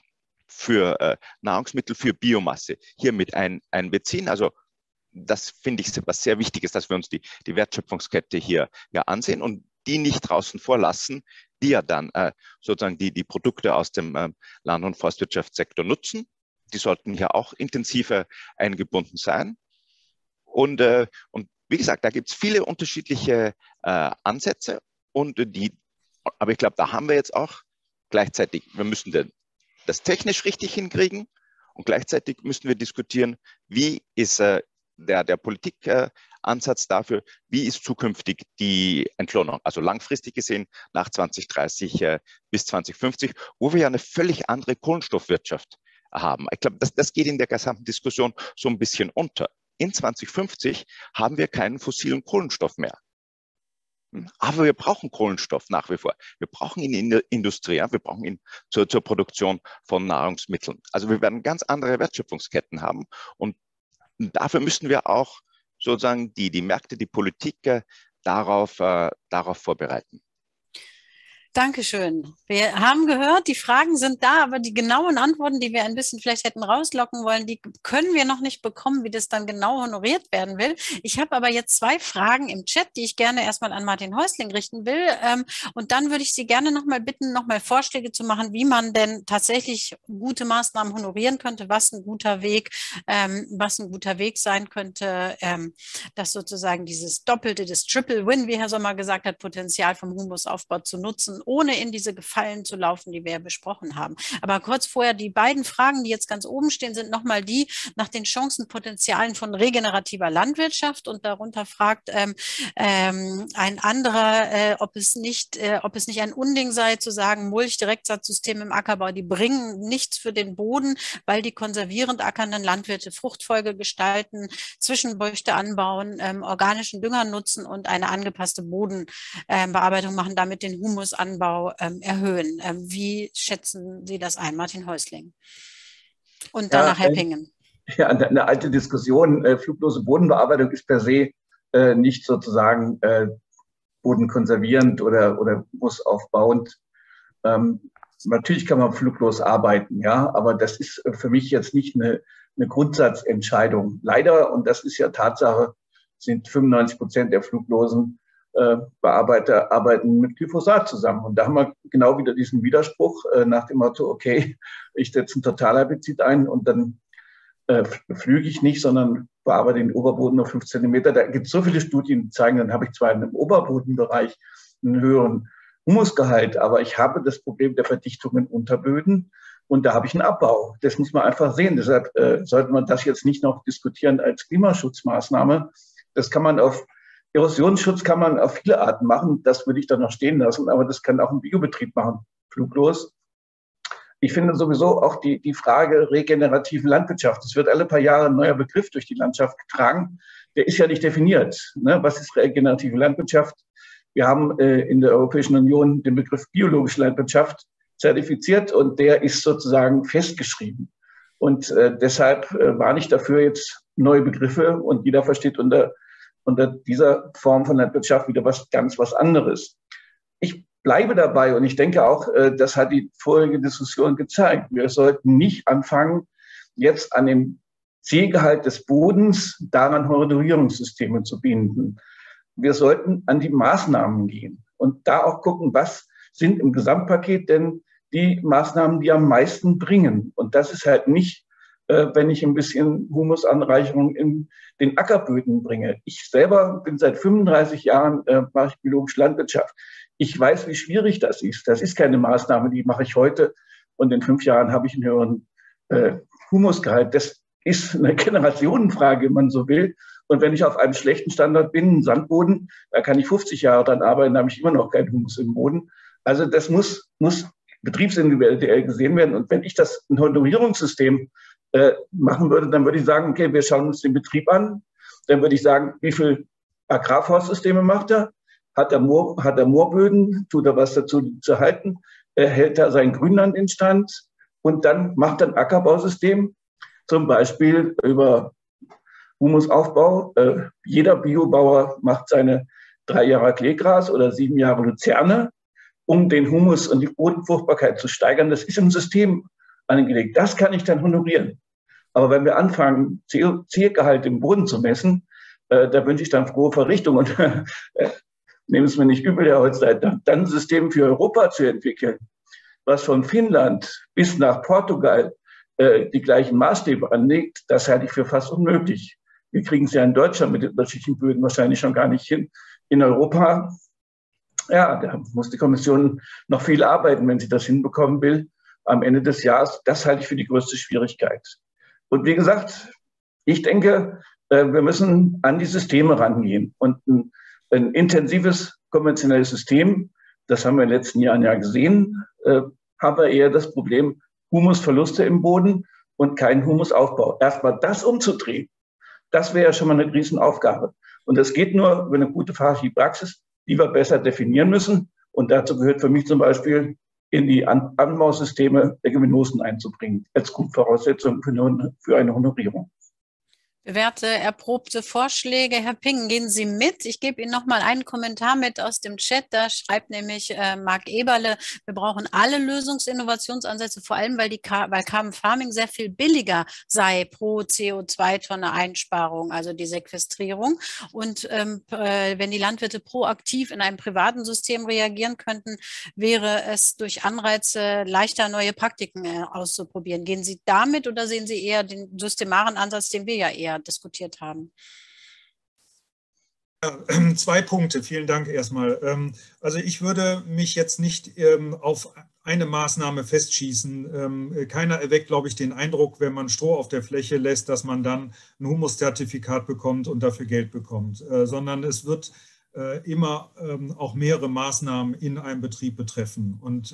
für Nahrungsmittel, für Biomasse hier mit einbeziehen? Also das finde ich was sehr Wichtiges, dass wir uns die Wertschöpfungskette hier ja ansehen und die nicht draußen vorlassen, die ja dann sozusagen die Produkte aus dem Land- und Forstwirtschaftssektor nutzen. Die sollten hier auch intensiver eingebunden sein. Und wie gesagt, da gibt es viele unterschiedliche Ansätze aber ich glaube, da haben wir jetzt auch gleichzeitig, wir müssen das technisch richtig hinkriegen und gleichzeitig müssen wir diskutieren, wie ist der Politikansatz dafür, wie ist zukünftig die Entlohnung, also langfristig gesehen nach 2030 bis 2050, wo wir ja eine völlig andere Kohlenstoffwirtschaft haben. Ich glaube, das geht in der gesamten Diskussion so ein bisschen unter. In 2050 haben wir keinen fossilen Kohlenstoff mehr. Aber wir brauchen Kohlenstoff nach wie vor. Wir brauchen ihn in der Industrie, wir brauchen ihn zur Produktion von Nahrungsmitteln. Also wir werden ganz andere Wertschöpfungsketten haben und dafür müssen wir auch sozusagen die Märkte, die Politik darauf vorbereiten. Dankeschön. Wir haben gehört, die Fragen sind da, aber die genauen Antworten, die wir ein bisschen vielleicht hätten rauslocken wollen, die können wir noch nicht bekommen, wie das dann genau honoriert werden will. Ich habe aber jetzt 2 Fragen im Chat, die ich gerne erstmal an Martin Häusling richten will. Und dann würde ich Sie gerne nochmal bitten, nochmal Vorschläge zu machen, wie man denn tatsächlich gute Maßnahmen honorieren könnte, was ein guter Weg sein könnte, dass sozusagen dieses doppelte, das Triple Win, wie Herr Sommer gesagt hat, Potenzial vom Humusaufbau zu nutzen, ohne in diese Gefallen zu laufen, die wir ja besprochen haben. Aber kurz vorher, die beiden Fragen, die jetzt ganz oben stehen, sind nochmal die nach den Chancenpotenzialen von regenerativer Landwirtschaft und darunter fragt ein anderer, ob es nicht ein Unding sei, zu sagen, Mulch-Direktsatzsysteme im Ackerbau, die bringen nichts für den Boden, weil die konservierend ackernden Landwirte Fruchtfolge gestalten, Zwischenbäuchte anbauen, organischen Dünger nutzen und eine angepasste Bodenbearbeitung machen, damit den Humusanbau erhöhen. Wie schätzen Sie das ein, Martin Häusling? Und danach Herr Pingen. Ja, eine alte Diskussion. Fluglose Bodenbearbeitung ist per se nicht sozusagen bodenkonservierend oder humusaufbauend. Natürlich kann man fluglos arbeiten, ja, aber das ist für mich jetzt nicht eine Grundsatzentscheidung. Leider, und das ist ja Tatsache, sind 95% der fluglosen Bearbeiter arbeiten mit Glyphosat zusammen. Und da haben wir genau wieder diesen Widerspruch nach dem Motto, okay, ich setze ein Totalherbizid ein und dann flüge ich nicht, sondern bearbeite den Oberboden nur 5 Zentimeter. Da gibt es so viele Studien, die zeigen, dann habe ich zwar im Oberbodenbereich einen höheren Humusgehalt, aber ich habe das Problem der Verdichtung in Unterböden und da habe ich einen Abbau. Das muss man einfach sehen. Deshalb sollte man das jetzt nicht noch diskutieren als Klimaschutzmaßnahme. Das kann man Erosionsschutz kann man auf viele Arten machen, das würde ich dann noch stehen lassen, aber das kann auch ein Biobetrieb machen, fluglos. Ich finde sowieso auch die Frage regenerative Landwirtschaft, es wird alle paar Jahre ein neuer Begriff durch die Landschaft getragen, der ist ja nicht definiert. Ne? Was ist regenerative Landwirtschaft? Wir haben in der Europäischen Union den Begriff biologische Landwirtschaft zertifiziert und der ist sozusagen festgeschrieben. Und deshalb war ich dafür jetzt neue Begriffe und jeder versteht unter dieser Form von Landwirtschaft wieder was anderes. Ich bleibe dabei und ich denke auch, das hat die vorherige Diskussion gezeigt. Wir sollten nicht anfangen, jetzt an dem Zielgehalt des Bodens daran Honorierungssysteme zu binden. Wir sollten an die Maßnahmen gehen und da auch gucken, was sind im Gesamtpaket denn die Maßnahmen, die am meisten bringen. Und das ist halt nicht, wenn ich ein bisschen Humusanreicherung in den Ackerböden bringe. Ich selber bin seit 35 Jahren, mache ich biologische Landwirtschaft. Ich weiß, wie schwierig das ist. Das ist keine Maßnahme, die mache ich heute und in 5 Jahren habe ich einen höheren Humusgehalt. Das ist eine Generationenfrage, wenn man so will. Und wenn ich auf einem schlechten Standort bin, einen Sandboden, da kann ich 50 Jahre dran arbeiten, da habe ich immer noch keinen Humus im Boden. Also das muss betriebsindividuell gesehen werden. Und wenn ich das ein Honorierungssystem machen würde, dann würde ich sagen, okay, wir schauen uns den Betrieb an. Dann würde ich sagen, wie viel Agrarforstsysteme macht er, hat er Moorböden, tut er was dazu, die zu halten, hält er sein Grünland instand und dann macht er ein Ackerbausystem, zum Beispiel über Humusaufbau. Jeder Biobauer macht seine 3 Jahre Kleegras oder 7 Jahre Luzerne, um den Humus und die Bodenfruchtbarkeit zu steigern. Das ist im System angelegt. Das kann ich dann honorieren. Aber wenn wir anfangen, CO2-Gehalt im Boden zu messen, da wünsche ich dann frohe Verrichtung und nehmen es mir nicht übel, Herr Holzleitner, dann ein System für Europa zu entwickeln, was von Finnland bis nach Portugal die gleichen Maßstäbe anlegt, das halte ich für fast unmöglich. Wir kriegen es ja in Deutschland mit den unterschiedlichen Böden wahrscheinlich schon gar nicht hin. In Europa, ja, da muss die Kommission noch viel arbeiten, wenn sie das hinbekommen will. Am Ende des Jahres, das halte ich für die größte Schwierigkeit. Und wie gesagt, ich denke, wir müssen an die Systeme rangehen. Und ein intensives konventionelles System, das haben wir in den letzten Jahren ja gesehen, haben wir eher das Problem Humusverluste im Boden und keinen Humusaufbau. Erstmal das umzudrehen, das wäre ja schon mal eine Riesenaufgabe. Und das geht nur über eine gute fachliche Praxis, die wir besser definieren müssen. Und dazu gehört für mich zum Beispiel, in die Anbausysteme Leguminosen einzubringen, als Grundvoraussetzung für eine Honorierung. Bewährte, erprobte Vorschläge. Herr Ping, gehen Sie mit? Ich gebe Ihnen noch mal einen Kommentar mit aus dem Chat. Da schreibt nämlich Marc Eberle, wir brauchen alle Lösungsinnovationsansätze, vor allem weil Carbon Farming sehr viel billiger sei pro CO2-Tonne Einsparung, also die Sequestrierung. Und wenn die Landwirte proaktiv in einem privaten System reagieren könnten, wäre es durch Anreize leichter, neue Praktiken auszuprobieren. Gehen Sie damit oder sehen Sie eher den systemaren Ansatz, den wir ja eher diskutiert haben? Ja, 2 Punkte, vielen Dank erstmal. Also ich würde mich jetzt nicht auf eine Maßnahme festschießen. Keiner erweckt, glaube ich, den Eindruck, wenn man Stroh auf der Fläche lässt, dass man dann ein Humuszertifikat bekommt und dafür Geld bekommt, sondern es wird immer auch mehrere Maßnahmen in einem Betrieb betreffen. Und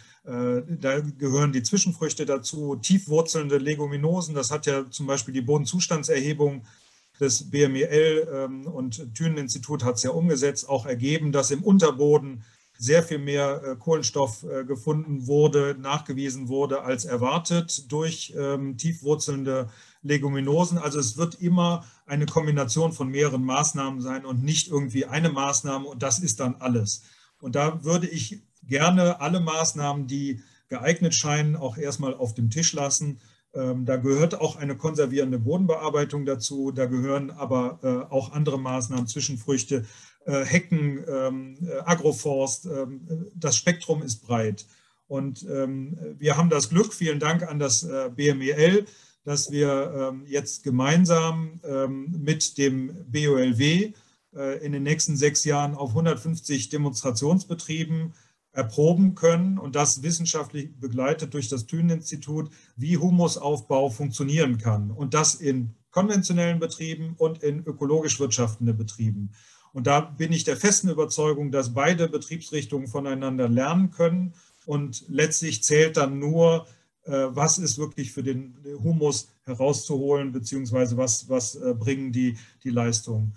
da gehören die Zwischenfrüchte dazu, tiefwurzelnde Leguminosen. Das hat ja zum Beispiel die Bodenzustandserhebung des BMEL und Thünen-Institut hat es ja umgesetzt, auch ergeben, dass im Unterboden sehr viel mehr Kohlenstoff gefunden wurde, nachgewiesen wurde als erwartet durch tiefwurzelnde Leguminosen. Also es wird immer eine Kombination von mehreren Maßnahmen sein und nicht irgendwie eine Maßnahme und das ist dann alles. Und da würde ich gerne alle Maßnahmen, die geeignet scheinen, auch erstmal auf dem Tisch lassen. Da gehört auch eine konservierende Bodenbearbeitung dazu, da gehören aber auch andere Maßnahmen, Zwischenfrüchte, Hecken, Agroforst, das Spektrum ist breit. Und wir haben das Glück, vielen Dank an das BMEL, dass wir jetzt gemeinsam mit dem BOLW in den nächsten 6 Jahren auf 150 Demonstrationsbetrieben erproben können und das wissenschaftlich begleitet durch das Thünen-Institut, wie Humusaufbau funktionieren kann. Und das in konventionellen Betrieben und in ökologisch wirtschaftenden Betrieben. Und da bin ich der festen Überzeugung, dass beide Betriebsrichtungen voneinander lernen können. Und letztlich zählt dann nur, was ist wirklich für den Humus herauszuholen, beziehungsweise was bringen die Leistungen.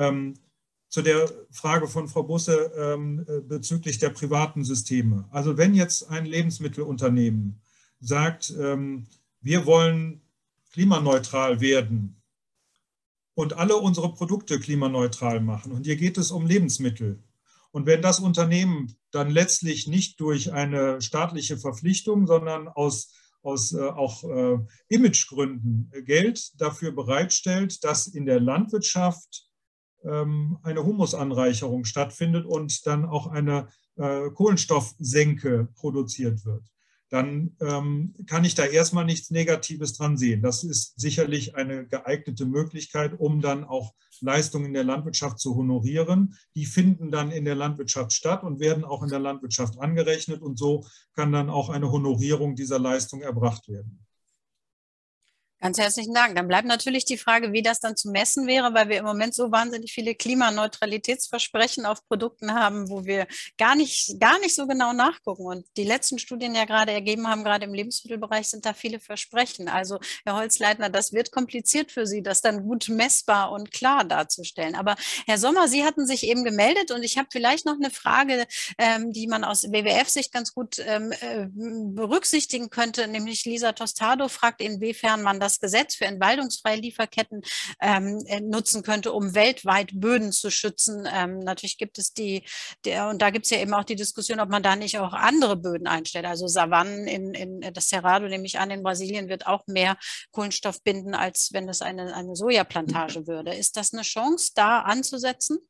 Zu der Frage von Frau Busse bezüglich der privaten Systeme. Also wenn jetzt ein Lebensmittelunternehmen sagt, wir wollen klimaneutral werden und alle unsere Produkte klimaneutral machen und hier geht es um Lebensmittel. Und wenn das Unternehmen dann letztlich nicht durch eine staatliche Verpflichtung, sondern aus auch Imagegründen Geld dafür bereitstellt, dass in der Landwirtschaft eine Humusanreicherung stattfindet und dann auch eine Kohlenstoffsenke produziert wird, dann kann ich da erstmal nichts Negatives dran sehen. Das ist sicherlich eine geeignete Möglichkeit, um dann auch Leistungen in der Landwirtschaft zu honorieren. Die finden dann in der Landwirtschaft statt und werden auch in der Landwirtschaft angerechnet und so kann dann auch eine Honorierung dieser Leistung erbracht werden. Ganz herzlichen Dank. Dann bleibt natürlich die Frage, wie das dann zu messen wäre, weil wir im Moment so wahnsinnig viele Klimaneutralitätsversprechen auf Produkten haben, wo wir gar nicht so genau nachgucken. Und die letzten Studien ja gerade ergeben haben, gerade im Lebensmittelbereich sind da viele Versprechen. Also Herr Holzleitner, das wird kompliziert für Sie, das dann gut messbar und klar darzustellen. Aber Herr Sommer, Sie hatten sich eben gemeldet und ich habe vielleicht noch eine Frage, die man aus WWF-Sicht ganz gut berücksichtigen könnte, nämlich Lisa Tostado fragt, inwiefern man das Gesetz für entwaldungsfreie Lieferketten nutzen könnte, um weltweit Böden zu schützen. Natürlich gibt es und da gibt es ja eben auch die Diskussion, ob man da nicht auch andere Böden einstellt. Also Savannen in das Cerrado, nehme ich an, in Brasilien wird auch mehr Kohlenstoff binden, als wenn es eine Sojaplantage würde. Ist das eine Chance, da anzusetzen?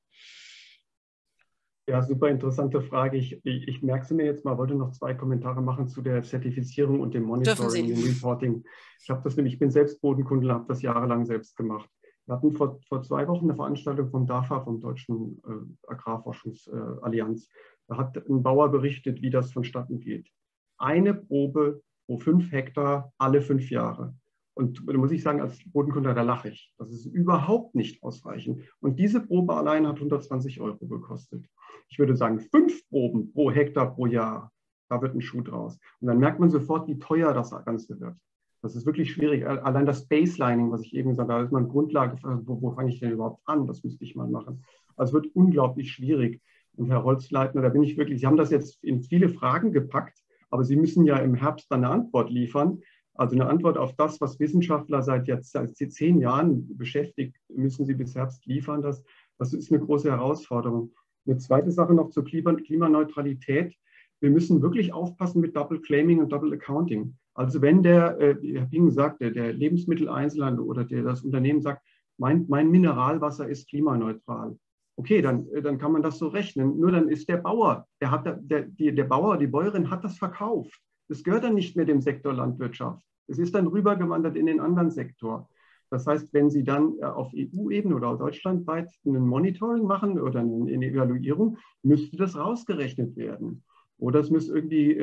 Ja, super interessante Frage. Ich merke sie mir jetzt mal, wollte noch 2 Kommentare machen zu der Zertifizierung und dem Monitoring, dem Reporting. Ich bin selbst Bodenkundler, habe das jahrelang selbst gemacht. Wir hatten vor 2 Wochen eine Veranstaltung vom DAFA, vom Deutschen Agrarforschungsallianz. Da hat ein Bauer berichtet, wie das vonstatten geht. Eine Probe pro 5 Hektar alle 5 Jahre. Und da muss ich sagen, als Bodenkundler, da lache ich. Das ist überhaupt nicht ausreichend. Und diese Probe allein hat 120 € gekostet. Ich würde sagen, 5 Proben pro Hektar pro Jahr, da wird ein Schuh draus. Und dann merkt man sofort, wie teuer das Ganze wird. Das ist wirklich schwierig. Allein das Baselining, was ich eben gesagt habe, da ist man Grundlage, wo fange ich denn überhaupt an? Das müsste ich mal machen. Also es wird unglaublich schwierig. Und Herr Holzleitner, da bin ich wirklich, Sie haben das jetzt in viele Fragen gepackt, aber Sie müssen ja im Herbst dann eine Antwort liefern. Also eine Antwort auf das, was Wissenschaftler seit 10 Jahren beschäftigt, müssen Sie bis Herbst liefern. Das ist eine große Herausforderung. Eine zweite Sache noch zur Klimaneutralität. Wir müssen wirklich aufpassen mit Double Claiming und Double Accounting. Also wenn wie Herr Bing sagt, der Lebensmitteleinzelhandel oder das Unternehmen sagt, mein Mineralwasser ist klimaneutral. Okay, dann kann man das so rechnen. Nur dann ist der Bauer, der Bauer, die Bäuerin hat das verkauft. Das gehört dann nicht mehr dem Sektor Landwirtschaft. Es ist dann rübergewandert in den anderen Sektor. Das heißt, wenn Sie dann auf EU-Ebene oder deutschlandweit ein Monitoring machen oder eine Evaluierung, müsste das rausgerechnet werden. Oder es müsste irgendwie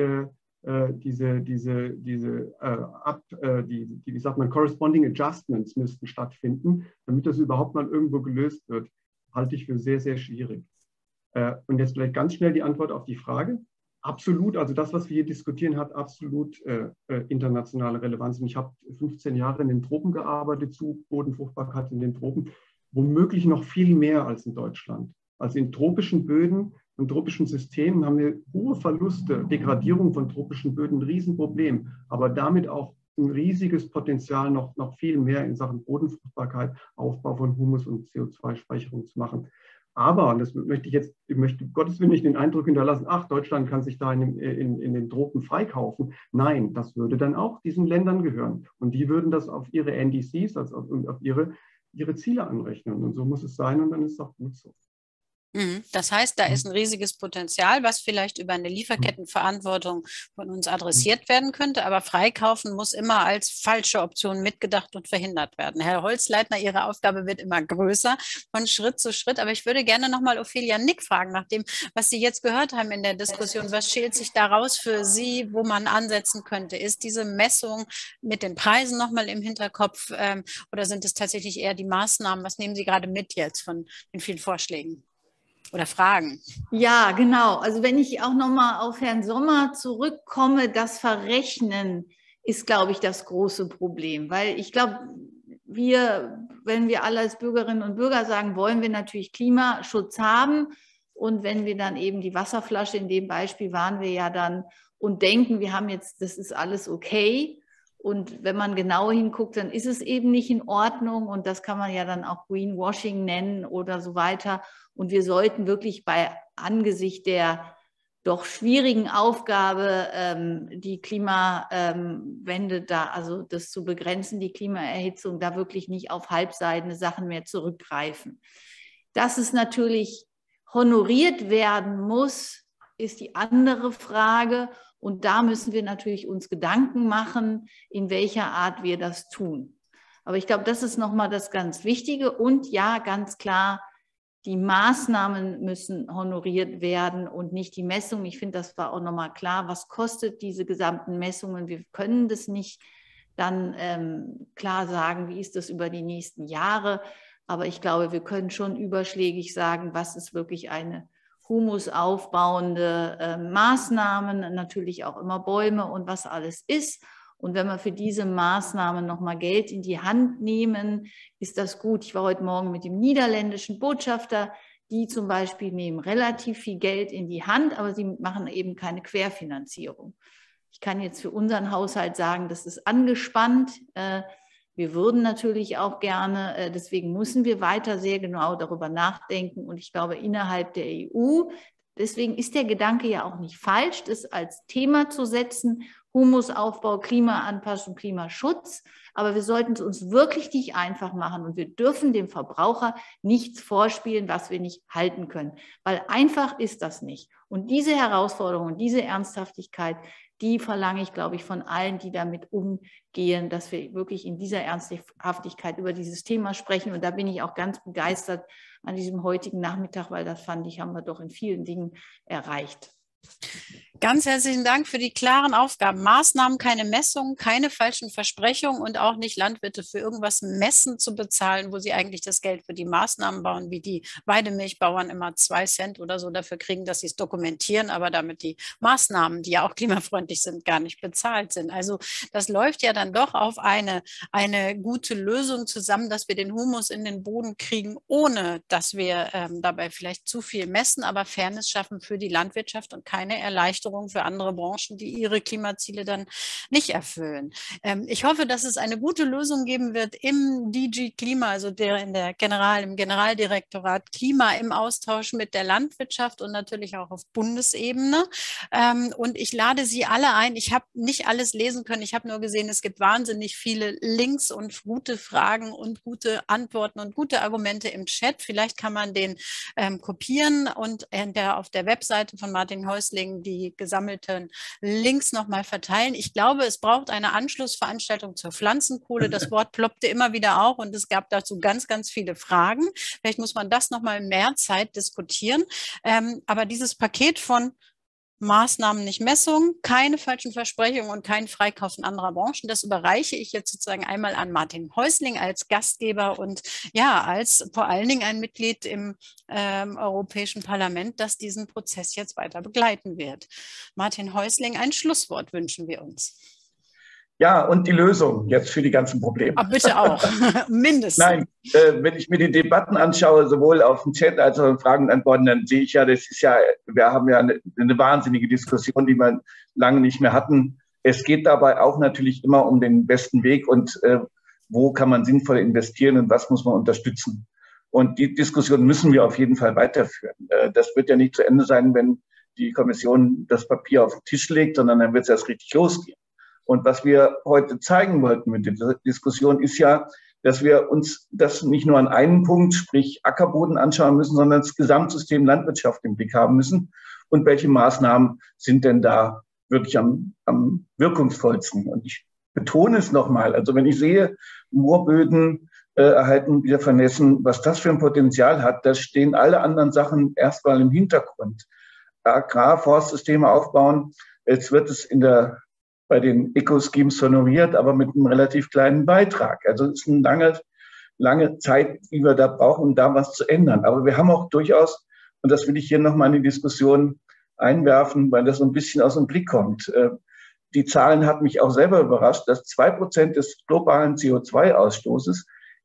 wie sagt man, Corresponding Adjustments müssten stattfinden, damit das überhaupt mal irgendwo gelöst wird. Halte ich für sehr, sehr schwierig. Und jetzt vielleicht ganz schnell die Antwort auf die Frage. Absolut, also das, was wir hier diskutieren, hat absolut internationale Relevanz. Und ich habe 15 Jahre in den Tropen gearbeitet, zu Bodenfruchtbarkeit in den Tropen, womöglich noch viel mehr als in Deutschland. Also in tropischen Böden und tropischen Systemen haben wir hohe Verluste, Degradierung von tropischen Böden, ein Riesenproblem, aber damit auch ein riesiges Potenzial, noch viel mehr in Sachen Bodenfruchtbarkeit, Aufbau von Humus und CO2-Speicherung zu machen. Aber, und das ich möchte Gottes Willen nicht den Eindruck hinterlassen, ach, Deutschland kann sich da in den Tropen freikaufen. Nein, das würde dann auch diesen Ländern gehören. Und die würden das auf ihre NDCs, also auf ihre Ziele anrechnen. Und so muss es sein und dann ist es auch gut so. Das heißt, da ist ein riesiges Potenzial, was vielleicht über eine Lieferkettenverantwortung von uns adressiert werden könnte, aber freikaufen muss immer als falsche Option mitgedacht und verhindert werden. Herr Holzleitner, Ihre Aufgabe wird immer größer von Schritt zu Schritt, aber ich würde gerne nochmal Ophelia Nick fragen, nach dem, was Sie jetzt gehört haben in der Diskussion, was schält sich daraus für Sie, wo man ansetzen könnte? Ist diese Messung mit den Preisen nochmal im Hinterkopf oder sind es tatsächlich eher die Maßnahmen? Was nehmen Sie gerade mit jetzt von den vielen Vorschlägen? Oder Fragen? Ja, genau. Also wenn ich auch nochmal auf Herrn Sommer zurückkomme, das Verrechnen ist, glaube ich, das große Problem. Weil ich glaube, wenn wir alle als Bürgerinnen und Bürger sagen, wollen wir natürlich Klimaschutz haben. Und wenn wir dann eben die Wasserflasche, in dem Beispiel waren wir ja dann und denken, wir haben jetzt, das ist alles okay. Und wenn man genau hinguckt, dann ist es eben nicht in Ordnung. Und das kann man ja dann auch Greenwashing nennen oder so weiter. Und wir sollten wirklich angesichts der doch schwierigen Aufgabe, die Klimawende also das zu begrenzen, die Klimaerhitzung, da wirklich nicht auf halbseidene Sachen mehr zurückgreifen. Dass es natürlich honoriert werden muss, ist die andere Frage. Und da müssen wir natürlich uns Gedanken machen, in welcher Art wir das tun. Aber ich glaube, das ist nochmal das ganz Wichtige. Und ja, ganz klar, die Maßnahmen müssen honoriert werden und nicht die Messung. Ich finde, das war auch nochmal klar. Was kostet diese gesamten Messungen? Wir können das nicht dann klar sagen, wie ist das über die nächsten Jahre. Aber ich glaube, wir können schon überschlägig sagen, was ist wirklich eine humusaufbauende Maßnahmen, natürlich auch immer Bäume und was alles ist. Und wenn wir für diese Maßnahmen nochmal Geld in die Hand nehmen, ist das gut. Ich war heute Morgen mit dem niederländischen Botschafter, die zum Beispiel nehmen relativ viel Geld in die Hand, aber sie machen eben keine Querfinanzierung. Ich kann jetzt für unseren Haushalt sagen, das ist angespannt. Wir würden natürlich auch gerne, deswegen müssen wir weiter sehr genau darüber nachdenken. Und ich glaube, innerhalb der EU, deswegen ist der Gedanke ja auch nicht falsch, das als Thema zu setzen, Humusaufbau, Klimaanpassung, Klimaschutz. Aber wir sollten es uns wirklich nicht einfach machen und wir dürfen dem Verbraucher nichts vorspielen, was wir nicht halten können. Weil einfach ist das nicht. Und diese Herausforderung und diese Ernsthaftigkeit, die verlange ich, glaube ich, von allen, die damit umgehen, dass wir wirklich in dieser Ernsthaftigkeit über dieses Thema sprechen. Und da bin ich auch ganz begeistert an diesem heutigen Nachmittag, weil das fand ich, haben wir doch in vielen Dingen erreicht. Ganz herzlichen Dank für die klaren Aufgaben. Maßnahmen, keine Messungen, keine falschen Versprechungen und auch nicht Landwirte für irgendwas messen zu bezahlen, wo sie eigentlich das Geld für die Maßnahmen bauen, wie die Weidemilchbauern immer 2 Cent oder so dafür kriegen, dass sie es dokumentieren, aber damit die Maßnahmen, die ja auch klimafreundlich sind, gar nicht bezahlt sind. Also das läuft ja dann doch auf eine gute Lösung zusammen, dass wir den Humus in den Boden kriegen, ohne dass wir dabei vielleicht zu viel messen, aber Fairness schaffen für die Landwirtschaft und keine Erleichterung für andere Branchen, die ihre Klimaziele dann nicht erfüllen. Ich hoffe, dass es eine gute Lösung geben wird im DG Klima, also im Generaldirektorat Klima im Austausch mit der Landwirtschaft und natürlich auch auf Bundesebene. Und ich lade Sie alle ein. Ich habe nicht alles lesen können. Ich habe nur gesehen, es gibt wahnsinnig viele Links und gute Fragen und gute Antworten und gute Argumente im Chat. Vielleicht kann man den kopieren und auf der Webseite von Martin Häusling die gesammelten Links nochmal verteilen. Ich glaube, es braucht eine Anschlussveranstaltung zur Pflanzenkohle. Das Wort ploppte immer wieder auf und es gab dazu ganz, ganz viele Fragen. Vielleicht muss man das nochmal mehr Zeit diskutieren. Aber dieses Paket von Maßnahmen, nicht Messungen, keine falschen Versprechungen und kein Freikaufen anderer Branchen. Das überreiche ich jetzt sozusagen einmal an Martin Häusling als Gastgeber und ja, als vor allen Dingen ein Mitglied im Europäischen Parlament, das diesen Prozess jetzt weiter begleiten wird. Martin Häusling, ein Schlusswort wünschen wir uns. Ja, und die Lösung jetzt für die ganzen Probleme. Aber bitte auch, mindestens. Nein, wenn ich mir die Debatten anschaue, sowohl auf dem Chat als auch in Fragen und Antworten, dann sehe ich ja, wir haben ja eine wahnsinnige Diskussion, die wir lange nicht mehr hatten. Es geht dabei auch natürlich immer um den besten Weg und wo kann man sinnvoll investieren und was muss man unterstützen. Und die Diskussion müssen wir auf jeden Fall weiterführen. Das wird ja nicht zu Ende sein, wenn die Kommission das Papier auf den Tisch legt, sondern dann wird es erst richtig losgehen. Und was wir heute zeigen wollten mit dieser Diskussion ist ja, dass wir uns das nicht nur an einem Punkt, sprich Ackerboden, anschauen müssen, sondern das Gesamtsystem Landwirtschaft im Blick haben müssen. Und welche Maßnahmen sind denn da wirklich am wirkungsvollsten? Und ich betone es nochmal. Also wenn ich sehe, Moorböden erhalten wieder vernässen, was das für ein Potenzial hat, da stehen alle anderen Sachen erstmal im Hintergrund. Agrarforstsysteme aufbauen, jetzt wird es bei den Eco-Schemes honoriert, aber mit einem relativ kleinen Beitrag. Also es ist eine lange Zeit, die wir da brauchen, um da was zu ändern. Aber wir haben auch durchaus, und das will ich hier nochmal in die Diskussion einwerfen, weil das so ein bisschen aus dem Blick kommt. Die Zahlen hat mich auch selber überrascht, dass 2% des globalen CO2-Ausstoßes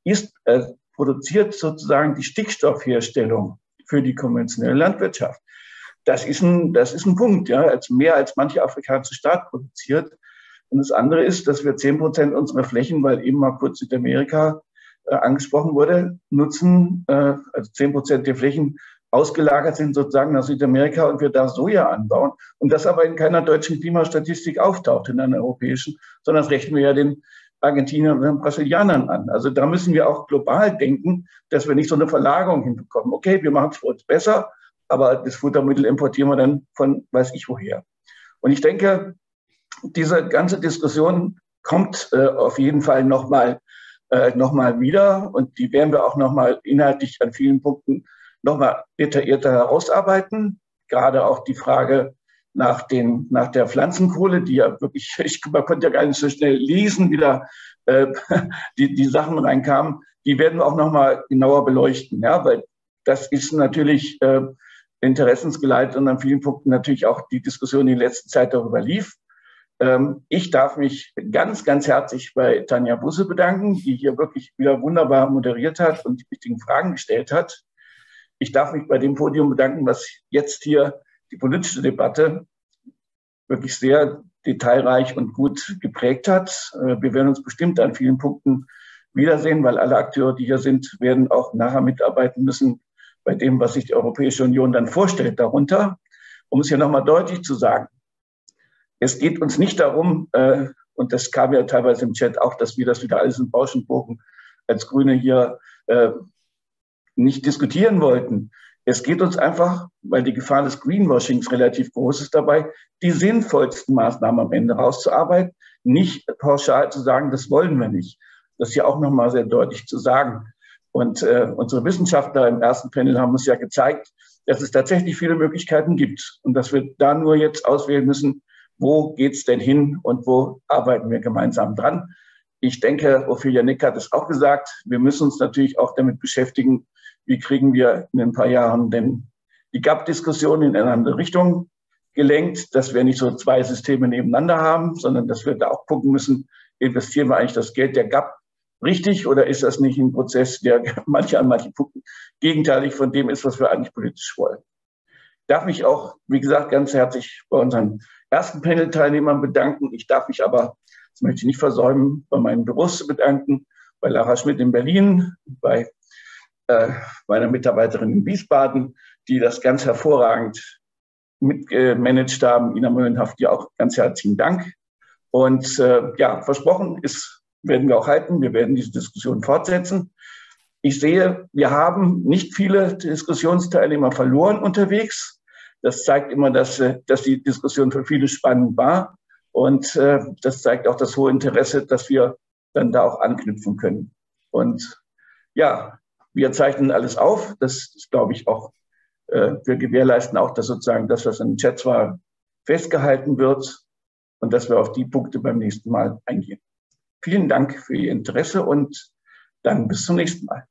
produziert sozusagen die Stickstoffherstellung für die konventionelle Landwirtschaft. Das ist ein Punkt, ja, mehr als manche afrikanische Staat produziert. Und das andere ist, dass wir 10% unserer Flächen, weil eben mal kurz Südamerika angesprochen wurde, nutzen, also 10% der Flächen ausgelagert sind sozusagen nach Südamerika und wir da Soja anbauen. Und das aber in keiner deutschen Klimastatistik auftaucht, in einer europäischen, sondern das rechnen wir ja den Argentiniern und den Brasilianern an. Also da müssen wir auch global denken, dass wir nicht so eine Verlagerung hinbekommen. Okay, wir machen es für uns besser, aber das Futtermittel importieren wir dann von weiß ich woher. Und ich denke, diese ganze Diskussion kommt auf jeden Fall noch mal wieder und die werden wir auch noch mal inhaltlich an vielen Punkten noch mal detaillierter herausarbeiten. Gerade auch die Frage nach der Pflanzenkohle, die ja wirklich, man konnte ja gar nicht so schnell lesen, wieder die Sachen reinkamen, die werden wir auch nochmal genauer beleuchten, ja, weil das ist natürlich interessensgeleitet und an vielen Punkten natürlich auch die Diskussion, die in letzter Zeit darüber lief. Ich darf mich ganz, ganz herzlich bei Tanja Busse bedanken, die hier wirklich wieder wunderbar moderiert hat und die wichtigen Fragen gestellt hat. Ich darf mich bei dem Podium bedanken, was jetzt hier die politische Debatte wirklich sehr detailreich und gut geprägt hat. Wir werden uns bestimmt an vielen Punkten wiedersehen, weil alle Akteure, die hier sind, werden auch nachher mitarbeiten müssen bei dem, was sich die Europäische Union dann vorstellt darunter. Um es hier nochmal deutlich zu sagen, es geht uns nicht darum, und das kam ja teilweise im Chat auch, dass wir das wieder alles in Bauschenbogen als Grüne hier nicht diskutieren wollten. Es geht uns einfach, weil die Gefahr des Greenwashings relativ groß ist dabei, die sinnvollsten Maßnahmen am Ende rauszuarbeiten, nicht pauschal zu sagen, das wollen wir nicht. Das ist ja auch nochmal sehr deutlich zu sagen. Und unsere Wissenschaftler im ersten Panel haben uns ja gezeigt, dass es tatsächlich viele Möglichkeiten gibt und dass wir da nur jetzt auswählen müssen, wo geht's denn hin und wo arbeiten wir gemeinsam dran. Ich denke, Ophelia Nick hat es auch gesagt, wir müssen uns natürlich auch damit beschäftigen, wie kriegen wir in ein paar Jahren denn die GAP-Diskussion in eine andere Richtung gelenkt, dass wir nicht so zwei Systeme nebeneinander haben, sondern dass wir da auch gucken müssen, investieren wir eigentlich das Geld der GAP richtig oder ist das nicht ein Prozess, der an manchen Punkten gegenteilig von dem ist, was wir eigentlich politisch wollen. Ich darf mich auch, wie gesagt, ganz herzlich bei unseren ersten Panel-Teilnehmern bedanken. Ich darf mich aber, das möchte ich nicht versäumen, bei meinen Büros bedanken, bei Lara Schmidt in Berlin, bei meiner Mitarbeiterin in Wiesbaden, die das ganz hervorragend mitgemanagt haben. Ina Möllenhaft, dir auch ganz herzlichen Dank. Und ja, versprochen werden wir auch halten. Wir werden diese Diskussion fortsetzen. Ich sehe, wir haben nicht viele Diskussionsteilnehmer verloren unterwegs. Das zeigt immer, dass die Diskussion für viele spannend war. Und das zeigt auch das hohe Interesse, dass wir dann da auch anknüpfen können. Und ja, wir zeichnen alles auf. Das ist, glaube ich, auch, wir gewährleisten auch, dass sozusagen das, was in den Chats war, festgehalten wird und dass wir auf die Punkte beim nächsten Mal eingehen. Vielen Dank für Ihr Interesse und dann bis zum nächsten Mal.